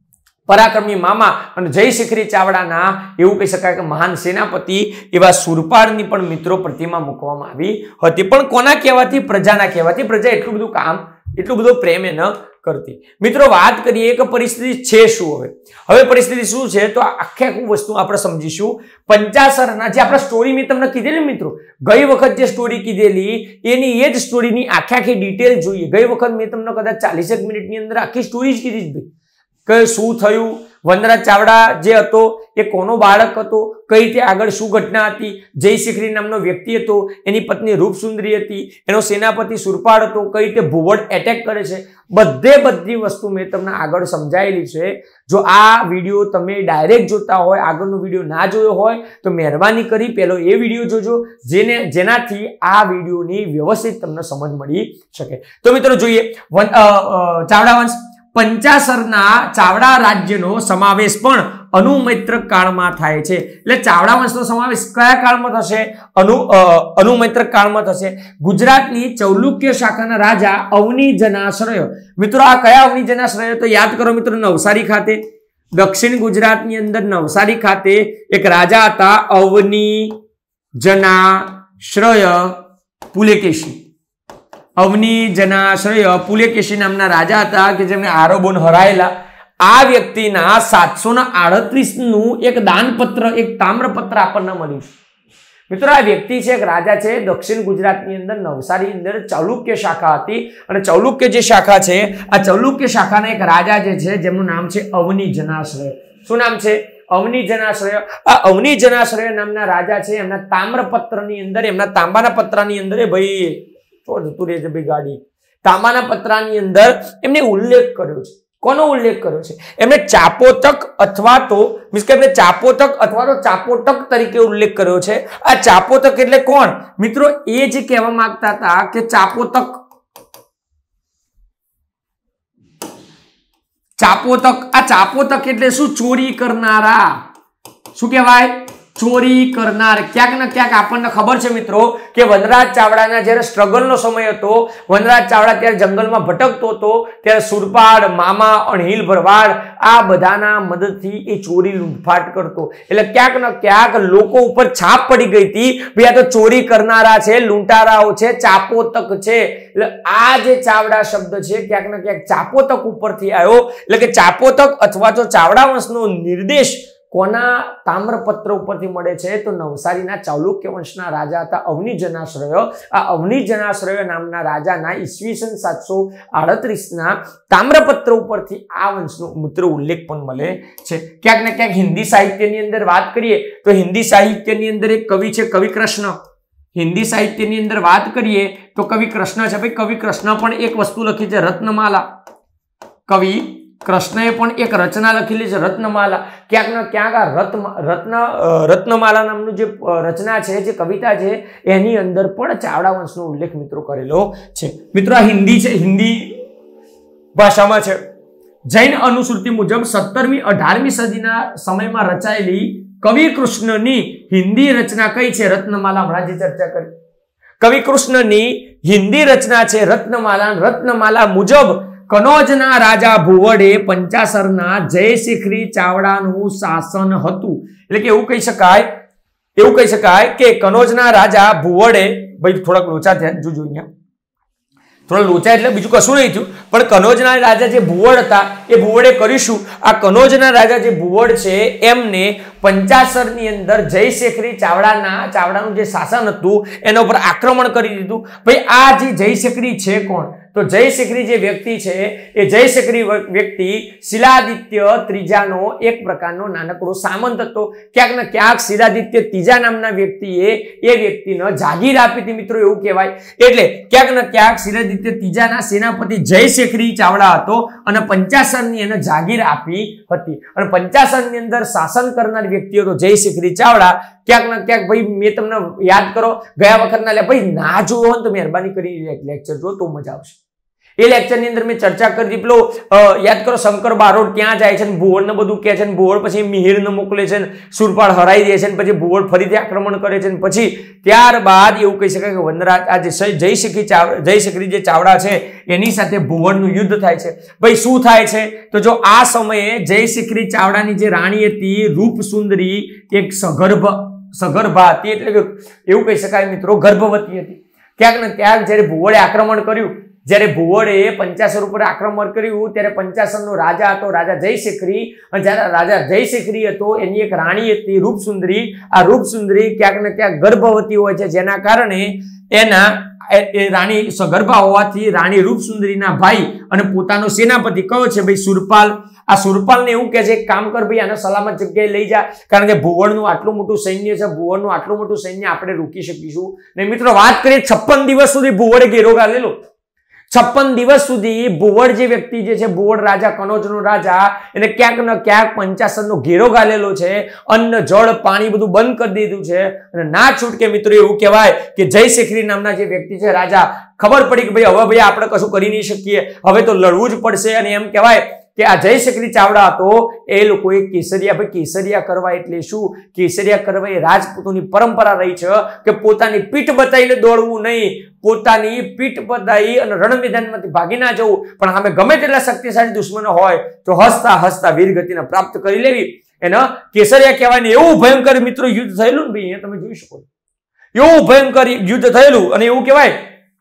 પરાક્રમી મામા અને જયશિખરી ચાવડાના એવું કહી શકાય કે મહાન સેનાપતિ એવા સુરપાળની પણ મિત્રો પ્રતિમા મૂકવામાં આવી હતી. પણ કોના કહેવાથી? પ્રજાના કહેવાથી. પ્રજા એટલું બધું કામ, એટલું બધો પ્રેમ એ ન કરતી. મિત્રો વાત કરીએ કે પરિસ્થિતિ છે શું. હવે હવે પરિસ્થિતિ શું છે તો આખે આખું વસ્તુ આપણે સમજીશું. પંચાસરના જે આપણે સ્ટોરી મેં તમને કીધેલી મિત્રો, ગઈ વખત જે સ્ટોરી કીધેલી એની એ જ સ્ટોરીની આખે આખી ડિટેલ જોઈએ. ગઈ વખત મેં તમને કદાચ ચાલીસેક મિનિટની અંદર આખી સ્ટોરી જ કીધી જ કે શું થયું, વનરાજ ચાવડા જે હતો એ કોનો બાળક હતો, કઈ રીતે આગળ શું ઘટના હતી, જયશિખરી નામનો વ્યક્તિ હતો, એની પત્ની રૂપસુંદરી હતી, એનો સેનાપતિ સુરપાળ હતો, કઈ રીતે ભુવડ એટેક કરે છે, બધે બધી વસ્તુ મેં તમને આગળ સમજાયેલી છે. જો આ વિડીયો તમે ડાયરેક્ટ જોતા હોય, આગળનો વિડીયો ના જોયો હોય તો મહેરબાની કરી પહેલો એ વિડીયો જોજો, જેને જેનાથી આ વિડીયોની વ્યવસ્થિત તમને સમજ મળી શકે. તો મિત્રો જોઈએ ચાવડા વંશ. પંચાસરના ચાવડા રાજ્યનો સમાવેશ પણ અનુમૈત્રક કાળમાં થાય છે. એટલે ચાવડા વંશનો સમાવેશ કયા કાળમાં થશે? અનુ અનુમૈત્રક કાળમાં થશે. ગુજરાતની ચૌલુક્ય શાખાના રાજા અવની જનાશ્રય. મિત્રો આ કયા અવની જનાશ્રય? તો યાદ કરો મિત્રો, નવસારી ખાતે, દક્ષિણ ગુજરાતની અંદર નવસારી ખાતે એક રાજા હતા અવની જનાશ્રય પુલકેશી. અવની જનાશ્રય પુલકેશી નામના રાજા હતા કે જેમને આરબોન હરાયેલા. આ વ્યક્તિના સાતસો ના આડત્રીસ નું એક દાનપત્ર, એક તામ્રપત્ર આપણને મળ્યું છે. મિત્રો આ વ્યક્તિ છે, એક રાજા છે, દક્ષિણ ગુજરાતની અંદર નવસારી અંદર ચાલુક્ય શાખા હતી. અને ચાલુક્ય જે શાખા છે, આ ચાલુક્ય શાખાના એક રાજા જે છે જેમનું નામ છે અવની જનાશ્રય. શું નામ છે? અવની જનાશ્રય. આ અવની જનાશ્રય નામના રાજા છે, એમના તામ્રપત્રની અંદર, એમના તાંબાના પત્રની અંદર, એ ભાઈ તો જતું રહે છે ભાઈ ગાડી, તાંબાના પત્રની અંદર એમને ઉલ્લેખ કર્યો છે. કોનો ઉલ્લેખ કર્યો છે? એમને ચાપોતક અથવા તો મીન્સ કે એમને ચાપોતક અથવા તો ચાપોટક તરીકે ઉલ્લેખ કર્યો છે. આ ચાપોતક એટલે કોણ? મિત્રો એ જ કહેવા માંગતા હતા કે ચાપોતક, ચાપોતક, આ ચાપોતક એટલે શું? ચોરી કરનારા. શું કહેવાય? ચોરી કરનાર. ક્યાંક ને ક્યાંક આપણને ખબર છે મિત્રો કે વનરાજ ચાવડાના જ્યારે સ્ટ્રગલનો સમય હતો, વનરાજ ચાવડા ત્યારે જંગલમાં ભટકતો હતો, ત્યારે સુરપાળ, મામા, અણહિલ ભરવાડ આ બધાના મદદથી એ ચોરી લૂંટફાટ કરતો. એટલે ક્યાંક ને ક્યાંક લોકો ઉપર છાપ પડી ગઈ હતી, ભાઈ આ તો ચોરી કરનારા છે, લૂંટારાઓ છે, ચાપોતક છે. એટલે આ જે ચાવડા શબ્દ છે ક્યાંક ને ક્યાંક ચાપોતક ઉપરથી આવ્યો. એટલે કે ચાપોતક અથવા તો ચાવડા વંશનો નિર્દેશ કોના તામ્રપત્ર ઉપરથી મળે છે? તો નવસારીના ચાલુક્ય વંશના રાજા હતા અવની જનાશ્રય. આ અવની જનાશ્રય નામના રાજાના ઈસવીસન સાતસો આડત્રીસ ના તામ્રપત્ર ઉપરથી આ વંશનો મિત્ર ઉલ્લેખ પણ મળે છે. ક્યાંક ને ક્યાંક હિન્દી સાહિત્યની અંદર વાત કરીએ તો હિન્દી સાહિત્યની અંદર એક કવિ છે કવિ કૃષ્ણ. હિન્દી સાહિત્યની અંદર વાત કરીએ તો કવિ કૃષ્ણ છે. ભાઈ કવિ કૃષ્ણ પણ એક વસ્તુ લખી છે રત્નમાલા. કવિ કૃષ્ણએ પણ એક રચના લખેલી છે રત્નમાલા. ક્યાંક ને ક્યાંક આ રત્ન રત્ન રત્નમાલા નામનું જે રચના છે, જે કવિતા છે, એની અંદર પણ ચાવડા વંશનો ઉલ્લેખ મિત્રો કરેલો છે. મિત્રો આ હિન્દી છે, હિન્દી ભાષામાં છે. જૈન અનુશ્રુતિ મુજબ સત્તરમી અઢારમી સદીના સમયમાં રચાયેલી કવિ કૃષ્ણની હિન્દી રચના કઈ છે? રત્નમાલા. હમણાં જે ચર્ચા કરી, કવિ કૃષ્ણની હિન્દી રચના છે રત્નમાલા. રત્નમાલા મુજબ કનોજના રાજા ભુવડે પંચાસરના જયશિખરી ચાવડાનું શાસન હતું. એટલે કે એવું કહી શકાય, એવું કહી શકાય કે કનોજના રાજા ભુવડે, ભાઈ થોડાક લોચા થયા જોજો અહીંયા, થોડા લોચા એટલે બીજું કશું નહીં થયું, પણ કનોજના રાજા જે ભુવડ હતા એ ભુવડે કરીશું. આ કનોજના રાજા જે ભુવડ છે એમને પંચાસરની અંદર જયશિખરી ચાવડાના ચાવડાનું જે શાસન હતું એના ઉપર આક્રમણ કરી દીધું. ભાઈ આ જે જયશિખરી છે કોણ? તો જયશિખરી જે વ્યક્તિ છે એ જયશિખરી વ્યક્તિ શિલાદિત્ય ત્રીજાનો એક પ્રકારનો નાનકડો સામંત હતો. ક્યાંક ને ક્યાંક શિલાદિત્ય ત્રીજા નામના વ્યક્તિએ એ વ્યક્તિને જાગીર આપી હતી મિત્રો, એવું કહેવાય. એટલે ક્યાંક ને ક્યાંક શિલાદિત્ય ત્રીજાના સેનાપતિ જયશિખરી ચાવડા હતો અને પંચાસરની એને જાગીર આપી હતી. અને પંચાસરની અંદર શાસન કરનાર વ્યક્તિ હતો જયશિખરી ચાવડા. ક્યાંક ને ક્યાંક ભાઈ મેં તમને યાદ કરો ગયા વખતના, લે ભાઈ ના જોયો હોય તો મહેરબાની કરી લેક્ચર જો તો મજા આવશે. એ લેક્ચરની અંદર મેં ચર્ચા કરી પેલો યાદ કરો શંકર બારોટ ત્યાં જાય છે ને ભુવડ ને બધું કહે છે ને ભુવડ પછી મિહિર ને મોકલે છે ને સુરપાલ હરાઈ દે છે ને પછી ભુવડ ફરીથી આક્રમણ કરે છે ને પછી ત્યારબાદ એવું કહી શકાય કે વનરાજ આ જે જયશિખરી ચાવડા જયશિખરી જે ચાવડા છે એની સાથે ભુવડનું યુદ્ધ થાય છે. ભાઈ શું થાય છે તો જો આ સમયે જયશિખરી ચાવડાની જે રાણી હતી રૂપસુંદરી એક સગર્ભ સગર્ભા હતી, એટલે કે એવું કહી શકાય મિત્રો ગર્ભવતી હતી. ક્યાંક ને ક્યાંક જયારે ભુવડે આક્રમણ કર્યું, જ્યારે ભુવડે પંચાસર ઉપર આક્રમણ કર્યું ત્યારે પંચાસરનો રાજા હતો રાજા જયશિખરી, અને જ્યારે રાજા જયશિખરી હતો એની એક રાણી હતી રૂપસુંદરી. આ રૂપસુંદરી ક્યાંક ને ક્યાંક ગર્ભવતી હોય છે, જેના કારણે એના એ રાણી સગર્ભા હોવાથી રાણી રૂપસુંદરીના ભાઈ અને પોતાનો સેનાપતિ કયો છે ભાઈ સુરપાલ. આ સુરપાલને એવું કહે છે એક કામ કર ભાઈ આને સલામત જગ્યાએ લઈ જા, કારણ કે ભુવડનું આટલું મોટું સૈન્ય છે, ભુવડનું આટલું મોટું સૈન્ય આપણે રોકી શકીશું. ને મિત્રો વાત કરીએ છપ્પન દિવસ સુધી ભુવડે ઘેરો ગાલેલો. છપ્પન દિવસ સુધી ભુવડ જે વ્યક્તિ જે છે ભુવડ રાજા કનોજનો રાજા એને ક્યાંક ને ક્યાંક પંચાસરનો ઘેરો ગાલેલો છે, અન્ન જળ પાણી બધું બંધ કરી દીધું છે. અને ના છૂટકે મિત્રો એવું કહેવાય કે જયશિખરી નામના જે વ્યક્તિ છે રાજા, ખબર પડી કે ભાઈ હવે ભાઈ આપણે કશું કરી નહીં શકીએ, હવે તો લડવું જ પડશે. અને એમ કહેવાય કે આ જયશિખરી ચાવડા હતો એ લોકોએ કેસરિયા, ભાઈ કેસરિયા કરવા એટલે શું? કેસરિયા કરવા એ રાજપૂતોની પરંપરા રહી છે કે પોતાની પીઠ બતાવીને દોડવું નહીં, પોતાની પીઠ બતાવી અને રણ મેદાનમાંથી ભાગી ના જવું, પણ સામે ગમે તેટલા શક્તિશાળી દુશ્મનો હોય તો હસતા હસતા વીરગતિને પ્રાપ્ત કરી લેવી, એના કેસરિયા કહેવાય. ને એવું ભયંકર મિત્રો યુદ્ધ થયેલું ને ભાઈ, તમે જોઈ શકો એવું ભયંકર યુદ્ધ થયેલું. અને એવું કહેવાય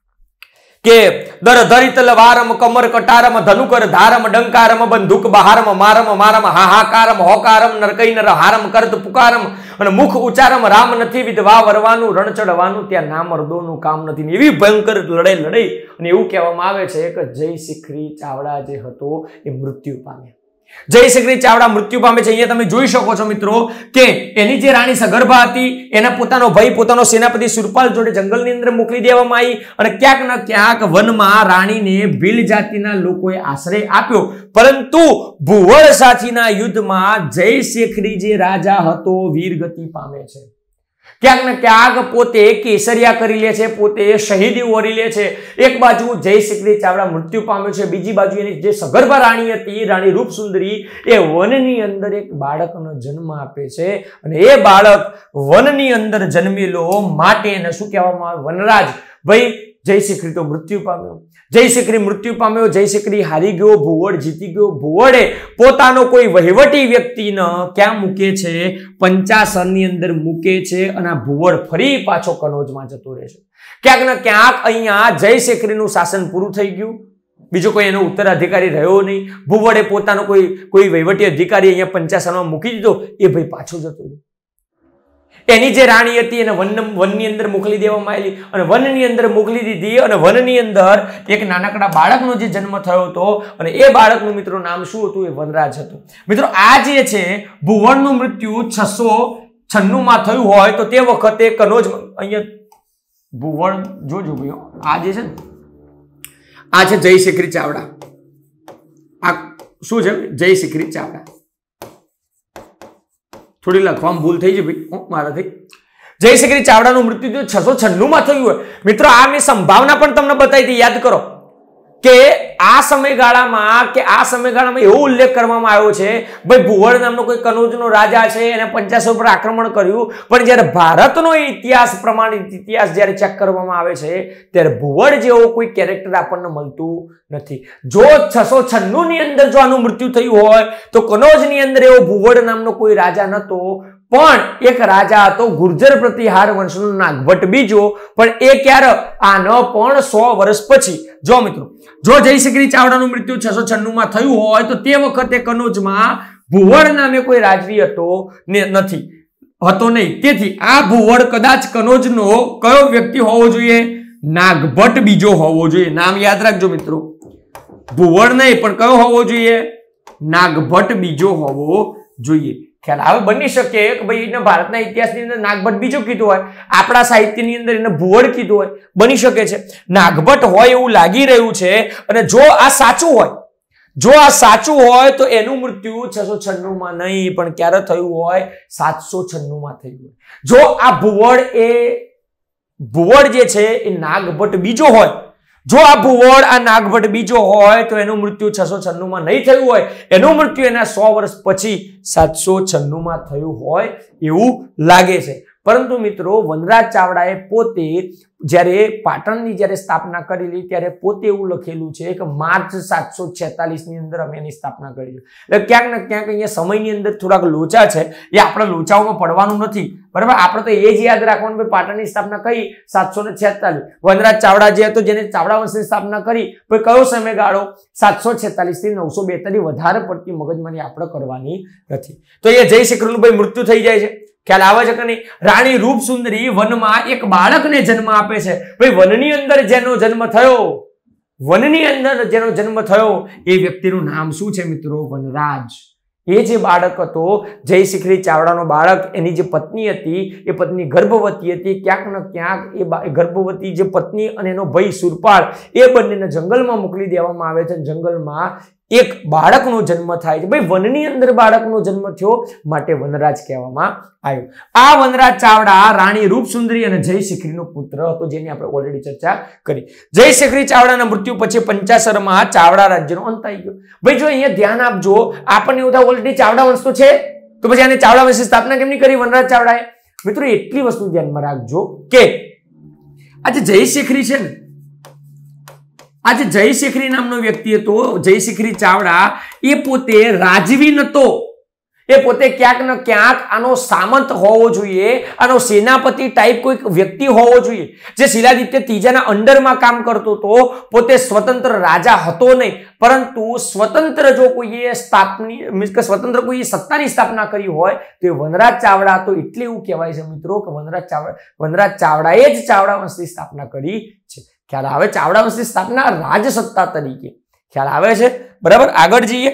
કે દર ધરી તલવારમ કમર કટારમ ધનુકર ધારમ ડંકારમ બંદૂક બહારમ મારમ મારમ હાહાકારમ હોકારમ નરકઈ નર હારમ કરત પુકારમ, અને મુખ ઉચ્ચારમ રામ નથી વિધવા વરવાનું રણ ચડવાનું ત્યાં ના મર્દોનું કામ નથી. એવી ભયંકર લડાઈ લડાઈ અને એવું કહેવામાં આવે છે કે જયશિખરી ચાવડા જે હતો એ મૃત્યુ પામ્યા. જયશિખરી ચાવડા મૃત્યુ પામે છે. અહીંયા તમે જોઈ શકો છો મિત્રો કે એની જે રાણી સગર્ભા હતી એના પોતાનો ભાઈ પોતાનો સેનાપતિ સુરપાલ જોડે જંગલની અંદર મોકલી દેવામાં આવી, અને ક્યાંક ના ક્યાંક વનમાં રાણીને ભીલ જાતિના લોકોએ આશ્રય આપ્યો. પરંતુ ભુવડ સાથેના યુદ્ધમાં જયશિખરી જે રાજા હતો વીરગતિ પામે છે. ક્યાંક ને ક્યાંક પોતે કેસરિયા કરી લે છે, પોતે શહીદી ઓરી લે છે. એક બાજુ જયશિખરી ચાવડા મૃત્યુ પામ્યો છે, બીજી બાજુ એની જે સગર્ભા રાણી હતી રાણી રૂપસુંદરી એ વનની અંદર એક બાળકનો જન્મ આપે છે, અને એ બાળક વનની અંદર જન્મેલો માટે એને શું કહેવામાં આવે? વનરાજ. ભાઈ જયશિખરી તો મૃત્યુ પામ્યો, જયશિખરી મૃત્યુ પામ્યો, જયશિખરી હારી ગયો, ભુવડ જીતી ગયો. ભુવડે પોતાનો કોઈ વહીવટી વ્યક્તિને ક્યાં મૂકે છે? પંચાસરની અંદર મૂકે છે, અને આ ભુવડ ફરી પાછો કનોજમાં જતો રહે છે. ક્યાંક ને ક્યાંક અહીંયા જયશિખરીનું શાસન પૂરું થઈ ગયું, બીજો કોઈ એનો ઉત્તરાધિકારી રહ્યો નહીં. ભુવડે પોતાનો કોઈ કોઈ વહીવટી અધિકારી અહીંયા પંચાસરમાં મૂકી દીધો, એ ભાઈ પાછો જતો રહ્યો. એની જે રાણી હતી એને વન વનની અંદર મોકલી દેવામાં આવેલી, અને વનની અંદર મોકલી દીધી, અને વનની અંદર એક નાનકડા બાળકનો જે જન્મ થયો હતો, અને એ બાળકનું મિત્રો નામ શું હતું? એ વનરાજ હતું. મિત્રો આ જે છે ભુવડનું મૃત્યુ છસો છન્નું માં થયું હોય તો તે વખતે કનોજ અહીંયા ભુવડ જોજો ભાઈ, આ જે છે ને આ છે જયશિખરી ચાવડા. આ શું છે? જયશિખરી ચાવડા. થોડી લખવામાં ભૂલ થઈ છે ભાઈ મારાથી. જયશિખરી ચાવડાનું મૃત્યુ છસો છન્નું માં થયું હોય. મિત્રો આ મેં સંભાવના પણ તમને બતાવી હતી, યાદ કરો કે આ સમયગાળામાં કે આ સમયગાળામાં એવો ઉલ્લેખ કરવામાં આવ્યો છે ભાઈ ભુવડ નામનો કોઈ કનોજનો રાજા છે, એને પંચાસો પર આક્રમણ કર્યું, પણ જ્યારે ભારતનો ઇતિહાસ પ્રમાણિત ઇતિહાસ જ્યારે ચેક કરવામાં આવે છે ત્યારે ભુવડ જેવો કોઈ કેરેક્ટર આપણને મળતું નથી. જો છસો છન્નું ની અંદર જો આનું મૃત્યુ થયું હોય તો કનોજની અંદર એવો ભુવડ નામનો કોઈ રાજા નતો, પણ એક રાજા હતો ગુર્જર પ્રતિહાર વંશનો નાગભટ્ટ બીજો. પણ એ ક્યારે? આ ન પણ સો વર્ષ પછી. જો મિત્રો જો જયશિખરી ચાવડાનું મૃત્યુ છસો છન્નું માં થયું હોય તો તે વખતે કનોજમાં ભુવડ નામે કોઈ રાજવી હતો નથી હતો નહીં. તેથી આ ભુવડ કદાચ કનોજનો કયો વ્યક્તિ હોવો જોઈએ? નાગભટ્ટ બીજો હોવો જોઈએ. નામ યાદ રાખજો મિત્રો, ભુવડ નહીં પણ કયો હોવો જોઈએ? નાગભટ્ટ બીજો હોવો જોઈએ. ખ્યાલ આવે? બની શકે કે ભાઈ એને ભારતના ઇતિહાસની અંદર નાગભટ્ટ બીજો કીધું હોય, આપણા સાહિત્યની અંદર એને ભુવડ કીધું હોય, બની શકે છે. નાગભટ્ટ હોય એવું લાગી રહ્યું છે. અને જો આ સાચું હોય, જો આ સાચું હોય તો એનું મૃત્યુ છસો છન્નું માં નહીં પણ ક્યારે થયું હોય? સાતસો છન્નું માં થયું હોય. જો આ ભુવડ એ ભુવડ જે છે એ નાગભટ્ટ બીજો હોય, જો આ ભુવડ આ નાગભટ્ટ બીજો હોય તો એનું મૃત્યુ છસો છન્નું માં નહીં થયું હોય, એનું મૃત્યુ એના સો વર્ષ પછી સાતસો છન્નું માં થયું હોય એવું લાગે છે. પરંતુ મિત્રો વનરાજ ચાવડાએ પોતે જ્યારે પાટણની જ્યારે સ્થાપના કરેલી ત્યારે પોતે એવું લખેલું છે કે માર્ચ સાતસો છેતાલીસ ની અંદર અમે એની સ્થાપના કરી છે. એટલે ક્યાંક ને ક્યાંક અહીંયા સમયની અંદર થોડાક લોચા છે, એ આપણે લોચાઓમાં પડવાનું નથી, બરાબર. આપણે તો એ જ યાદ રાખવાનું કે પાટણની સ્થાપના કઈ સાતસો ને છેતાલીસ, વનરાજ ચાવડા જે હતો જેને ચાવડા વંશની સ્થાપના કરી, પછી કયો સમયગાળો સાતસો છેતાલીસ થી નવસો બેતાલીસ, વધારે પડતી મગજમારી આપણે કરવાની નથી. તો એ જય શિખરનું ભાઈ મૃત્યુ થઈ જાય છે. ખ્યાલ આવે છે કે નહીં? રાણી રૂપસુંદરી વનમાં એક બાળકને જન્મ આપે છે. ભાઈ વનની અંદર જેનો જન્મ થયો, વનની અંદર જેનો જન્મ થયો એ વ્યક્તિનું નામ શું છે મિત્રો? વનરાજ. એ જે બાળક હતો જય શિખરી ચાવડાનો બાળક, એની જે પત્ની હતી એ પત્ની ગર્ભવતી હતી. ક્યાંક ને ક્યાંક એ ગર્ભવતી જે પત્ની અને એનો ભાઈ સુરપાલ એ બંનેને જંગલમાં મોકલી દેવામાં આવે છે. જંગલમાં એક બાળકનો જન્મ થાય છે. ભાઈ વનની અંદર બાળકનો જન્મ થયો માટે વનરાજ કહેવામાં આવ્યો. આ વનરાજ ચાવડા રાણી રૂપસુંદરી અને જય શિખરીનો પુત્ર હતો, જેની આપણે ઓલરેડી ચર્ચા કરી. જય શિખરી ચાવડાના મૃત્યુ પછી પંચાસરમાં ચાવડા રાજ્યનો અંત આવી ગયો. ભાઈ જો અહીંયા ધ્યાન આપજો, આપણને એવું થાય ઓલરેડી ચાવડા વંશ તો છે, તો પછી આને ચાવડા વંશની સ્થાપના કેમ નહીં કરી વનરાજ ચાવડાએ? મિત્રો એટલી વસ્તુ ધ્યાનમાં રાખજો કે આજે જય શિખરી છે ને, આજે જય શિખરી નામનો વ્યક્તિ હતો, જય શિખરી ચાવડા, એ પોતે રાજવી નતો. એ પોતે ક્યાંક ને ક્યાંક આનો સામંત હોવો જોઈએ, આનો સેનાપતિ ટાઈપ કોઈક વ્યક્તિ હોવો જોઈએ, જે શિલાદિત્ય ત્રીજાના અંડરમાં કામ કરતો હતો. પોતે સ્વતંત્ર રાજા હતો નહીં, પરંતુ સ્વતંત્ર જો કોઈએ સ્થાપની મીન્સ કે સ્વતંત્ર કોઈ સત્તાની સ્થાપના કરી હોય તો એ વનરાજ ચાવડા હતો. એટલે એવું કહેવાય છે મિત્રો કે વનરાજ ચાવડા વનરાજ ચાવડાએ જ ચાવડા વંશની સ્થાપના કરી છે. ખ્યાલ આવે? ચાવડા વંશની સ્થાપના રાજસત્તા તરીકે. ખ્યાલ આવે છે? બરાબર. આગળ જઈએ.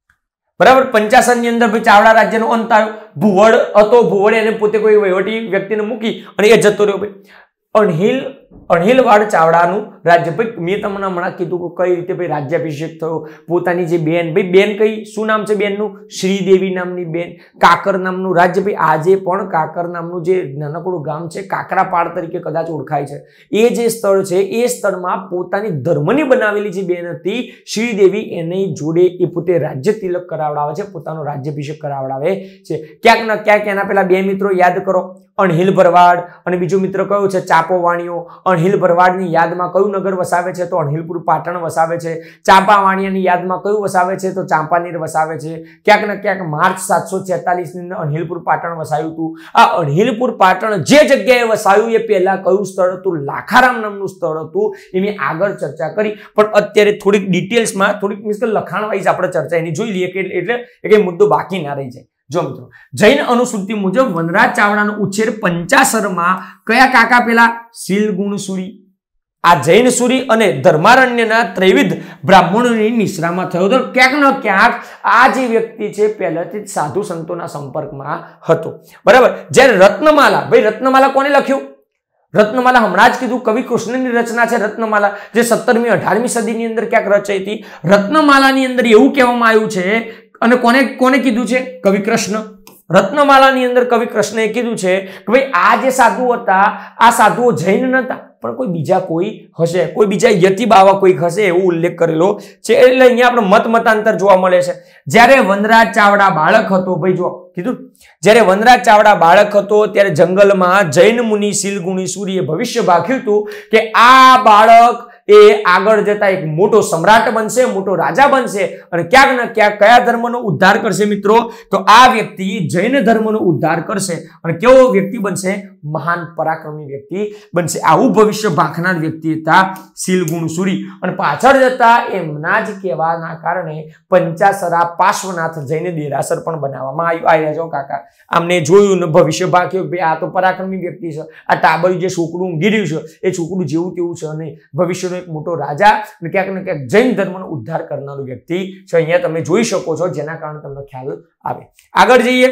બરાબર. પંચાસન ની અંદર ચાવડા રાજ્યનો અંત આવ્યો. ભુવડ હતો, ભુવડે એને પોતે કોઈ વહીવટી વ્યક્તિને મૂકી અને એ જતો રહ્યો. ભાઈ અણહિલ અણહિલવાડ ચાવડાનું રાજ્ય. ભાઈ મેં તમને હમણાં કીધું કે કઈ રીતે ભાઈ રાજ્યાભિષેક થયો. પોતાની જે બેન, ભાઈ બેન કઈ શું નામ છે બેનનું? શ્રીદેવી નામની બેન. કાકર નામનું રાજ્ય. ભાઈ આજે પણ કાકર નામનું જે નાનકડું ગામ છે, કાકરાપાડ તરીકે કદાચ ઓળખાય છે, એ જે સ્થળ છે એ સ્થળમાં પોતાની ધર્મની બનાવેલી જે બેન હતી શ્રીદેવી, એની જોડે એ પોતે રાજ્ય તિલક કરાવડાવે છે, પોતાનો રાજ્યાભિષેક કરાવડાવે છે. ક્યાંક ના ક્યાંક એના પેલા બે મિત્રો યાદ કરો, અણહિલ ભરવાડ અને બીજો મિત્ર કયો છે? ચાપો વાણિયો. અણહિલ ભરવાડની યાદમાં કયું નગર વસાવે છે? તો અણહિલપુર પાટણ વસાવે છે. ચાંપા વાણિયાની યાદમાં કયું વસાવે છે? તો ચાંપાનેર વસાવે છે. ક્યાંક ને ક્યાંક માર્ચ સાતસો છેતાલીસ ની અંદર અણહિલપુર પાટણ વસાયું હતું. આ અણહિલપુર પાટણ જે જગ્યાએ વસાયું એ પહેલા કયું સ્થળ હતું? લાખારામ નામનું સ્થળ હતું. એની આગળ ચર્ચા કરી, પણ અત્યારે થોડીક ડિટેલ્સમાં થોડીક મીન્સ કે લખાણ વાઇઝ આપણે ચર્ચા એની જોઈ લઈએ કે એટલે એ મુદ્દો બાકી ના રહી જાય. જો મિત્રો જૈન અનુસૂચિ મુજબ વનરાજ ચાવડાનો ઉછેર પંચાસરમાં કયા કાકા પેલા શીલગુણસુરી, આ જૈન સુરી અને ધર્મારણ્યના ત્રિવિધ બ્રાહ્મણોની નિશ્રામાં થયો હતો. ક્યાંક ન ક્યાંક આ જે વ્યક્તિ છે પહેલાથી જ સાધુ સંતોના સંપર્કમાં હતો. બરાબર. જ્યારે રત્નમાલા, ભાઈ રત્નમાલા કોને લખ્યું? રત્નમાલા હમણાં જ કીધું કવિ કૃષ્ણની રચના છે રત્નમાલા, જે સત્તરમી અઢારમી સદીની અંદર ક્યાંક રચાઈ હતી. રત્નમાલાની અંદર એવું કહેવામાં આવ્યું છે, અને કોને કોને કીધું છે? કવિ કૃષ્ણ. રત્નમાલાની અંદર કવિ કૃષ્ણએ કીધું છે કે ભાઈ આ જે સાધુઓ હતા, આ સાધુઓ જૈન નતા, પણ કોઈ બીજા કોઈ હશે, કોઈ બીજા યતિ બાવા કોઈક હશે, એવો ઉલ્લેખ કરેલો છે. એટલે અહીંયા આપણે મત મતાંતર જોવા મળે છે. જ્યારે વનરાજ ચાવડા બાળક હતો, ભાઈ જો કીધું, જ્યારે વનરાજ ચાવડા બાળક હતો ત્યારે જંગલમાં જૈન મુનિ શીલગુણી સૂર્યએ ભવિષ્ય ભાગ્યું હતું કે આ બાળક એ આગળ જતા એક મોટો સમ્રાટ બનશે, મોટો રાજા બનશે, અને ક્યાંક ને ક્યાંક કયા ધર્મનો ઉદ્ધાર કરશે મિત્રો? તો આ વ્યક્તિ જૈન ધર્મનો ઉદ્ધાર કરશે. અને કેવો વ્યક્તિ બનશે? મહાન પરાક્રમી વ્યક્તિ બનશે. આવું ભવિષ્ય ભાખનાર વ્યક્તિ હતા શીલગુણસુરી. અને પાછળ જતા એમના જ કહેવાના કારણે પંચાસરા પાર્શ્વનાથ જૈન દેરાસર પણ બનાવવામાં આવ્યું. આવ્યા છો કાકા, આમને જોયું ને ભવિષ્ય ભાખ્યું કે આ તો પરાક્રમી વ્યક્તિ છે, આ ટાબરિયું જે છોકરું ઊંઘી રહ્યું છે એ છોકરું જેવું તેવું છે નહીં, ભવિષ્યનો એક મોટો રાજા અને ક્યાંક ને ક્યાંક જૈન ધર્મનો ઉદ્ધાર કરનારો વ્યક્તિ છે. અહીંયા તમે જોઈ શકો છો, જેના કારણે તમને ખ્યાલ આવે. આગળ જઈએ.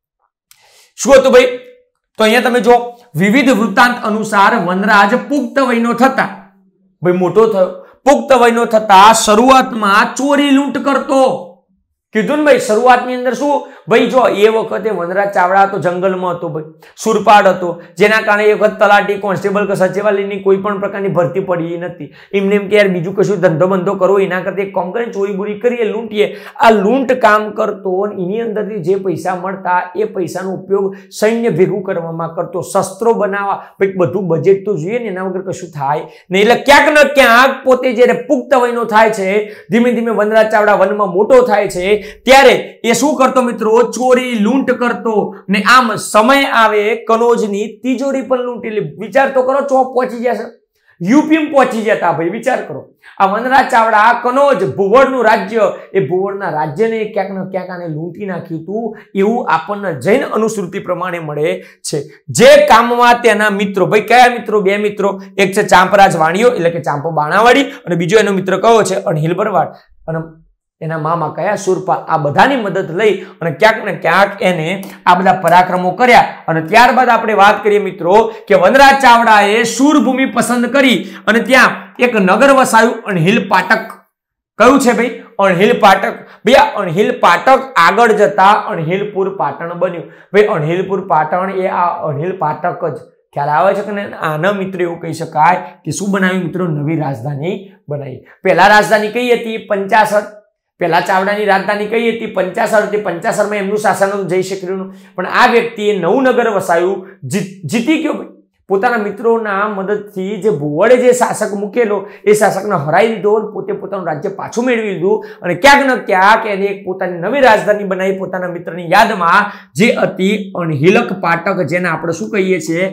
શું હતું ભાઈ? તો અહીંયા તમે જો વિવિધ વૃત્તાંત અનુસાર વનરાજ પુખ્ત વયનો થતા, ભાઈ મોટો થયો, પુખ્ત વયનો થતા શરૂઆતમાં ચોરી લૂંટ કરતો. કીધું ને ભાઈ શરૂઆતની અંદર શું ભાઈ જો એ વખતે વનરાજ ચાવડા તો જંગલમાં હતો ભાઈ, સુરપાડ હતો, જેના કારણે એ વખત તલાટી કોન્સ્ટેબલ કે સચિવાલયની કોઈ પણ પ્રકારની ભરતી પડી નથી. એમને એમ કે યાર બીજું કશું ધંધો બંધો કરવો એના કરતા એક કામ કરીને ચોરી બોરી કરીએ, લૂંટીએ. આ લૂંટ કામ કરતો, એની અંદરથી જે પૈસા મળતા એ પૈસાનો ઉપયોગ સૈન્ય ભેગું કરવામાં કરતો, શસ્ત્રો બનાવવા, ભાઈ બધું બજેટ તો જોઈએ ને, એના વગર કશું થાય નહીં. એટલે ક્યાંક ને ક્યાંક પોતે જ્યારે પુખ્ત વયનો થાય છે, ધીમે ધીમે વનરાજ ચાવડા વનમાં મોટો થાય છે, ત્યારે એ શું કરતો મિત્રો? ચોરી લૂંટ કરતો ને આમ સમય આવે કનોજની તિજોરી પણ લૂંટી લે. વિચાર તો કરો, ચોપ પહોંચી જશે, યુપી માં પહોંચી જતા ભાઈ. વિચાર કરો, આ વનરાજ ચાવડા આ કનોજ ભુવડનું રાજ્ય, એ ભુવડના રાજ્યને ક્યાંક ને ક્યાંક આને લૂંટી નાખ્યું હતું, એવું આપણને જૈન અનુશ્રુતિ પ્રમાણે મળે છે. જે કામમાં તેના મિત્રો, ભાઈ કયા મિત્રો? બે મિત્રો, એક છે ચાંપરાજ વાણિયો એટલે કે ચાંપો બાણાવાડી, અને બીજો એનો મિત્ર કયો છે? અણહિલ ભરવાડ, અને એના મામા કયા? સુરપાલ. આ બધાની મદદ લઈ અને ક્યાંક ને ક્યાંક એને આ બધા પરાક્રમો કર્યા. અને ત્યારબાદ આપણે વાત કરીએ મિત્રો કે વનરાજ ચાવડાએ શૂરભૂમિ પસંદ કરી અને ત્યાં એક નગર વસાયું, અણહિલ પાટક. કયું છે ભાઈ? અણહિલ પાટક. ભાઈ આ અણહિલ પાટક આગળ જતા અણહિલપુર પાટણ બન્યું. ભાઈ અણહિલપુર પાટણ એ આ અણહિલ પાટક જ. ખ્યાલ આવે છે કે આના મિત્રો એવું કહી શકાય કે શું બનાવ્યું મિત્રો? નવી રાજધાની બનાવી. પહેલા રાજધાની કઈ હતી? પંચાસર. પહેલા ચાવડાની રાજધાની કઈ હતી? પંચાસર હતી. પંચાસરમાં એમનું શાસન હતું જયશેખરીનું. પણ આ વ્યક્તિએ નવું નગર વસાયું, જીતી ગયો ભાઈ. પોતાના મિત્રોના મદદથી જે ભુવડે જે શાસક મૂકેલો એ શાસકને હરાવી દીધો, પોતે પોતાનું રાજ્ય પાછું મેળવી લીધું અને ક્યાંક ને ક્યાંક એને એક પોતાની નવી રાજધાની બનાવી પોતાના મિત્રની યાદમાં, જે હતી અણહિલક પાટક, જેને આપણે શું કહીએ છીએ?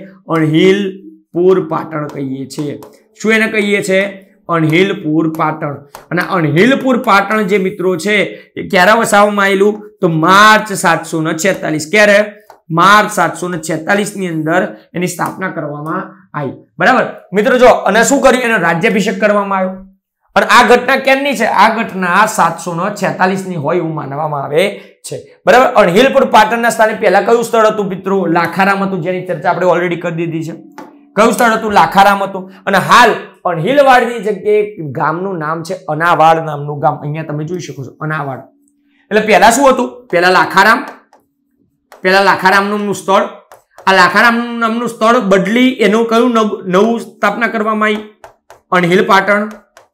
અણહિલપુર પાટણ કહીએ છીએ. શું એને કહીએ છીએ? અણહિલપુર પાટણ. અને અણહિલપુર પાટણ જે મિત્રો છે એ ક્યારે વસાવવામાં આવેલું? તો માર્ચ સાતસો ને છેતાલીસ. ક્યારે? માર્ચ સાતસો ને છેતાલીસ ની અંદર એની સ્થાપના કરવામાં આવી. બરાબર મિત્રો, જો અને શું કર્યું? એનો રાજ્યાભિષેક કરવામાં આવ્યો. અને આ ઘટના ક્યારની છે? આ ઘટના સાતસો ને છેતાલીસ ની હોય એવું માનવામાં આવે છે. બરાબર. અણહિલપુર પાટણના સ્થાને પહેલા કયું સ્થળ હતું મિત્રો? લાખારામ હતું, જેની ચર્ચા આપણે ઓલરેડી કરી દીધી છે. કયું સ્થળ હતું? લાખારામ હતું. અને હાલ અણહિલવાડની જગ્યાએ ગામનું નામ છે અનાવાડ નામનું ગામ. અહીંયા તમે જોઈ શકો છો અનાવાડ. એટલે પહેલા શું હતું? પહેલા લાખારામ. પહેલા લાખારામ નામનું સ્થળ. આ લાખારામ નામનું સ્થળ બદલી એનું કયું નવું સ્થાપના કરવામાં આવી? અણહિલ પાટણ.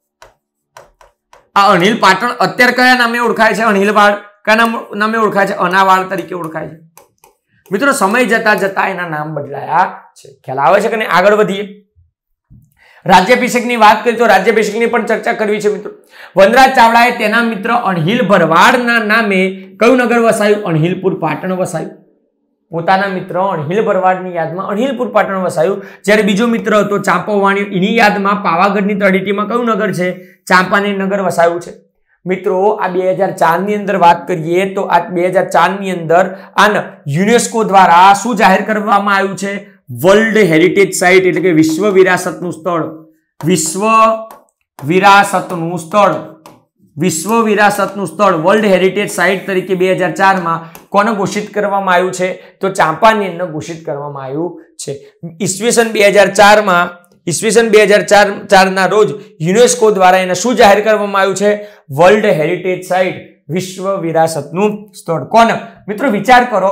આ અણહિલ પાટણ અત્યારે કયા નામે ઓળખાય છે? અણહિલવાડ. કયા નામે ઓળખાય છે? અનાવાડ તરીકે ઓળખાય છે. મિત્રો સમય જતા જતા એના નામ બદલાયા છે. ખ્યાલ આવે છે કે નહીં? આગળ વધીએ. રાજ્યાભિષેકની વાત કરીએ તો રાજ્યાભિષેકની પણ ચર્ચા કરવી છે મિત્રો. વનરાજ ચાવડાએ તેના મિત્ર અણહિલ ભરવાડના નામે કયું નગર વસાયું? અણહિલપુર પાટણ વસાયું. પોતાના મિત્ર અણહિલ ભરવાડની યાદમાં અણહિલપુર પાટણ વસાયું. જ્યારે બીજો મિત્ર હતો ચાંપો વાણિયો, એની યાદમાં પાવાગઢની તળેટીમાં કયું નગર છે? ચાંપાનેર નગર વસાયું છે. મિત્રો આ બે હજાર ચાર ની અંદર વાત કરીએ તો આ બે હજાર ચાર ની અંદર આને યુનેસ્કો દ્વારા શું જાહેર કરવામાં આવ્યું છે? વર્લ્ડ હેરિટેજ સાઇટ એટલે કે વિશ્વ વિરાસતનું સ્થળ. વિશ્વ વિરાસતનું સ્થળ. વિશ્વ વિરાસતનું સ્થળ વર્લ્ડ હેરિટેજ સાઇટ તરીકે બે હજાર ચાર માં કોને ઘોષિત કરવામાં આવ્યું છે? તો ચાંપાનેરને ઘોષિત કરવામાં આવ્યું છે. ઈસવીસન બે હજાર ચાર માં ઈસવીસન બે હજાર ચાર ના રોજ યુનેસ્કો દ્વારા એને શું જાહેર કરવામાં આવ્યું છે? વર્લ્ડ હેરિટેજ સાઇટ, વિશ્વ વિરાસતનું સ્થળ. કોને? મિત્રો વિચાર કરો,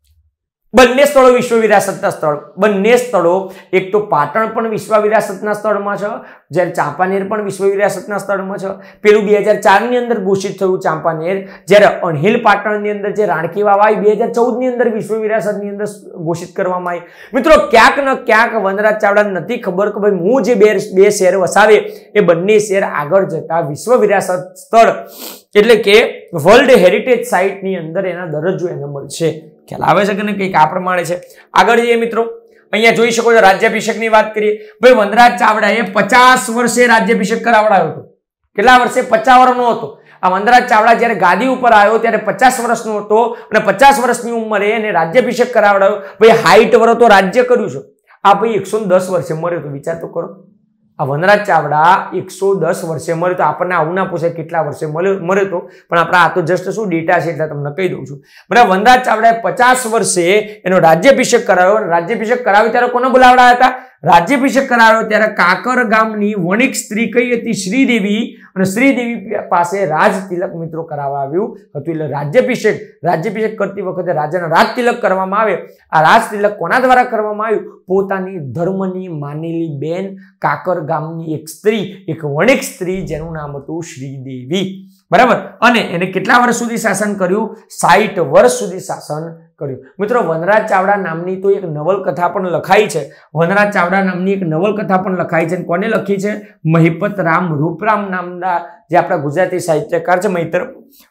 બંને સ્થળો વિશ્વ વિરાસતના સ્થળ. બંને સ્થળો, એક તો પાટણ પણ વિશ્વ વિરાસતના સ્થળમાં છે, જ્યારે ચાંપાનેર પણ વિશ્વ વિરાસતના સ્થળમાં છે. પેલું બે હજાર ચાર ની અંદર ઘોષિત થયું ચાંપાનેર, જ્યારે અણહિલ પાટણની અંદર જે રાણકી વાવ આવી બે હજાર ચૌદ ની અંદર વિશ્વ વિરાસતની અંદર ઘોષિત કરવામાં આવી. મિત્રો ક્યાંક ને ક્યાંક વનરાજ ચાવડાને નથી ખબર કે ભાઈ હું જે બે બે શહેર વસાવે એ બંને શહેર આગળ જતા વિશ્વ વિરાસત સ્થળ એટલે કે વર્લ્ડ હેરિટેજ સાઇટની અંદર એના દરજ્જો એને મળશે. ખ્યાલ આવે છે કે નહીં? કંઈક આ પ્રમાણે છે. આગળ જઈએ મિત્રો. અહીંયા જોઈ શકો છો રાજ્યાભિષેકની વાત કરીએ. ભાઈ વનરાજ ચાવડાએ પચાસ વર્ષે રાજ્યાભિષેક કરાવડાયો હતો. કેટલા વર્ષે? પચાસ વર્ષનો હતો. આ વનરાજ ચાવડા જ્યારે ગાદી ઉપર આવ્યો ત્યારે પચાસ વર્ષનો હતો અને પચાસ વર્ષની ઉંમરે એને રાજ્યાભિષેક કરાવડાયો. ભાઈ સાઠ વર્ષ તો રાજ્ય કર્યું છે. આ ભાઈ એકસો દસ વર્ષે મર્યો તો વિચાર તો કરો. આ વનરાજ ચાવડા એકસો દસ વર્ષે મર્યો તો આપણને આવું ના પૂછે કેટલા વર્ષે મર્યો તો, પણ આપણે આ તો જસ્ટ શું ડેટા છે એટલે તમને કહી દઉં છું. બરાબર. વનરાજ ચાવડાએ પચાસ વર્ષે એનો રાજ્યાભિષેક કરાવ્યો. રાજ્યાભિષેક કરાવ્યો ત્યારે કોને બોલાવડાયા હતા? રાજ્યાભિષેક કરાવ્યો ત્યારે કાકર ગામની વણિક સ્ત્રી કઈ હતી? શ્રીદેવી. અને શ્રીદેવી પાસે રાજ તિલક મિત્રો કરાવાયું હતું. એટલે રાજ્યાભિષેક રાજ્યાભિષેક કરતી વખતે રાજાના રાજ તિલક કરવામાં આવે. આ રાજ તિલક કોના દ્વારા કરવામાં આવ્યું? પોતાની ધર્મની માનેલી બેન કાકર ગામની એક સ્ત્રી, એક વણિક સ્ત્રી જેનું નામ હતું શ્રીદેવી. બરાબર. અને એને કેટલા વર્ષ સુધી શાસન કર્યું? સાઠ વર્ષ સુધી શાસન કર્યું. મિત્રો વનરાજ ચાવડા નામની તો એક નવલકથા પણ લખાઈ છે. વનરાજ ચાવડા નામની એક નવલકથા પણ લખાઈ છે. કોને લખી છે? મહિપતરામ રૂપરામ નામના જે આપણા ગુજરાતી સાહિત્યકાર છે મહિતર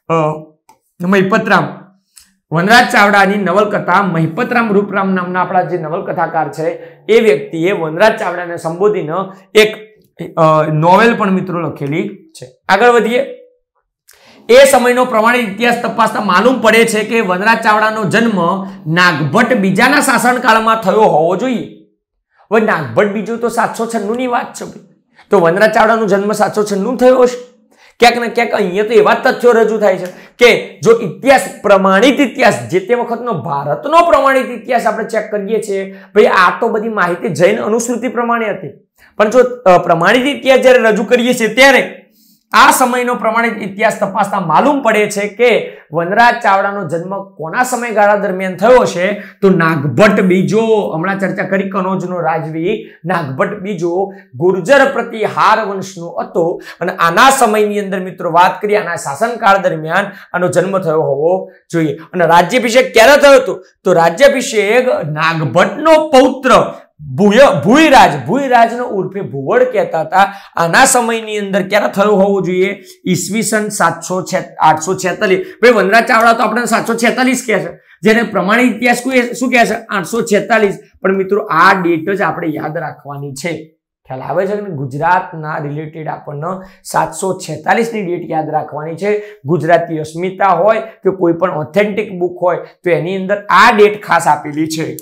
મહિપતરામ. વનરાજ ચાવડાની નવલકથા મહિપતરામ રૂપરામ નામના આપણા જે નવલકથાકાર છે એ વ્યક્તિએ વનરાજ ચાવડાને સંબોધીને એક નોવેલ પણ મિત્રો લખેલી છે. આગળ વધીએ. એ સમયનો પ્રમાણિત ઇતિહાસ તપાસતા માલુમ પડે છે કે વનરાજ ચાવડાનો જન્મ નાગભટ્ટ બીજાના શાસનકાળમાં થયો હોવો જોઈએ. હવે નાગભટ્ટ બીજો તો સાતસો છન્નું ની વાત છે. તો વનરાજ ચાવડાનો જન્મ સાતસો છન્નું થયો હશે. ક્યાંક ને ક્યાંક અહીંયા તો એવા તથ્યો રજૂ થાય છે કે જો ઇતિહાસ પ્રમાણિત ઇતિહાસ જે તે વખતનો ભારતનો પ્રમાણિત ઇતિહાસ આપણે ચેક કરીએ છીએ, ભાઈ આ તો બધી માહિતી જૈન અનુશ્રુતિ પ્રમાણે હતી, પણ જો પ્રમાણિત ઇતિહાસ જ્યારે રજૂ કરીએ છીએ ત્યારે આ સમયનો પ્રમાણિત ઇતિહાસ તપાસતા માલુમ પડે છે કે વનરાજ ચાવડાનો જન્મ કોના સમયગાળા દરમિયાન થયો છે? તો નાગભટ્ટ બીજો, હમણાં ચર્ચા કરી કનોજનો રાજવી નાગભટ્ટ બીજો ગુર્જર પ્રતિહાર વંશનો હતો અને આના સમયની અંદર મિત્રો વાત કરીએ આના શાસનકાળ દરમિયાન આનો જન્મ થયો હોવો જોઈએ. અને રાજ્યાભિષેક ક્યારે થયો હતો? તો રાજ્યાભિષેક નાગભટ્ટનો પૌત્ર ભૂયરાજ ભૂયરાજનો ઉર્ફે ભુવડ કહેતા હતા. આના સમયની અંદર ક્યારે થયો હોવો જોઈએ? ઈસવીસન સાતસો આઠસો છેતાલીસ. ભાઈ વનરાજ ચાવડા તો આપણે સાતસો છેતાલીસ કહે છે, જેને પ્રમાણિત ઇતિહાસ શું કહે છે? આઠસો છેતાલીસ. પણ મિત્રો આ ડેટ જ આપણે યાદ રાખવાની છે. ખ્યાલ આવે છે કે ગુજરાતના રિલેટેડ આપણને સાતસો છેતાલીસ ની ડેટ યાદ રાખવાની છે. ગુજરાતી અસ્મિતા હોય કે કોઈ પણ ઓથેન્ટિક બુક હોય તો એની અંદર આ ડેટ ખાસ આપેલી છે.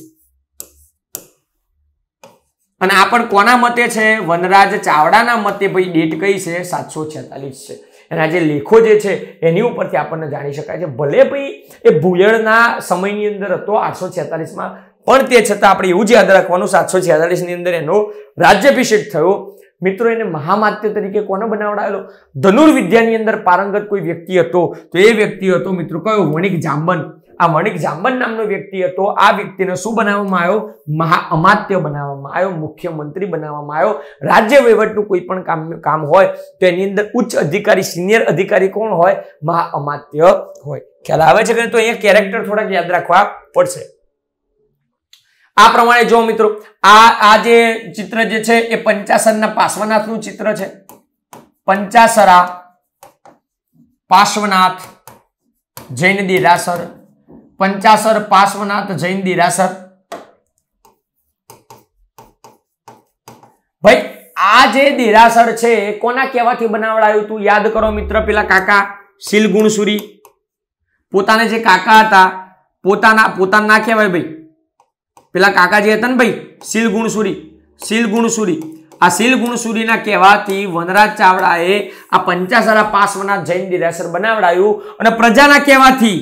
અને આ પણ કોના મતે છે? વનરાજ ચાવડાના મતે ભાઈ ડેટ કઈ છે? સાતસો છેતાલીસ છે. એના જે લેખો જે છે એની ઉપરથી આપણને જાણી શકાય છે. ભલે ભાઈ એ ભૂયળના સમયની અંદર હતો આઠસો છેતાલીસ માં, પણ તે છતાં આપણે એવું જ યાદ રાખવાનું સાતસો છેતાલીસ ની અંદર એનો રાજ્યાભિષેક થયો. મિત્રો એને મહામાત્ય તરીકે કોને બનાવડાયેલો? ધનુર્વિદ્યાની અંદર પારંગત કોઈ વ્યક્તિ હતો તો એ વ્યક્તિ હતો મિત્રો કયો? વણિક જાંબન. આ વણિક જાંબન નામનો વ્યક્તિ હતો. આ વ્યક્તિને શું બનાવવામાં આવ્યો? મહા અમાત્ય બનાવવામાં આવ્યો, મુખ્યમંત્રી બનાવવામાં આવ્યો. રાજ્ય વહીવટનું કોઈ પણ કામ કામ હોય તો એની અંદર ઉચ્ચ અધિકારી સિનિયર અધિકારી કોણ હોય? મહા અમાત્ય હોય. ખ્યાલ આવે છે કે તો અહીંયા કેરેક્ટર થોડાક યાદ રાખવા પડશે. આ પ્રમાણે જો મિત્રો આ આ જે ચિત્ર જે છે એ પંચાસરના પાર્શ્વનાથનું ચિત્ર છે. પંચાસરા પાર્શ્વનાથ જૈન દેરાસર. પંચાસર પાર્શ્વનાથ જૈન દેરાસર. ભાઈ આ જે દેરાસર છે કોના કહેવાથી બનાવડાયું તું? યાદ કરો મિત્ર, પેલા કાકા શીલગુણસુરી પોતાને જે કાકા હતા પોતાના પોતાના ના કહેવાય ભાઈ, પેલા કાકા જે હતા ને ભાઈ શીલગુણસુરી શીલગુણસુરી આ શીલગુણસુરીના કહેવાથી વનરાજ ચાવડાએ આ પંચાસરા પાર્શ્વનાથ જૈન દેરાસર બનાવડાયું. અને પ્રજાના કહેવાથી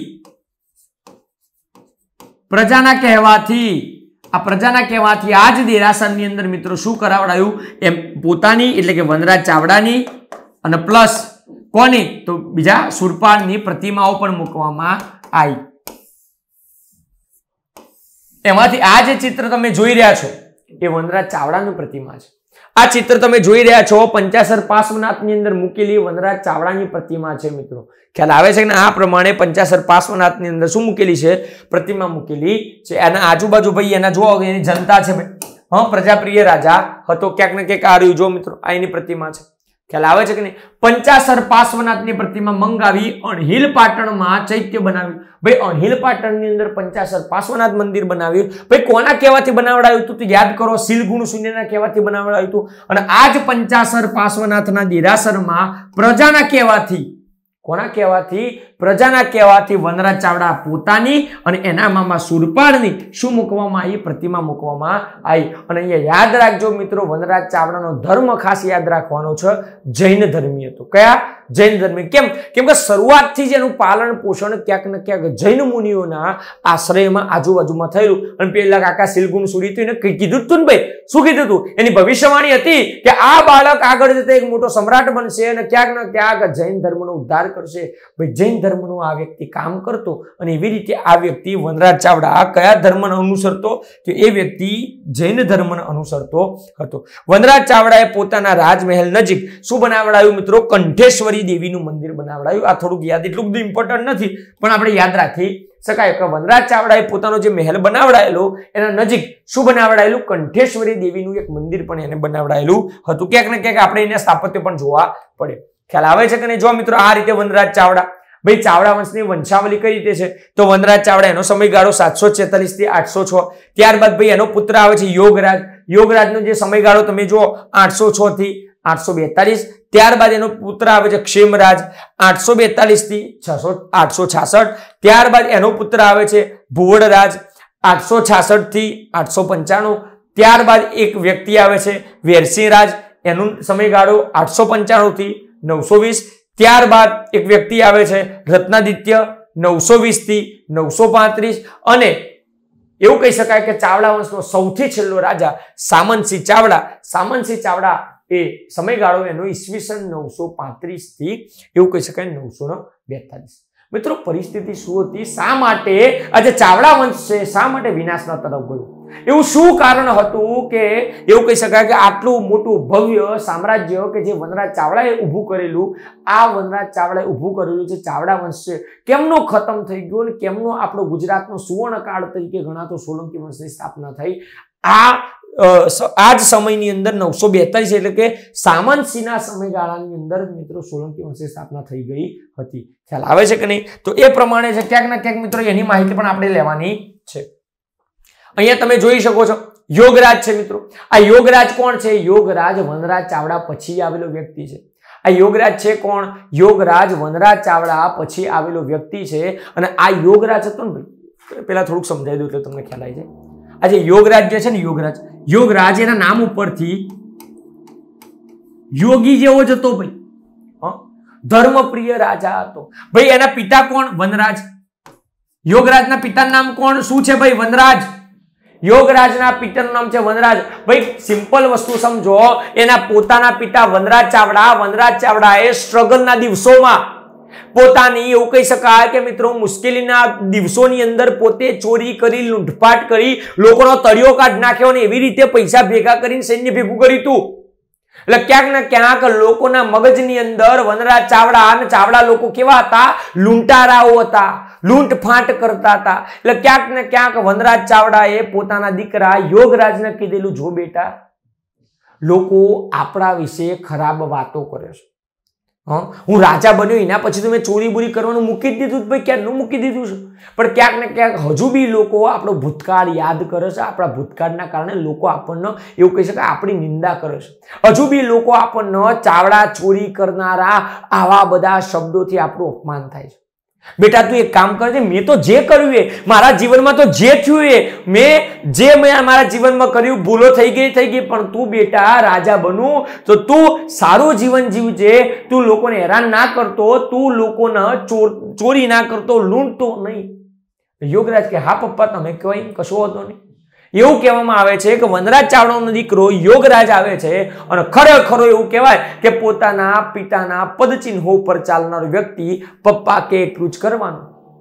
પ્રજાના કહેવાથી આ પ્રજાના કહેવાથી આ જ દેરાસરની અંદર મિત્રો શું કરાવડાયું? એમ પોતાની એટલે કે વનરાજ ચાવડાની અને પ્લસ કોની? તો બીજા સુરપાળની પ્રતિમાઓ પણ મૂકવામાં આવી. એમાંથી આ જે ચિત્ર તમે જોઈ રહ્યા છો એ વનરાજ ચાવડાની પ્રતિમા છે. આ ચિત્ર તમે જોઈ રહ્યા છો પંચાસર પાર્શ્વનાથની અંદર મૂકેલી વનરાજ ચાવડાની પ્રતિમા છે મિત્રો. ખ્યાલ આવે છે કે આ પ્રમાણે પંચાસર પાર્શ્વનાથની અંદર શું મૂકેલી છે? પ્રતિમા મૂકેલી છે. એના આજુબાજુ ભાઈ એના જો એની જનતા છે ભાઈ. હા, પ્રજાપ્રિય રાજા હતો. ક્યાંક ને ક્યાંક આ રહ્યું જો મિત્રો, આ એની પ્રતિમા છે. ખ્યાલ આવે છે કે નહીં? પંચાસર પાર્શ્વનાથની પ્રતિમા મંગાવી અણહિલ પાટણમાં ચૈત્ય બનાવ્યું. ભાઈ અણહિલ પાટણની અંદર પંચાસર પાર્શ્વનાથ મંદિર બનાવ્યું. ભાઈ કોના કહેવાથી બનાવડાયું હતું? તો યાદ કરો, શીલગુણસુરીના કહેવાથી બનાવડાયું હતું. અને આ જ પંચાસર પાર્શ્વનાથના દેરાસરમાં પ્રજાના કહેવાથી, કોના કહેવાથી? પ્રજાના કહેવાથી વનરાજ ચાવડા પોતાની અને એના મામા સુરપાળની શું મૂકવામાં આવી? પ્રતિમા મૂકવામાં આવી. અને અહીંયા યાદ રાખજો મિત્રો, વનરાજ ચાવડાનો ધર્મ ખાસ યાદ રાખવાનો છે, જૈન ધર્મી હતો. કયા? જૈન ધર્મી. કેમ? કેમ કે શરૂઆતથી જ એનું પાલન પોષણ ક્યાંક ને ક્યાંક જૈન મુનિઓના આશ્રયમાં આજુબાજુમાં થયેલું. અને પેલા કાકા સિલગુણ સુરી તો એને કીધું હતું ને ભાઈ, શું કીધું હતું? એની ભવિષ્યવાણી હતી કે આ બાળક આગળ જતા એક મોટો સમ્રાટ બનશે અને ક્યાંક ને ક્યાંક જૈન ધર્મનો ઉદ્ધાર કરશે. ભાઈ જૈન ધર્મનું આ વ્યક્તિ કામ કરતો અને એવી રીતે આ વ્યક્તિ વનરાજ ચાવડા કયા ધર્મને અનુસરતો? કે એ વ્યક્તિ જૈન ધર્મને અનુસરતો હતો. વનરાજ ચાવડાએ પોતાના રાજમહેલ નજીક શું બનાવડાયું મિત્રો? કંઠેશ્વરી દેવીનું મંદિર બનાવડાયું. આ થોડુંક યાદ, એટલું બધું ઇમ્પોર્ટન્ટ નથી પણ આપણે યાદ રાખી શકાય કે વનરાજ ચાવડાએ પોતાનો જે મહેલ બનાવડાયેલો એના નજીક શું બનાવડાયેલું? કંઠેશ્વરી દેવીનું એક મંદિર પણ એને બનાવડાયેલું હતું. ક્યાંક ને ક્યાંક આપણે એને સ્થાપત્ય પણ જોવા પડે. ખ્યાલ આવે છે કે નહીં? જો મિત્રો આ રીતે વનરાજ ચાવડા, ભાઈ ચાવડા વંશની વંશાવલી કઈ રીતે છે? તો વનરાજ ચાવડા એનો સમયગાળો સાતસો છેતાલીસ થી આઠસો છ. ત્યારબાદ ભાઈ એનો પુત્ર આવે છે યોગરાજ. યોગરાજનો જે સમયગાળો તમે જુઓ આઠસો છ થી આઠસો બેતાલીસ. ત્યારબાદ એનો પુત્ર આવે છે ક્ષેમરાજ આઠસો બેતાલીસ થી છસો આઠસો છાસઠ. ત્યારબાદ એનો પુત્ર આવે છે ભુવડરાજ આઠસો છાસઠ થી આઠસો પંચાણું. ત્યારબાદ એક વ્યક્તિ આવે છે વેરસિંહરાજ, એનો સમયગાળો આઠસો પંચાણું થી નવસો વીસ. ત્યારબાદ એક વ્યક્તિ આવે છે રત્નાદિત્ય નવસો વીસ થી નવસો પાંત્રીસ. અને એવું કહી શકાય કે ચાવડા વંશનો સૌથી છેલ્લો રાજા સામંતસિંહ ચાવડા. સામંતસિંહ ચાવડા એ સમયગાળો એનો ઈસવીસન નવસો પાંત્રીસ થી એવું કહી શકાય નવસો બેતાલીસ. મિત્રો પરિસ્થિતિ શું હતી? શા માટે આજે ચાવડા વંશ છે શા માટે વિનાશના તરફ ગયો? એવું શું કારણ હતું કે એવું કહી શકાય કે આટલું મોટું ભવ્ય સામ્રાજ્ય કે જે વનરાજ ચાવડાએ ઊભું કરેલું, આ વનરાજ ચાવડાએ ઊભું કરેલું જે ચાવડા વંશ છે કેમનો ખતમ થઈ ગયો અને કેમનો આપણો ગુજરાતનો સુવર્ણ કાળ તરીકે ગણાતો સોલંકી વંશની સ્થાપના થઈ? આ આ જ સમયની અંદર નવસો બેતાલીસ એટલે કે સામંતસિંહના સમયગાળાની અંદર મિત્રો સોલંકી વંશની સ્થાપના થઈ ગઈ હતી. ખ્યાલ આવે છે કે નહીં? તો એ પ્રમાણે છે ક્યાંક ના ક્યાંક મિત્રો એની માહિતી પણ આપણે લેવાની છે. અહીંયા તમે જોઈ શકો છો યોગરાજ છે મિત્રો. આ યોગરાજ કોણ છે? યોગરાજ વનરાજ ચાવડા પછી આવેલો વ્યક્તિ છે. આ યોગરાજ છે કોણ? યોગરાજ વનરાજ ચાવડા પછી આવેલો વ્યક્તિ છે. અને આ યોગરાજ હતો ને ભાઈ, પેલા થોડુંક સમજાવી દઉં એટલે તમને ખ્યાલ આવી જાય. આજે યોગરાજ જે છે ને યોગરાજ યોગરાજ એના નામ ઉપરથી યોગી જેવો જ હતો ભાઈ, ધર્મપ્રિય રાજા હતો ભાઈ. એના પિતા કોણ? વનરાજ. યોગરાજના પિતાનું નામ કોણ શું છે ભાઈ? વનરાજ. યોગરાજના પિતાનું નામ છે વનરાજ. ભાઈ સિમ્પલ વસ્તુ સમજો, એના પોતાના પિતા વનરાજ ચાવડા વનરાજ ચાવડાએ સ્ટ્રગલના દિવસોમાં પોતાની એવું કહી શકાય કે મિત્રો મુશ્કેલીના દિવસોની અંદર પોતે ચોરી કરી, લૂંટફાટ કરી, લોકોનો તળિયો કાઢ નાખ્યો અને એવી રીતે પૈસા ભેગા કરીને સૈન્ય ભેગું કર્યું હતું. એટલે ક્યાંક ને ક્યાંક લોકોના મગજની અંદર વનરાજ ચાવડા અને ચાવડા લોકો કેવા હતા? લૂંટારાઓ હતા, લૂંટફાટ કરતા હતા. એટલે ક્યાંક ને ક્યાંક વનરાજ ચાવડાએ પોતાના દીકરા યોગરાજને કીધેલું, જો બેટા લોકો આપણા વિશે ખરાબ વાતો કરે છે, હું રાજા બન્યો એના પછી તો મેં ચોરી બોરી કરવાનું મૂકી જ દીધું ભાઈ, ક્યાંનું મૂકી દીધું છે. પણ ક્યાંક ને ક્યાંક હજુ બી લોકો આપણો ભૂતકાળ યાદ કરે છે. આપણા ભૂતકાળના કારણે લોકો આપણને એવું કહી શકાય આપણી નિંદા કરે છે. હજુ બી લોકો આપણને ચાવડા ચોરી કરનારા આવા બધા શબ્દોથી આપણું અપમાન થાય છે. બેટા તું એક કામ કરજે, મેં તો જે કર્યું એ મારા જીવનમાં તો જે થયું એ મેં જે મેં મારા જીવનમાં કર્યું, ભૂલો થઈ ગઈ થઈ ગઈ પણ તું બેટા રાજા બનવું તો તું સારું જીવન જીવજે. તું લોકોને હેરાન ના કરતો, તું લોકોને ચોરી ના કરતો, લૂંટતો નહીં. યોગરાજ કે હા પપ્પા તમે કહેવાય કશો હતો નહીં. એવું કહેવામાં આવે છે કે વનરાજ ચાવડાનો દીકરો યોગરાજ આવે છે અને ખરેખર એવું કહેવાય કે પોતાના પિતાના પદચિહ્નો પર ચાલનારો વ્યક્તિ પપ્પા કે એટલું જ કરવાનું,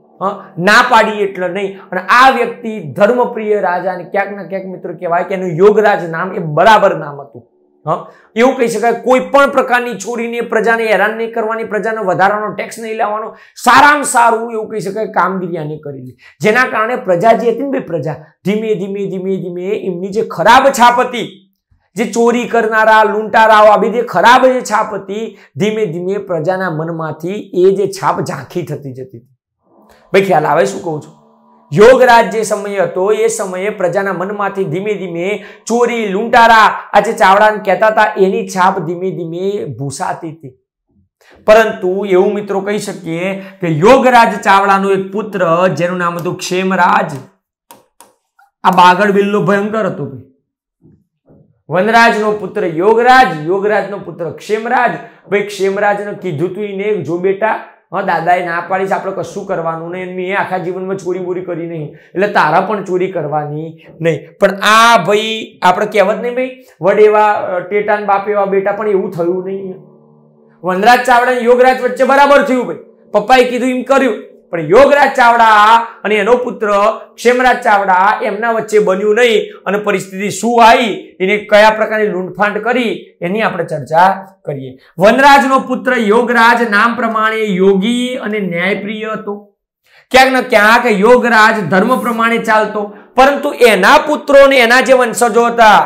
ના પાડી એટલે નહીં. અને આ વ્યક્તિ ધર્મપ્રિય રાજા ને ક્યાંક ના ક્યાંક મિત્રો કહેવાય કે એનું યોગરાજ નામ એ બરાબર નામ હતું. એવું કહી શકાય કોઈ પણ પ્રકારની ચોરીને પ્રજાને હેરાન નહીં કરવાની, પ્રજાનો વધારાનો ટેક્સ નહીં લાવવાનો, સારામાં સારું એવું કહી શકાય કામગીરી આને કરેલી. જેના કારણે પ્રજા જે હતી ને પ્રજા ધીમે ધીમે ધીમે ધીમે એમની જે ખરાબ છાપ હતી, જે ચોરી કરનારા લૂંટારાઓ આ બધી ખરાબ જે છાપ હતી, ધીમે ધીમે પ્રજાના મનમાંથી એ જે છાપ ઝાંખી થતી જતી હતી. ભાઈ ખ્યાલ આવે શું કહું છું? યોગરાજ જે સમય હતો એ સમયે પ્રજાના મનમાંથી ધીમે ધીમે ચોરી લૂંટારા આ જે ચાવડાને કહેતા હતા એની છાપ ધીમે ધીમે ભૂસાતી હતી. પરંતુ એવું મિત્રો કહી શકીએ કે યોગરાજ ચાવડાનો એક પુત્ર જેનું નામ હતું ક્ષેમરાજ. આ બાગડ બિલ્લો ભયંકર હતો ભાઈ. વનરાજનો પુત્ર યોગરાજ, યોગરાજનો પુત્ર ક્ષેમરાજ. ભાઈ ક્ષેમરાજને કીધું તું એને જો બેટા, હા દાદાએ ના પાડીશ, આપણે કશું કરવાનું નહીં, મેં આખા જીવનમાં ચોરી બોરી કરી નહીં, એટલે તારા પણ ચોરી કરવાની નહીં. પણ આ ભાઈ આપણે કહેવત નહીં ભાઈ, વડેવા ટેટાન બાપ એવા બેટા, પણ એવું થયું નહીં. વનરાજ ચાવડા અને યોગરાજ વચ્ચે બરાબર થયું ભાઈ, પપ્પાએ કીધું એમ કર્યું. પણ યોગરાજ ચાવડા અને એનો પુત્ર ક્ષેમરાજ ચાવડા એમના વચ્ચે બન્યું નહીં, અને પરિસ્થિતિ શું આવી, એને કયા પ્રકારની લૂંટફાંટ કરી, એની આપણે ચર્ચા કરીએ. વનરાજનો પુત્ર યોગરાજ નામ પ્રમાણે યોગી અને ન્યાયપ્રિય હતો. ક્યાંક ને ક્યાંક યોગરાજ ધર્મ પ્રમાણે ચાલતો, પરંતુ એના પુત્રો ને એના જે વંશજો હતા,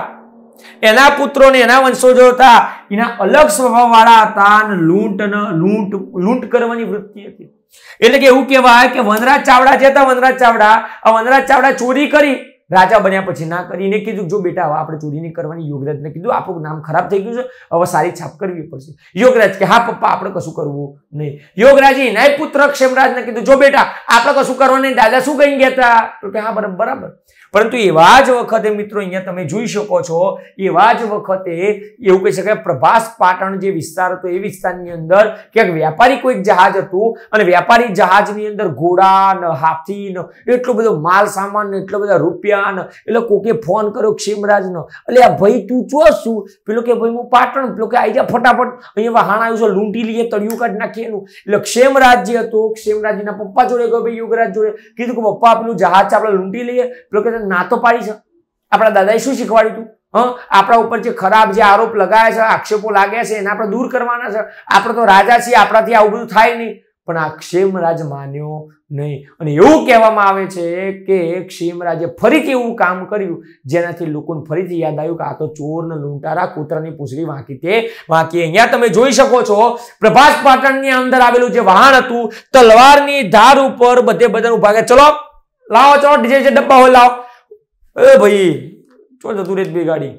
એના પુત્રો ને એના વંશજો હતા, એના અલગ સ્વભાવ વાળા હતા, અને લૂંટ લૂંટ લૂંટ કરવાની વૃત્તિ હતી. એટલે કે એવું કહેવાય કે વનરાજ ચાવડા જે હતા, વનરાજ ચાવડા આ વનરાજ ચાવડા ચોરી કરી, રાજા બન્યા પછી ના કરીને કીધું જો બેટા હવે આપણે ચોરી નહીં કરવાની. યોગરાજને કીધું આપણું નામ ખરાબ થઈ ગયું છે, હવે સારી છાપ કરવી પડશે. યોગરાજ કે હા પપ્પા આપણે કશું કરવું નહીં. યોગરાજે એના પુત્ર ક્ષેમરાજને કીધું જો બેટા આપણે કશું કરવાનું નહીં, દાદા શું કહી ગયા હતા? તો કે હા બરાબર બરાબર. પરંતુ એવા જ વખતે મિત્રો અહીંયા તમે જોઈ શકો છો, એવા જ વખતે એવું કહી શકાય પ્રભાસ પાટણ જે વિસ્તાર હતો એ વિસ્તારની અંદર ક્યાંક વ્યાપારી કોઈક જહાજ હતું, અને વ્યાપારી જહાજની અંદર ઘોડા ને હાથી ને એટલો બધો માલ સામાન ને એટલો બધા રૂપિયા ને, એટલે કોકે ફોન કર્યો ક્ષેમરાજનો, એટલે આ ભાઈ તું ચો શું? પેલો કે ભાઈ હું પાટણ. પેલો કે આઈ જા ફટાફટ, અહીંયા વહાણ આવ્યું છે, લૂંટી લઈએ, તળિયું કાઢ નાખીએ એનું. એટલે ક્ષેમરાજ જે હતો, ક્ષેમરાજના પપ્પા જોડે ગયો ભાઈ યોગરાજ જોડે, કીધું કે પપ્પા પેલું જહાજ છે આપણે લૂંટી લઈએ. પેલો કે ના તો પાડી છે, આપણા દાદાએ શું શીખવાડ્યું તું? હા, આપણા ઉપર જે ખરાબ જે આરોપ લગાયા છે, આક્ષેપો લાગ્યા છે, એને આપણે દૂર કરવાના છે. આપણે તો રાજા છીએ, આપણાથી આવું બધું થાય નહીં. પણ આ ક્ષેમરાજ માન્યો નહીં, અને એવું કહેવામાં આવે છે કે ક્ષેમરાજે ફરીથી એવું કામ કર્યું જેનાથી લોકોને ફરીથી યાદ આવ્યું કે આ તો ચોર ને લૂંટારા, કૂતરાની પૂંછડી વાંકી તે વાંકી. અહીંયા તમે જોઈ શકો છો પ્રભાસ પાટણની અંદર આવેલું જે વાહન હતું, તલવારની ધાર ઉપર બધે બધા ઉભા ગયા. ચલો લાવો, ચલો ડીજે જે ડબ્બા હોય લાવો. એ ભાઈ ચો જતું રેત બે ગાડી.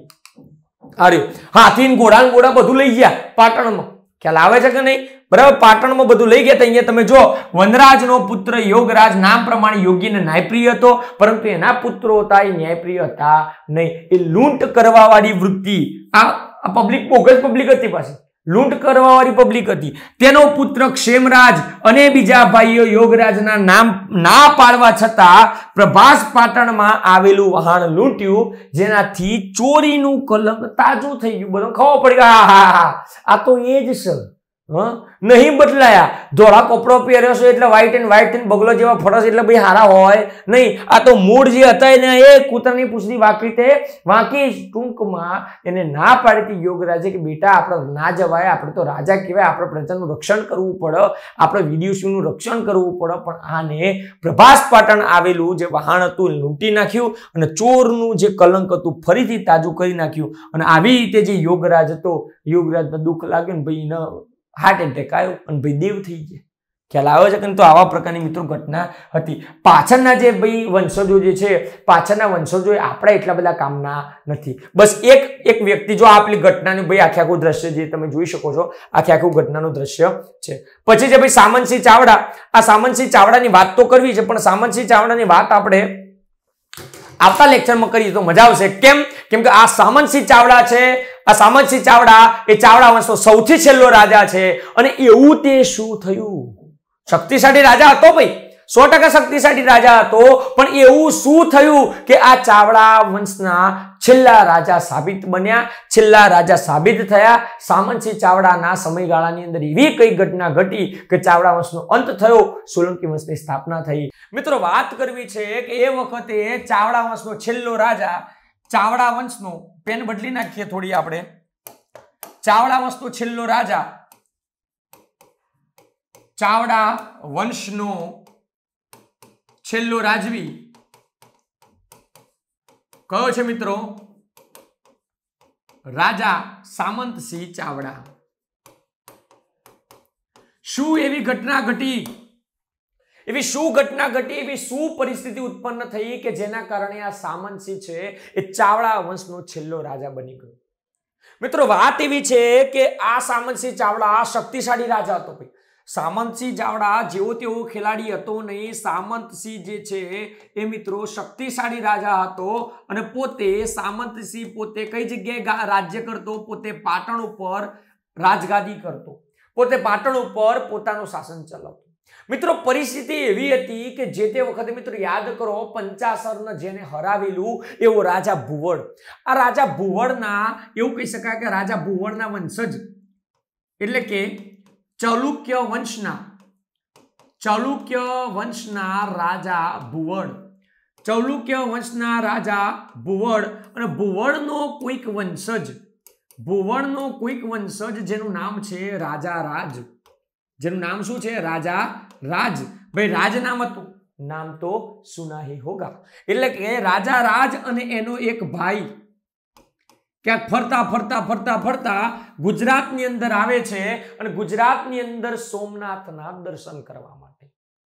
અરે હાથી ઘોડા ઘોડા બધું લઈ ગયા પાટણમાં. ખ્યાલ આવે છે કે નહીં? બરાબર, પાટણમાં બધું લઈ ગયા. અહીંયા તમે જો વનરાજનો પુત્ર યોગરાજ નામ પ્રમાણે યોગી અને ન્યાયપ્રિય હતો, પરંતુ એના પુત્રો હતા એ ન્યાયપ્રિય હતા નહીં. એ લૂંટ કરવા વાળી વૃત્તિ, આ પબ્લિક બોગસ પબ્લિક હતી, પાછી લૂંટ કરવા વાળી પબ્લિક હતી. તેનો પુત્ર ક્ષેમરાજ અને બીજા ભાઈઓ યોગરાજના નામ ના પાડવા છતાં પ્રભાસ પાટણમાં આવેલું વહાણ લૂંટ્યું, જેનાથી ચોરીનું કલંક તાજું થઈ ગયું. બધો ખબર પડી ગયો, હા હા હા આ તો એ જ છે. નહીં બદલાયા. ધોળા કપડો પહેર્યો છે એટલે વ્હાઈટ એન્ડ વ્હાઈટ એન્ડ બગલો જેવા ફોટોસ એટલે ભાઈ હારા હોય નહીં. આ તો મૂળ જે હતા એને એ કૂતરની પૂંછડી વાંકી તે વાંકી. ટૂંકમાં એને ના પાડી યોગરાજે કે બેટા આપણે ના જવાય, આપણે તો રાજા કહેવાય, આપણે પ્રજાનું રક્ષણ કરવું પડે, આપણે વિદેશીઓનું રક્ષણ કરવું પડે. પણ આને પ્રભાસ પાટણ આવેલું જે વહાણ હતું લૂંટી નાખ્યું, અને ચોરનું જે કલંક હતું ફરીથી તાજું કરી નાખ્યું. અને આવી રીતે જે યોગરાજ હતો, યોગરાજને દુઃખ લાગ્યું ને ભાઈ એને હાર્ટ એટેક આવ્યો અને ભાઈ દેવ થઈ ગયા. ખ્યાલ આવે છે કે? તો આવા પ્રકારની મિત્રો ઘટના હતી. પાછળના જે ભાઈ વંશજો જે છે, પાછળના વંશજો આપણા એટલા બધા કામના નથી. બસ એક એક વ્યક્તિ જો આપણી ઘટનાનું ભાઈ આખે આખું દ્રશ્ય જે તમે જોઈ શકો છો, આખે આખું ઘટનાનું દ્રશ્ય છે. પછી છે ભાઈ સામંતસિંહ ચાવડા. આ સામંતસિંહ ચાવડાની વાત તો કરવી છે, પણ સામંતસિંહ ચાવડાની વાત આપણે આવતા લેક્ચરમાં કરીએ તો મજા આવશે. કેમ? કેમ કે આ સામંતસિંહ ચાવડા છે, આ સામંતસિંહ ચાવડા એ ચાવડા વંશનો સૌથી છેલ્લો રાજા છે. અને એવું તે શું થયું? શક્તિશાળી રાજા હતો ભાઈ, સો ટકા શક્તિશાળી રાજા હતો, પણ એવું શું થયું કે આ ચાવડા વંશના છેલ્લા રાજા સાબિત બન્યા, છેલ્લા રાજા સાબિત થયા. સામંતસિંહ ચાવડાના સમયગાળાની અંદર એવી કઈ ઘટના ઘટી કે ચાવડા વંશનો અંત થયો, સોલંકી વંશની સ્થાપના થઈ. મિત્રો વાત કરવી છે કે એ વખતે ચાવડા વંશનો છેલ્લો રાજા, ચાવડા વંશનો પેન બદલી નાખીએ થોડી આપણે, ચાવડા વંશનો છેલ્લો રાજા, ચાવડા વંશનો છેલ્લો રાજવી કયો છે મિત્રો? રાજા સામંતસિંહ ચાવડા. શું એવી ઘટના ઘટી, એવી શું ઘટના ઘટી, એવી શું પરિસ્થિતિ ઉત્પન્ન થઈ કે જેના કારણે આ સામંતસિંહ છે એ ચાવડા વંશનો છેલ્લો રાજા બની ગયો? મિત્રો વાત એવી છે કે આ સામંતસિંહ ચાવડા શક્તિશાળી રાજા હતો ભાઈ. સામંતસિંહ ચાવડા જેવો તેવો ખેલાડી હતો નહીં. સામંતસિંહ જે છે એ મિત્રો શક્તિશાળી રાજા હતો અને પોતે સામંતસિંહ પોતે કઈ જગ્યાએ રાજ્ય કરતો? પોતે પાટણ ઉપર રાજગાદી કરતો, પોતે પાટણ ઉપર પોતાનું શાસન ચલાવતો. મિત્રો પરિસ્થિતિ એવી હતી કે જે તે વખતે મિત્રો યાદ કરો પંચાસરને જેને હરાવેલું એવો રાજા ભુવડ. આ રાજા ભુવડના એવું કહી શકાય કે રાજા ભુવડના વંશજ એટલે કે ચાલુક્ય વંશના ચાલુક્ય વંશના રાજા ભુવડ ચાલુક્ય વંશના રાજા ભુવડ અને ભુવડનો કોઈક વંશજ ભુવડનો કોઈક વંશજ જેનું નામ છે રાજા રાજ. જેનું નામ શું છે? રાજા રાજ. ભાઈ રાજ નામ હતું, નામ તો સુના હી હોગા. એટલે કે રાજા રાજ અને એનો એક ભાઈ ક્યાંક ફરતા ફરતા ફરતા ફરતા ગુજરાતની અંદર આવે છે અને ગુજરાતની અંદર સોમનાથના દર્શન કરવા માટે.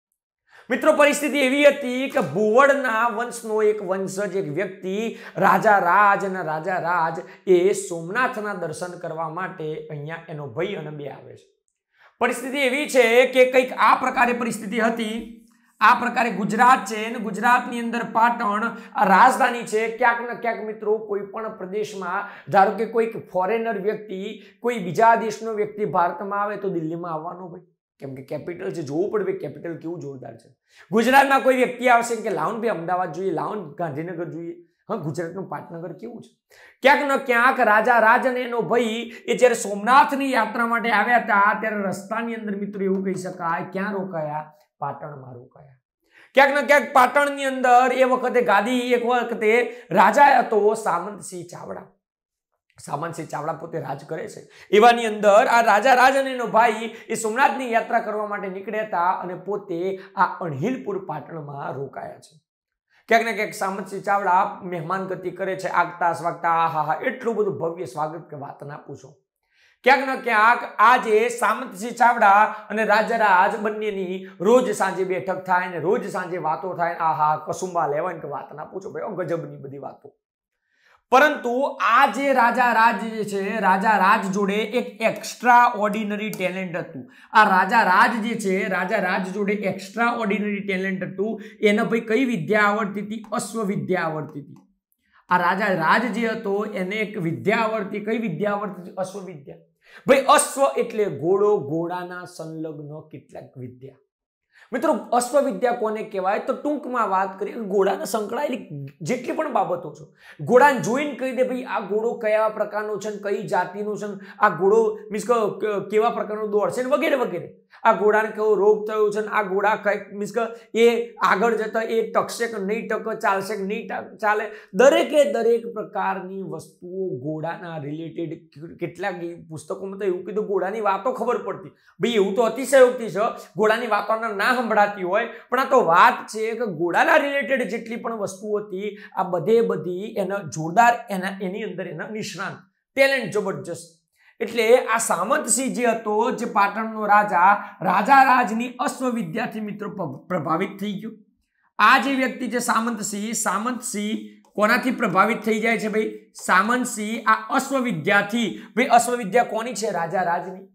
મિત્રો પરિસ્થિતિ એવી હતી કે ભુવડના વંશનો એક વંશજ એક વ્યક્તિ રાજા રાજ અને રાજા રાજ એ સોમનાથના દર્શન કરવા માટે અહીંયા એનો ભાઈ અને બે આવે છે. પરિસ્થિતિ એવી છે કે કંઈક આ પ્રકારે પરિસ્થિતિ હતી. આ પ્રકારે ગુજરાત છે અને ગુજરાતની અંદર પાટણ આ રાજધાની છે. ક્યાંક ને ક્યાંક મિત્રો કોઈ પણ પ્રદેશમાં ધારો કે કોઈક ફોરેનર વ્યક્તિ કોઈ બીજા દેશનો વ્યક્તિ ભારતમાં આવે તો દિલ્હીમાં આવવાનો ભાઈ, કેમ કે કેપિટલ છે, જોવું પડે ભાઈ કેપિટલ કેવું જોરદાર છે. ગુજરાતમાં કોઈ વ્યક્તિ આવશે કે લાવન ભાઈ અમદાવાદ જોઈએ, લાવન ગાંધીનગર જોઈએ. હા, ગુજરાતનું પાટનગર કેવું છે. ક્યાંક ને ક્યાંક રાજા રાજ અને એનો ભાઈ એ જ્યારે સોમનાથની યાત્રા માટે આવ્યા હતા ત્યારે રસ્તાની અંદર મિત્રો એવું કહી શકાય ક્યાં રોકાયા? પાટણમાં રોકાયા. ક્યાંક ને ક્યાંક પાટણની અંદર એ વખતે ગાદી એક વખતે રાજા હતો સામંતસિંહ ચાવડા. સામંતસિંહ ચાવડા પોતે રાજ કરે છે. એવાની અંદર આ રાજા રાજ અને એનો ભાઈ એ સોમનાથની યાત્રા કરવા માટે નીકળ્યા હતા અને પોતે આ અણહિલપુર પાટણમાં રોકાયા છે. ક્યાંક ને ક્યાંક સામંતસિંહ ચાવડા મહેમાન ગતિ કરે છે, આગતા સ્વાગતા. આ હા હા એટલું બધું ભવ્ય સ્વાગત કે વાત ના પૂછો. ક્યાંક ને ક્યાંક આજે સામંતસિંહ ચાવડા અને રાજા રાજ બંનેની રોજ સાંજે બેઠક થાય ને રોજ સાંજે વાતો થાય. આ હા કસુંબા લેવાય કે વાત ના પૂછો ભાઈ, ગજબની બધી વાતો. પરંતુ આ જે રાજા રાજ જે છે રાજા રાજ જોડે એક એક્સ્ટ્રા ઓર્ડિનરી ટેલેન્ટ હતું. આ રાજા રાજ જે છે રાજા રાજ જોડે એક્સ્ટ્રા ઓર્ડિનરી ટેલેન્ટ હતું. એને ભાઈ કઈ વિદ્યા આવડતી હતી? અશ્વ વિદ્યા આવડતી હતી. આ રાજા રાજ જે હતો એને એક વિદ્યા આવડતી. કઈ વિદ્યા આવડતી હતી? અશ્વ વિદ્યા. ભાઈ અશ્વ એટલે ઘોડો, ઘોડાના સંલગ્ન કેટલાક વિદ્યા. મિત્રો અશ્વ વિદ્યા કોને કહેવાય? તો ટૂંકમાં વાત કરીએ ઘોડાને સંકળાયેલી જેટલી પણ બાબતો છે, ઘોડાને જોઈને કહી દે ભાઈ આ ઘોડો કયા પ્રકારનો છે, કઈ જાતિનો છે, આ ઘોડો મીન્સ કેવા પ્રકારનો દોડશે વગેરે વગેરે. આ ઘોડાને કેવો રોગ થયો છે, આ ઘોડા કઈ મીન્સ એ આગળ જતા એ ટકશે કે નહીં ટકે, ચાલશે કે નહીં ચાલે, દરેકે દરેક પ્રકારની વસ્તુઓ ઘોડાના રિલેટેડ કેટલાક પુસ્તકોમાં તો એવું કીધું ઘોડાની વાતો ખબર પડતી. ભાઈ એવું તો અતિશયોક્તિ છે, ઘોડાની વાતોના ના સંભળાતી હોય, પણ આ તો વાત છે કે ઘોડાના રિલેટેડ જેટલી પણ વસ્તુઓ હતી આ બધે બધી એના જોરદાર એના એની અંદર એના નિષ્ણાંત ટેલેન્ટ જબરજસ્ત. એટલે આ સામંતસિંહ જે હતો જે પાટણનો રાજા રાજા રાજની અશ્વ વિદ્યાથી મિત્રો પ્રભાવિત થઈ ગયો. આ જે વ્યક્તિ છે સામંતસિંહ સામંતસિંહ કોનાથી પ્રભાવિત થઈ જાય છે ભાઈ? સામંતસિંહ આ અશ્વ વિદ્યાથી. ભાઈ અશ્વ વિદ્યા કોની છે? રાજા રાજની.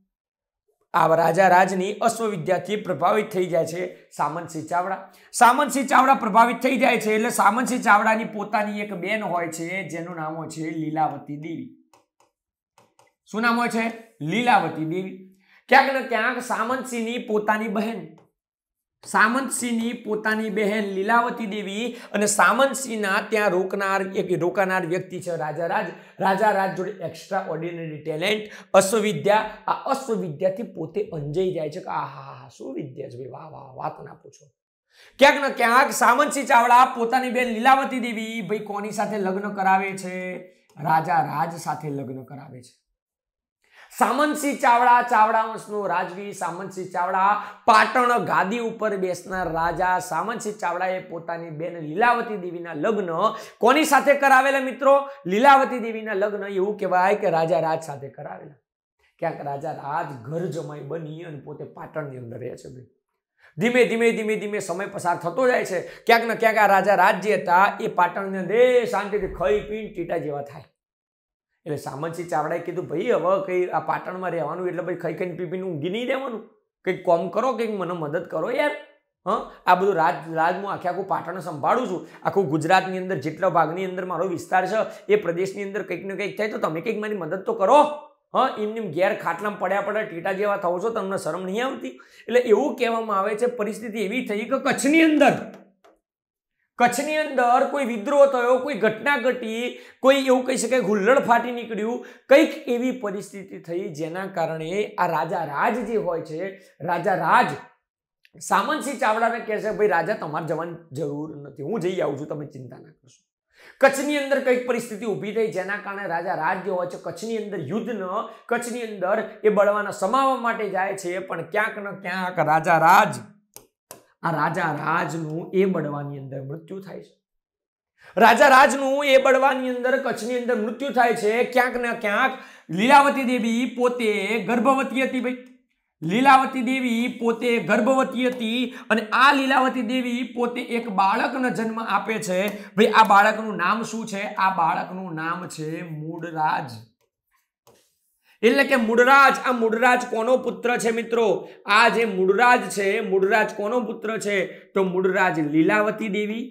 આ રાજા રાજની અશ્વ વિદ્યાથી પ્રભાવિત થઈ જાય છે સામંતસિંહ ચાવડા. સામંતસિંહ ચાવડા પ્રભાવિત થઈ જાય છે એટલે સામંતસિંહ ચાવડાની પોતાની એક બેન હોય છે જેનું નામ હોય છે લીલાવતી દેવી. શું નામ હોય છે? લીલાવતી દેવી. ક્યાંક ને ક્યાંક સામંતસિંહની પોતાની બહેન સામંતસિંહની પોતાની બહેન લીલાવતી દેવી અને સામંતસિંહના ત્યાં રોકનાર એક રોકાનાર વ્યક્તિ છે રાજા રાજ. રાજા રાજ જોડે એક્સ્ટ્રા ઓર્ડિનરી ટેલેન્ટ અશ્વવિદ્યા. આ અશ્વવિદ્યાથી પોતે અંજાઈ જાય છે કે આ હા હા શું વિદ્યા છે ભાઈ, વાહ વાહ વાત ના પૂછો. ક્યાંક ને ક્યાંક સામંતસિંહ ચાવડા પોતાની બેન લીલાવતી દેવી ભાઈ કોની સાથે લગ્ન કરાવે છે? રાજા રાજ સાથે લગ્ન કરાવે છે. સામંતસિંહ ચાવડા ચાવડા વંશનો રાજવી સામંતસિંહ ચાવડા પાટણ ગાદી ઉપર બેસનાર રાજા સામંતસિંહ ચાવડાએ પોતાની બેન લીલાવતી દેવીના લગ્ન કોની સાથે કરાવેલા મિત્રો? લીલાવતી દેવીના લગ્ન એવું કહેવાય કે રાજા રાજ સાથે કરાવેલા. ક્યાંક રાજા રાજ ઘર જમાઈ બની અને પોતે પાટણની અંદર રહે છે. ધીમે ધીમે ધીમે ધીમે સમય પસાર થતો જાય છે. ક્યાંક ને ક્યાંક આ રાજા રાજ જે હતા એ પાટણની અંદર શાંતિથી ખાઈ પીને ટીટા જેવા થાય. એટલે સામંતસિંહ ચાવડાએ કીધું ભાઈ હવે કઈ આ પાટણમાં રહેવાનું એટલે ભાઈ ખાઈ ખાઈને પી પીને ઊંઘી નહીં રહેવાનું, કંઈક કોમ કરો, કંઈક મને મદદ કરો યાર. હા, આ બધું રાજ રાજ હું આખે આખું પાટણ સંભાળું છું, આખું ગુજરાતની અંદર જેટલા ભાગની અંદર મારો વિસ્તાર છે એ પ્રદેશની અંદર કંઈક ને કંઈક થાય તો તમે કંઈક મારી મદદ તો કરો. હા, એમની ઘેર ખાટલામાં પડ્યા પડ્યા ટીટા જેવા થાવ છો, તમને શરમ નહીં આવતી? એટલે એવું કહેવામાં આવે છે પરિસ્થિતિ એવી થઈ કે કચ્છની અંદર કચ્છની અંદર કોઈ વિદ્રોહ થયો, કોઈ ઘટના ઘટી, કોઈ એવું કહી શકાય હુલ્લડ ફાટી નીકળ્યું, કંઈક એવી પરિસ્થિતિ થઈ જેના કારણે આ રાજા રાજ જે હોય છે, રાજા રાજ સામંતસિંહ ચાવડાને કહે છે ભાઈ રાજા તમારે જવાની જરૂર નથી, હું જઈ આવું છું, તમે ચિંતા ના કરશો. કચ્છની અંદર કઈક પરિસ્થિતિ ઊભી થઈ જેના કારણે રાજા રાજ જે હોય છે કચ્છની અંદર યુદ્ધ ન કચ્છની અંદર એ બળવાના સમાવવા માટે જાય છે, પણ ક્યાંક ને ક્યાંક રાજા રાજ આ રાજા રાજનું એ બળવાની અંદર મૃત્યુ થાય છે. રાજા રાજનું એ બળવાની અંદર કચ્છની અંદર મૃત્યુ થાય છે. ક્યાંક ને ક્યાંક લીલાવતી દેવી પોતે ગર્ભવતી હતી. ભાઈ લીલાવતી દેવી પોતે ગર્ભવતી હતી અને આ લીલાવતી દેવી પોતે એક બાળકનો જન્મ આપે છે. ભાઈ આ બાળકનું નામ શું છે? આ બાળકનું નામ છે મૂળરાજ. એટલે કે મૂળરાજ, આ મૂળરાજ કોનો પુત્ર છે મિત્રો? આ જે મૂળરાજ છે, મૂળરાજ કોનો પુત્ર છે? તો મૂળરાજ લીલાવતી દેવી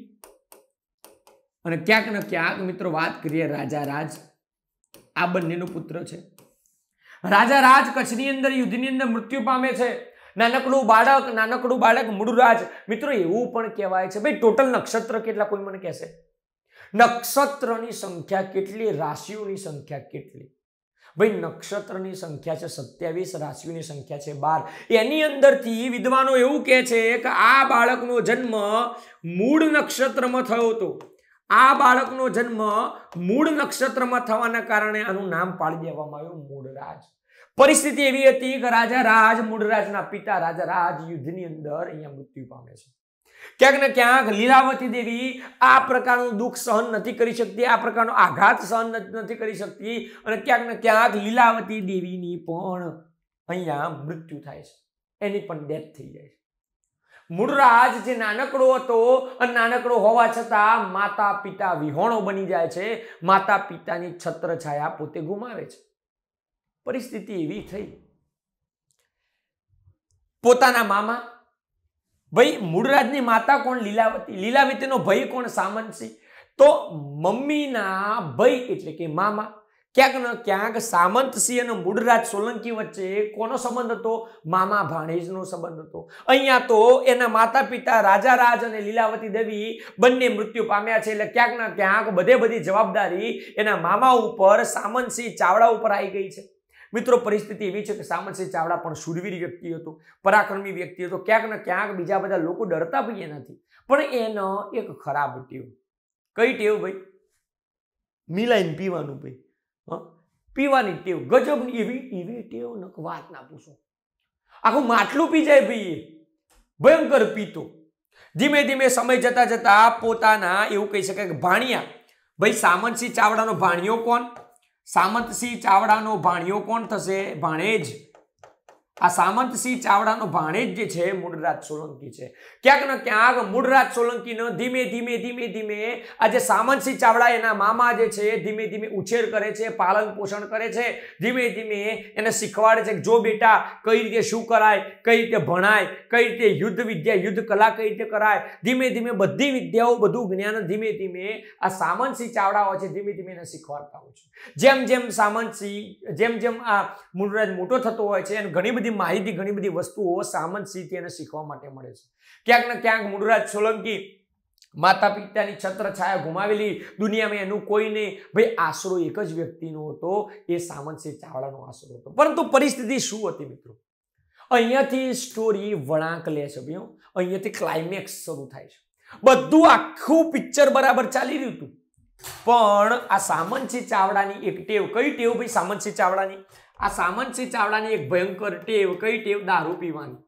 અને ક્યાંક ને ક્યાંક મિત્રો વાત કરીએ રાજા રાજ, આ બંનેનો પુત્ર છે. રાજા રાજ કચ્છની અંદર યુદ્ધની અંદર મૃત્યુ પામે છે. નાનકડું બાળક નાનકડું બાળક મૂળરાજ. મિત્રો એવું પણ કહેવાય છે ભાઈ ટોટલ નક્ષત્ર કેટલા? કોઈ મને કહેશે નક્ષત્રની સંખ્યા કેટલી? રાશિઓની સંખ્યા કેટલી? ભાઈ નક્ષત્રની સંખ્યા છે સત્યાવીસ, રાશિઓની સંખ્યા છે બાર. એની અંદરથી વિદ્વાનો એવું કહે છે કે આ બાળકનો જન્મ મૂળ નક્ષત્રમાં થયો હતો. આ બાળકનો જન્મ મૂળ નક્ષત્રમાં થવાના કારણે આનું નામ પાડી દેવામાં આવ્યું મૂળરાજ. પરિસ્થિતિ એવી હતી કે રાજા રાજ, મૂળરાજના પિતા રાજા રાજ યુદ્ધની અંદર અહીંયા મૃત્યુ પામે છે. ક્યાંક ને ક્યાંક લીલાવતી દેવી આ પ્રકારનું દુઃખ સહન નથી કરી શકતી, આ પ્રકારનો આઘાત સહન નથી કરી શકતી અને ક્યાંક ને ક્યાંક લીલાવતી દેવીની પણ અહીંયા મૃત્યુ થાય છે, એની પણ ડેથ થઈ જાય છે. મૂળરાજ જે નાનકડો હતો અને નાનકડો હોવા છતાં માતા પિતા વિહોણો બની જાય છે, માતા પિતાની છત્ર છાયા પોતે ગુમાવે છે. પરિસ્થિતિ એવી થઈ, પોતાના મામા, ભાઈ મૂળરાજની માતા કોણ? લીલાવતી. લીલાવતીનો ભાઈ કોણ? સામંતસિંહ. તો મમ્મીના ભાઈ એટલે કે મામા. ક્યાંક ને ક્યાંક સામંતસિંહ અને મૂળરાજ સોલંકી વચ્ચે કોનો સંબંધ હતો? મામા ભાણેજનો સંબંધ હતો. અહીંયા તો એના માતા પિતા રાજા રાજ અને લીલાવતી દેવી બંને મૃત્યુ પામ્યા છે, એટલે ક્યાંક ને ક્યાંક બધે બધી જવાબદારી એના મામા ઉપર, સામંતસિંહ ચાવડા ઉપર આવી ગઈ છે. મિત્રો પરિસ્થિતિ એવી છે કે સામંતસિંહ ચાવડા પણ શૂરવીર વ્યક્તિ હતો, પરાક્રમી વ્યક્તિ હતો. ક્યાંક ને ક્યાંક બીજા બધા લોકો ડરતા પણ એનાથી, પણ એનો એક ખરાબ ટેવ. કઈ ટેવ ભાઈ? મિલાઈને પીવાનું. ભાઈ પીવાની ટેવ ગજબની, એવી એવી ટેવ ન વાત ના પૂછો. આખું માટલું પી જાય ભાઈ, ભયંકર પીતો. ધીમે ધીમે સમય જતા જતા પોતાના એવું કહી શકાય કે ભાણિયા, ભાઈ સામંતસિંહ ચાવડાનો ભાણિયો કોણ? સામંતસિંહ ચાવડાનો ભાણિયો કોણ થશે? ભાણેજ. આ સામંતસિંહ ચાવડાનો ભાણેજ જે છે મૂળરાજ સોલંકી છે. ક્યાંક ને ક્યાંક મૂળરાજ સોલંકીનો ધીમે ધીમે ધીમે ધીમે આજે સામંતસિંહ ચાવડા એના મામા જે છે ધીમે ધીમે ઉછેર કરે છે, પાલન પોષણ કરે છે, ધીમે ધીમે એને શીખવાડે છે કે જો બેટા કઈ રીતે શું કરાય, કઈ રીતે ભણાય, કઈ રીતે યુદ્ધ વિદ્યા, યુદ્ધ કલા કઈ રીતે કરાય. ધીમે ધીમે બધી વિદ્યાઓ, બધું જ્ઞાન ધીમે ધીમે આ સામંતસિંહ ચાવડા હોય છે ધીમે ધીમે એને શીખવાડતા હોય છે. જેમ જેમ સામંતસિંહ જેમ જેમ આ મૂળરાજ મોટો થતો હોય છે એને ઘણી બધી માહિતી, ઘણી બધી વસ્તુઓ સામંતસિંહથી એને શીખવા માટે મળે છે. ક્યાંક ને ક્યાંક મૂળરાજ સોલંકી માતા પિતાની છત્ર છાયા ગુમાવેલી, દુનિયામાં એનું કોઈ નહીં, ભાઈ આશરો એક જ વ્યક્તિનો હતો, એ સામંતસિંહ ચાવડાનો આશરો હતો. પરંતુ પરિસ્થિતિ શું હતી મિત્રો? અહીંયાથી સ્ટોરી વળાંક લે છે ભાઈઓ, અહીંયાથી ક્લાઇમેક્સ શરૂ થાય છે. બધું આખું પિક્ચર બરાબર ચાલી રહ્યું હતું, પણ આ સામંતસિંહ ચાવડાની એક ટેવ. કઈ ટેવ ભાઈ સામંતસિંહ ચાવડાની? આ સામંતસિંહ ચાવડાની એક ભયંકર ટેવ. કઈ ટેવ? દારૂ પીવાની,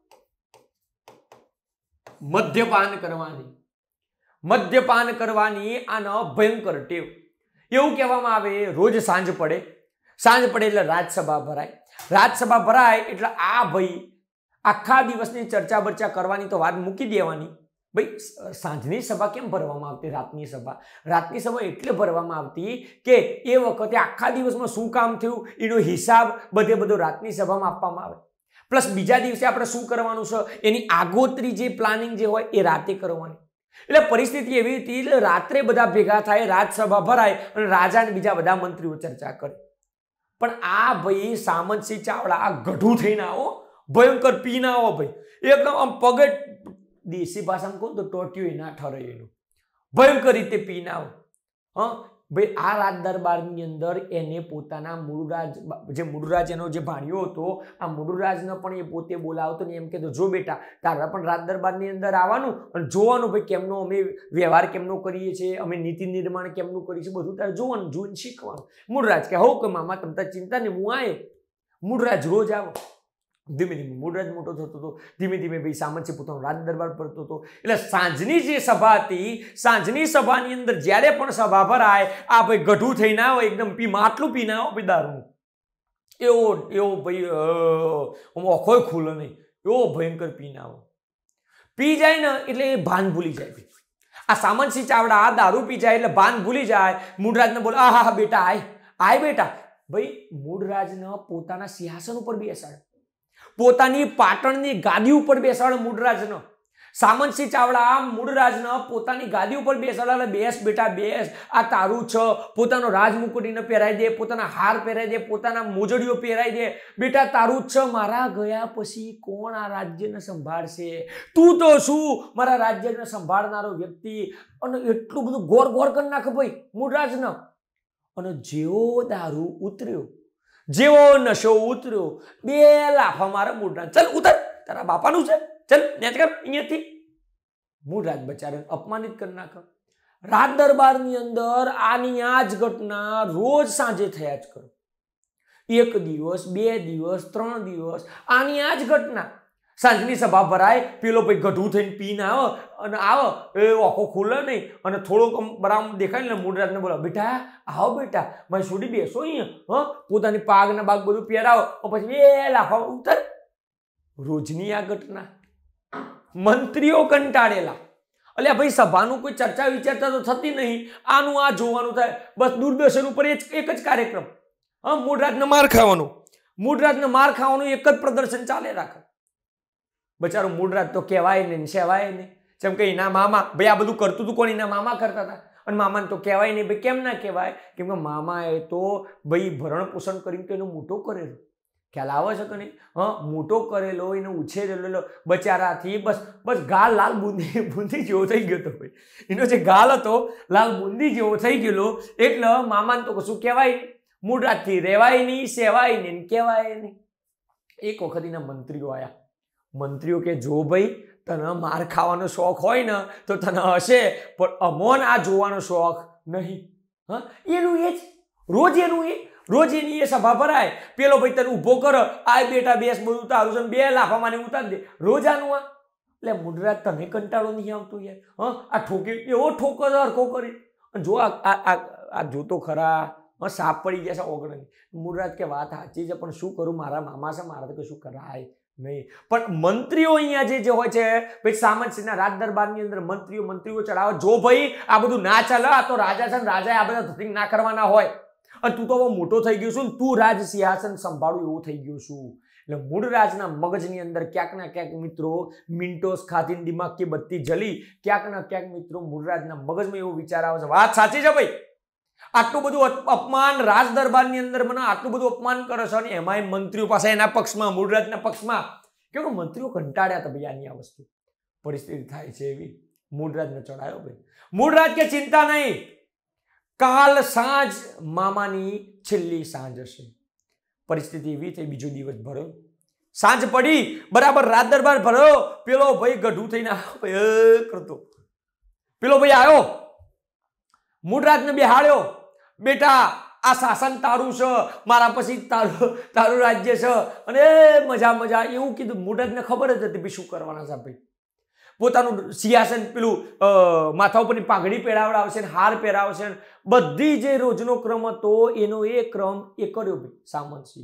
મદ્યપાન કરવાની. મદ્યપાન કરવાની આનો ભયંકર ટેવ. એવું કહેવામાં આવે રોજ સાંજ પડે, સાંજ પડે એટલે રાજસભા ભરાય, રાજસભા ભરાય એટલે આ ભાઈ આખા દિવસની ચર્ચા બર્ચા કરવાની તો વાત મૂકી દેવાની, ભાઈ સાંજની સભા કેમ ભરવામાં આવતી? રાતની સભા રાતની સભા એટલે ભરવામાં આવતી કે એ વખતે આખા દિવસમાં શું કામ થયું એનો હિસાબ બધે બધો રાતની સભામાં આપવામાં આવે. પ્લસ બીજા દિવસે આપણે શું કરવાનું છે એની આગોતરી જે પ્લાનિંગ જે હોય એ રાતે કરવાની. એટલે પરિસ્થિતિ એવી હતી, એટલે રાત્રે બધા ભેગા થાય, રાજસભા ભરાય અને રાજા અને બીજા બધા મંત્રીઓ ચર્ચા કરે. પણ આ ભાઈ સામંતસિંહ ચાવડા આ ગઢું થઈને આવો, ભયંકર પીને આવો ભાઈ, એકદમ આમ પગે દેશી ભાષામાં કહું તો ટોટિયું ના ઠરે એનું, ભયંકર રીતે પીને આવો. હા ભાઈ આ રાજ દરબારની અંદર એને પોતાના મૂળરાજ જે મૂળરાજ એનો જે ભાણિયો હતો, આ મૂળરાજને પણ એ પોતે બોલાવતો ને એમ કહેતો, જો બેટા તારા પણ રાજ દરબારની અંદર આવવાનું અને જોવાનું ભાઈ કેમનો અમે વ્યવહાર કેમનો કરીએ છીએ, અમે નીતિ નિર્માણ કેમનું કરીએ છીએ, બધું તારે જોવાનું, જોઈને શીખવાનું. મૂળરાજ કે હો કે મામા તમ તાર ચિંતા ને હું આય. મૂળરાજ રોજ આવો. ધીમે ધીમે મૂળરાજ મોટો થતો હતો, ધીમે ધીમે ભાઈ સામંતસિંહ પોતાનો રાજ દરબાર પડતો હતો. એટલે સાંજની જે સભા હતી, સાંજની સભાની અંદર જ્યારે પણ સભા ભરાય, આ ભાઈ ગઢું થઈને આવે, એકદમ પી માટલું પીને આવો ભાઈ દારૂ, એવો એવો ભાઈ આખોય ખુલ્લો નહીં, એવો ભયંકર પીને આવો. પી જાય ને એટલે એ ભાન ભૂલી જાય. આ સામંતસિંહ ચાવડા આ દારૂ પી જાય એટલે ભાન ભૂલી જાય. મૂળરાજને બોલે, આ હા હા બેટા આય આય બેટા. ભાઈ મૂળરાજને પોતાના સિંહાસન ઉપર બેસાડે, પોતાની પાટણની ગાદી ઉપર બેસાડે મૂળરાજનો. સામંતસિંહ ચાવડા મૂળરાજને પોતાની ગાદી ઉપર બેસાડે, બેસ બેટા બેસ, આ તારું છે. પોતાનો રાજમુકુટીને પહેરાઈ દે, પોતાના હાર પહેરાઈ દે, પોતાના મોજડીઓ પહેરાઈ દે. બેટા તારું જ છે, મારા ગયા પછી કોણ આ રાજ્યને સંભાળશે? તું તો શું મારા રાજ્યને સંભાળનારો વ્યક્તિ. અને એટલું બધું ગોર ગોર કરી નાખે ભાઈ મૂળરાજને. અને જેવો દારૂ ઉતર્યો, જેવો નશો ઉતર્યો, બે લાફા મારે મૂળરાજ, ચલ ઉતર, તારા બાપાનું છે, ચલ નેચ કર અહીંયાથી. મૂળરાજ બચારાને અપમાનિત કરી નાખે. રાજ દરબારની અંદર આની આ જ ઘટના રોજ સાંજે થયા જ કરે. એક દિવસ, બે દિવસ, ત્રણ દિવસ આની આ જ ઘટના. સાંજની સભા ભરાય, પેલો ભાઈ ગઢું થઈને પીને આવે અને આવે એ આખો ખુલ્લે નહીં અને થોડોક બરાબર દેખાય ને મૂળરાજને બોલા, બેટા આવો બેટા, મારે છોડી બેસો અહીંયા. હા પોતાની પાગ ને બાગ બધું પહેરાવો, પછી એ લાફા ઉતર. રોજની આ ઘટના. મંત્રીઓ કંટાળેલા, એટલે ભાઈ સભાનું કોઈ ચર્ચા વિચારતા તો થતી નહીં, આનું આ જોવાનું થાય. બસ દૂરદર્શન ઉપર એક જ કાર્યક્રમ, હા મૂળરાજને માર ખાવાનું, મૂળરાજને માર ખાવાનું એક જ પ્રદર્શન ચાલે રાખે. બચારો મૂળરાજ તો કહેવાય નહીં, સેવાય નહીં. જેમ કે એના મામા ભાઈ આ બધું કરતું હતું, કોણ? એના મામા કરતા હતા. અને મામાને તો કહેવાય નહીં. ભાઈ કેમ ના કહેવાય? કેમ કે મામાએ તો ભાઈ ભરણ પોષણ કરીને તો એનો મોટો કરેલો, ખ્યાલ આવે છે કે નહીં? હા મોટો કરેલો, એને ઉછેરેલો બચારાથી બસ બસ ગાલ લાલ બુંદી બુંદી જેવો થઈ ગયો હતો ભાઈ. એનો જે ગાલ હતો લાલ બુંદી જેવો થઈ ગયેલો. એટલે મામાને તો કશું કહેવાય નહીં, મૂળરાજથી રહેવાય નહીં, સેવાય નહીં, કહેવાય નહીં. એક વખત એના મંત્રીઓ આવ્યા. મંત્રીઓ કે જો ભાઈ તને માર ખાવાનો શોખ હોય ને તો તને હશે, પણ અમોન આ જોવાનો શોખ નહીં. હા એનું એ જ રોજ એનું એ રોજ એની એ સભા ભરાય, પેલો ભાઈ તને ઊભો કરો, આ બેટા બેસ બધું તારું છે, બે લાફા માને ઉતારી દે. રોજ આનું આ. એટલે મૂળરાજ તને કંટાળો નહીં આવતો યાર? હા આ ઠોકી એવો ઠોકો હરખો કરી જો આ આ જોતો ખરા, હા સાપ પડી ગયા છે ઓગણે. મૂળરાજ કે વાત સાચી છે, પણ શું કરું, મારા મામા છે, મારા તો કશું કરાય નહીં. પણ મંત્રીઓ અહીંયા જે જે હોય છે ભાઈ સામંતસિંહના રાજ દરબારની અંદર મંત્રીઓ મંત્રીઓ ચડાવે. જો ભાઈ આ બધું ના ચાલે, આ તો રાજા છે, રાજાએ આ બધા ધતિંગ ના કરવાના હોય. અને તું તો હવે મોટો થઈ ગયો છું, તું રાજ સિંહાસન સંભાળું એવું થઈ ગયું છું. એટલે મૂળરાજના મગજની અંદર ક્યાંક ના ક્યાંક મિત્રો મિન્ટોસ ખાધીને દિમાગ કે બત્તી જલી, ક્યાંક ના ક્યાંક મિત્રો મૂળરાજના મગજમાં એવો વિચાર આવે છે, વાત સાચી છે ભાઈ, આટલું બધું અપમાન રાજ દરબારની અંદર મને આટલું બધું અપમાન કરે છે, અને એમાંય મંત્રીઓ પાસે એના પક્ષમાં, મૂળરાજના પક્ષમાં. કેવું મંત્રીઓ કંટાળ્યા હતા ભાઈ આની આ વસ્તુ. પરિસ્થિતિ થાય છે એવી. મૂળરાજને ચડાયો ભાઈ. મૂળરાજ કે ચિંતા નહીં, કાલ સાંજ મામાની છેલ્લી સાંજ હશે. પરિસ્થિતિ એવી થઈ, બીજો દિવસ ભર્યો, સાંજ પડી, બરાબર રાજ દરબાર ભર્યો. પેલો ભાઈ ગઢું થઈને કરતો, પેલો ભાઈ આવ્યો, મૂળરાજને બેહાડ્યો, બેટા આ શાસન તારું છે, મારા પછી તારું તારું રાજ્ય છે, અને મજા મજા એવું કીધું. મૂળરાજને ખબર જ હતી શું કરવાના છે ભાઈ. પોતાનું સિંહાસન પેલું માથા ઉપરની પાઘડી પહેરાવડાવશે, હાર પહેરાવશે, બધી જે રોજનો ક્રમ હતો એનો એ ક્રમ એ કર્યો ભાઈ સામંતસિંહ.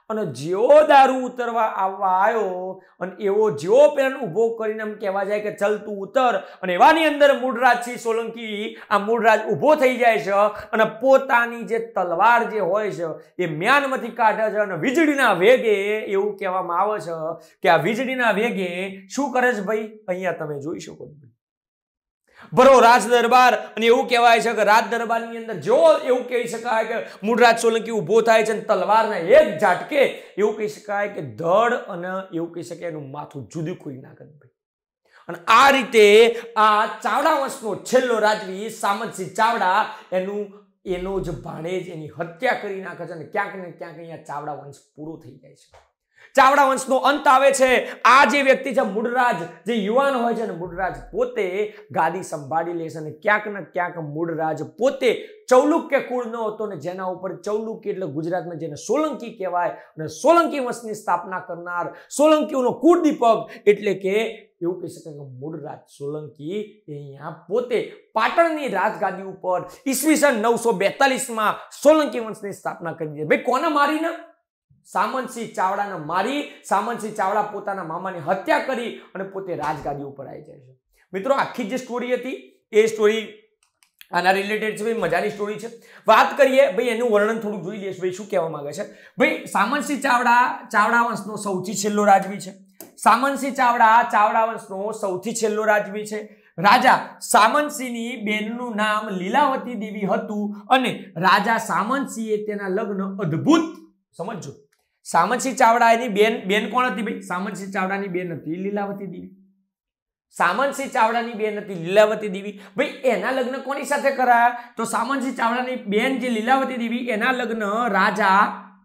અને જેવો દારૂ ઉતરવા આવવા આવ્યો અને એવો જેવો પેલા ઉભો કરીને એમ કહેવા જાય કે ચલ તું ઉતર, અને એવાની અંદર મૂળરાજસિંહ સોલંકી આ મૂળરાજ ઉભો થઈ જાય છે અને પોતાની જે તલવાર જે હોય છે એ મ્યાનમાંથી કાઢે છે અને વીજળીના વેગે એવું કહેવામાં આવે છે કે આ વીજળીના વેગે શું કરે છે ભાઈ, અહીંયા તમે જોઈ શકો છો ભરો રાજ દરબાર. અને એવું કહેવાય છે કે રાજ દરબારની અંદર જો એવું કહી શકાય કે મૂળરાજ સોલંકી ઉભો થાય છે અને તલવારના એક ઝાટકે એવું કહી શકાય કે ધડ અને એવું કહી શકાય એનું માથું જુદું ખોઈ નાખે. અને આ રીતે આ ચાવડા વંશનો છેલ્લો રાજવી સામંતસિંહ ચાવડા એનું એનો જ ભાણેજ એની હત્યા કરી નાખે છે અને ક્યાંક ને ક્યાંક અહીંયા ચાવડા વંશ પૂરો થઈ જાય છે. ચાવડા વંશનો અંત આવે છે. આ જે વ્યક્તિ છે મૂળરાજ, જે યુવાન હોય છે ને મૂળરાજ પોતે ગાદી સંભાળી લે છે અને ક્યાંક ને ક્યાંક મૂળરાજ પોતે ચૌલુક્ય કુળનો હતો ને જેના ઉપર ચૌલુક્ય એટલે ગુજરાતમાં જેને સોલંકી કહેવાય અને સોલંકી વંશની સ્થાપના કરનાર સોલંકીઓનો કુળદીપક એટલે કે એવું કહી શકાય કે મૂળરાજ સોલંકી અહીંયા પોતે પાટણની રાજગાદી ઉપર ઈસવીસન નવસો બેતાલીસ માં સોલંકી વંશની સ્થાપના કરી છે. ભાઈ કોને મારીને? સામંતસિંહ ચાવડાને મારી સામંતસિંહ ચાવડા પોતાના મામાની હત્યા કરી અને પોતે રાજગાદી ઉપર આવી જાય છે. મિત્રો આખી જે સ્ટોરી હતી એ સ્ટોરી આના રિલેટેડ છે, ભાઈ મજાની સ્ટોરી છે. વાત કરીએ ભાઈ એનું વર્ણન થોડું જોઈ લઈશ. ભાઈ શું કહેવા માંગે છે? ભાઈ સામંતસિંહ ચાવડા ચાવડા વંશનો સૌથી છેલ્લો રાજવી છે. સામંતસિંહ ચાવડા ચાવડા વંશનો સૌથી છેલ્લો રાજવી છે. રાજા સામંતસિંહની બેનનું નામ લીલાવતી દેવી હતું અને રાજા સામંતસિંહે તેના લગ્ન અદ્ભુત, સમજો, સામંતસિંહ ચાવડા એની બેન બેન કોણ હતી ભાઈ? સામંતસિંહ ચાવડાની બેન હતી લીલાવતી દેવી. સામંતસિંહ ચાવડાની બેન હતી લીલાવતી દેવી. ભાઈ એના લગ્ન કોની સાથે કરાયા? તો સામંતસિંહ ચાવડાની બેન જે લીલાવતી દેવી એના લગ્ન રાજા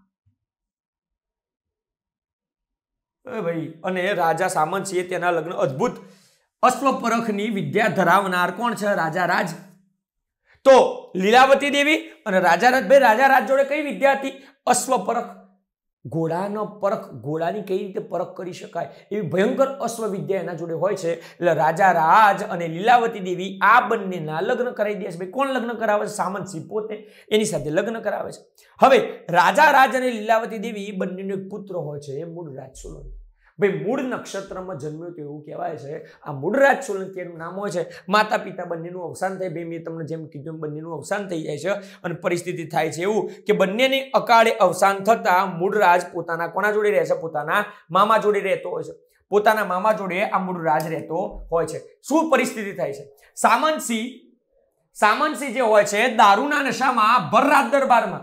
ભાઈ અને રાજા સામંતસિંહે તેના લગ્ન અદ્ભુત અશ્વપરખની વિદ્યા ધરાવનાર કોણ છે? રાજા રાજ. તો લીલાવતી દેવી અને રાજા રાજ. ભાઈ રાજા રાજ જોડે કઈ વિદ્યા હતી? અશ્વપરખ. ઘોડાનો પરખ, ઘોડાની કઈ રીતે પરખ કરી શકાય એવી ભયંકર અશ્વ વિદ્યા એના જોડે હોય છે. એટલે રાજા રાજ અને લીલાવતી દેવી આ બંનેના લગ્ન કરાવી દે છે. ભાઈ કોણ લગ્ન કરાવે છે? સામંતસિંહ પોતે એની સાથે લગ્ન કરાવે છે. હવે રાજા રાજ અને લીલાવતી દેવી બંનેનો એક પુત્ર હોય છે, એ મૂળરાજ સોલંકી. ભાઈ મૂળ નક્ષત્રમાં જન્મ્યો તો એવું કહેવાય છે. આ મૂળરાજ સોલંકી એનું નામ હોય છે. માતા પિતા બંનેનું અવસાન થાય. ભાઈ મેં તમને જેમ કીધું બંનેનું અવસાન થઈ જાય છે અને પરિસ્થિતિ થાય છે એવું કે બંનેની અકાળે અવસાન થતા મૂળરાજ પોતાના કોના જોડે રહે છે? પોતાના મામા જોડે રહેતો હોય છે. પોતાના મામા જોડે આ મૂળરાજ રહેતો હોય છે. શું પરિસ્થિતિ થાય છે? સામંતસિંહ સામંતસિંહ જે હોય છે દારૂના નશામાં ભર રાજ દરબારમાં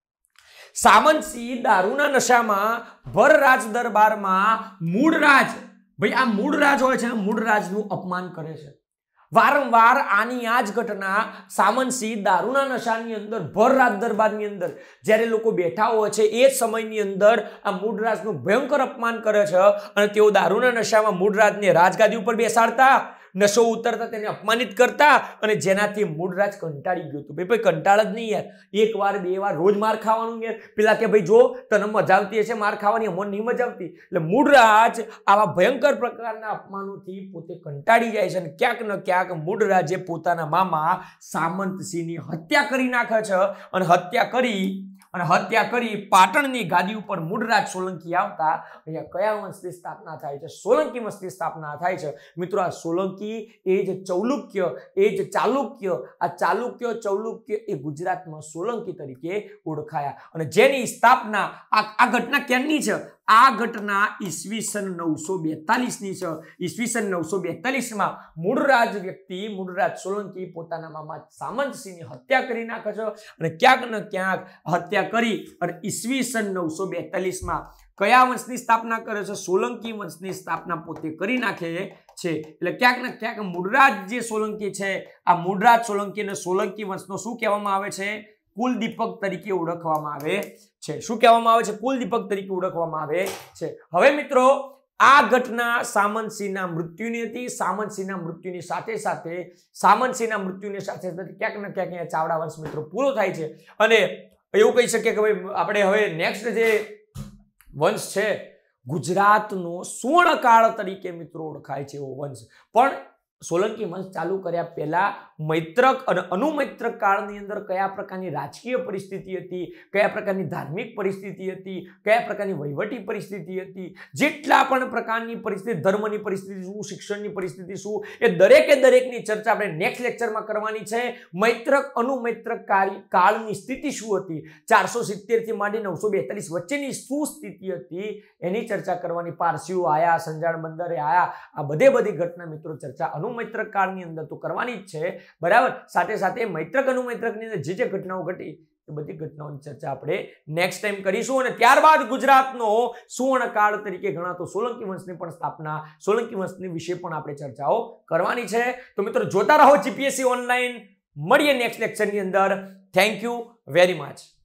સામંતસિંહ દારૂના નશામાં ભર રાજ દરબારમાં મૂળરાજ, ભાઈ આ મૂળરાજ હોય છે મૂળરાજનું અપમાન કરે છે. વારંવાર આની આ જ ઘટના સામંતસિંહ દારૂના નશાની અંદર ભર રાજ દરબારની અંદર જ્યારે લોકો બેઠા હોય છે એ સમયની અંદર આ મૂળરાજનું ભયંકર અપમાન કરે છે અને તેઓ દારૂના નશામાં મૂળરાજને રાજગાદી ઉપર બેસાડતા, નશો ઉતરતા, તેને અપમાનિત કરતા અને જેનાથી મૂળરાજ કંટાળી ગયો હતો. ભાઈ કંટાળ જ નહીં યાર, એક વાર બે વાર રોજ માર ખાવાનું યાર. પેલા કે ભાઈ જો તને મજા આવતી હશે માર ખાવાની, અમને નહીં મજા આવતી. એટલે મૂળરાજ આવા ભયંકર પ્રકારના અપમાનોથી પોતે કંટાળી જાય છે અને ક્યાંક ને ક્યાંક મૂળરાજે પોતાના મામા સામંતસિંહની હત્યા કરી નાખે છે અને હત્યા કરી અને હત્યા કરી પાટણની ગાદી ઉપર મૂળરાજ સોલંકી આવતા અહીંયા કયા વંશની સ્થાપના થાય છે? સોલંકી વંશની સ્થાપના થાય છે. મિત્રો આ સોલંકી એ જ ચૌલુક્ય એ જ ચાલુક્ય, આ ચાલુક્ય ચૌલુક્ય એ ગુજરાતમાં સોલંકી તરીકે ઓળખાયા અને જેની સ્થાપના આ આ ઘટના ક્યાંની છે? આ ઘટના ઈસવીસન નવસો બેતાલીસ ની છે. ઈસવીસન નવસો બેતાલીસ માં મૂળરાજ વ્યક્તિ મૂળરાજ સોલંકી પોતાના મામા સામંતસિંહની હત્યા કરી નાખે છે અને ક્યાંક ને ક્યાંક હત્યા કરી અને ઈસવીસન નવસો બેતાલીસ માં કયા વંશની સ્થાપના કરે છે? સોલંકી વંશની સ્થાપના પોતે કરી નાખે છે. એટલે ક્યાંક ને ક્યાંક મૂળરાજ જે સોલંકી છે આ મૂળરાજ સોલંકી અને સોલંકી વંશનો શું કહેવામાં આવે છે? કુલદીપક તરીકે ઓળખવામાં આવે છે. શું કહેવામાં આવે છે? કુલદીપક તરીકે ઓળખવામાં આવે છે. હવે મિત્રો આ ઘટના સામંતસિંહના મૃત્યુની હતી. સામંતસિંહના મૃત્યુની સાથે સાથે સામંતસિંહના મૃત્યુની સાથે સાથે ક્યાંક ને ક્યાંક અહીંયા ચાવડા વંશ મિત્રો પૂરો થાય છે અને એવું કહી શકીએ કે ભાઈ આપણે હવે નેક્સ્ટ જે વંશ છે ગુજરાતનો સુવર્ણકાળ તરીકે મિત્રો ઓળખાય છે એવો વંશ પણ સોલંકી વંશ ચાલુ કર્યા પહેલા મૈત્રક અને અનુમૈત્રક કાળની અંદર કયા પ્રકારની રાજકીય પરિસ્થિતિ હતી, કયા પ્રકારની ધાર્મિક પરિસ્થિતિ હતી, કયા પ્રકારની વહીવટી પરિસ્થિતિ હતી, જેટલા પણ પ્રકારની પરિસ્થિતિ, ધર્મની પરિસ્થિતિ શું, શિક્ષણની પરિસ્થિતિ શું, એ દરેકે દરેકની ચર્ચા આપણે નેક્સ્ટ લેક્ચરમાં કરવાની છે. મૈત્રક અનુમૈત્રક કાળની સ્થિતિ શું હતી, ચારસો સિત્તેર થી માંડી નવસો બેતાલીસ વચ્ચેની શું સ્થિતિ હતી, એની ચર્ચા કરવાની. પારસીઓ આયા, સંજાણ બંદરે આયા, આ બધે બધી ઘટના મિત્રો ચર્ચા અનુમૈત્રક કાળની અંદર તો કરવાની જ છે, બરાબર. સાથે સાથે મૈત્રક અનુમૈત્રકની અંદર જે જે ઘટનાઓ ઘટી એ બધી ઘટનાઓની ચર્ચા આપણે નેક્સ્ટ ટાઈમ કરીશું. અને ત્યારબાદ ગુજરાતનો સુવર્ણકાળ તરીકે ગણાતો સોલંકી વંશની પણ સ્થાપના, સોલંકી વંશની વિશે પણ આપણે ચર્ચાઓ કરવાની છે. તો મિત્રો જોતા રહો જીપીએસસી ઓનલાઈન. મળીએ નેક્સ્ટ લેક્ચરની અંદર. Thank you very much.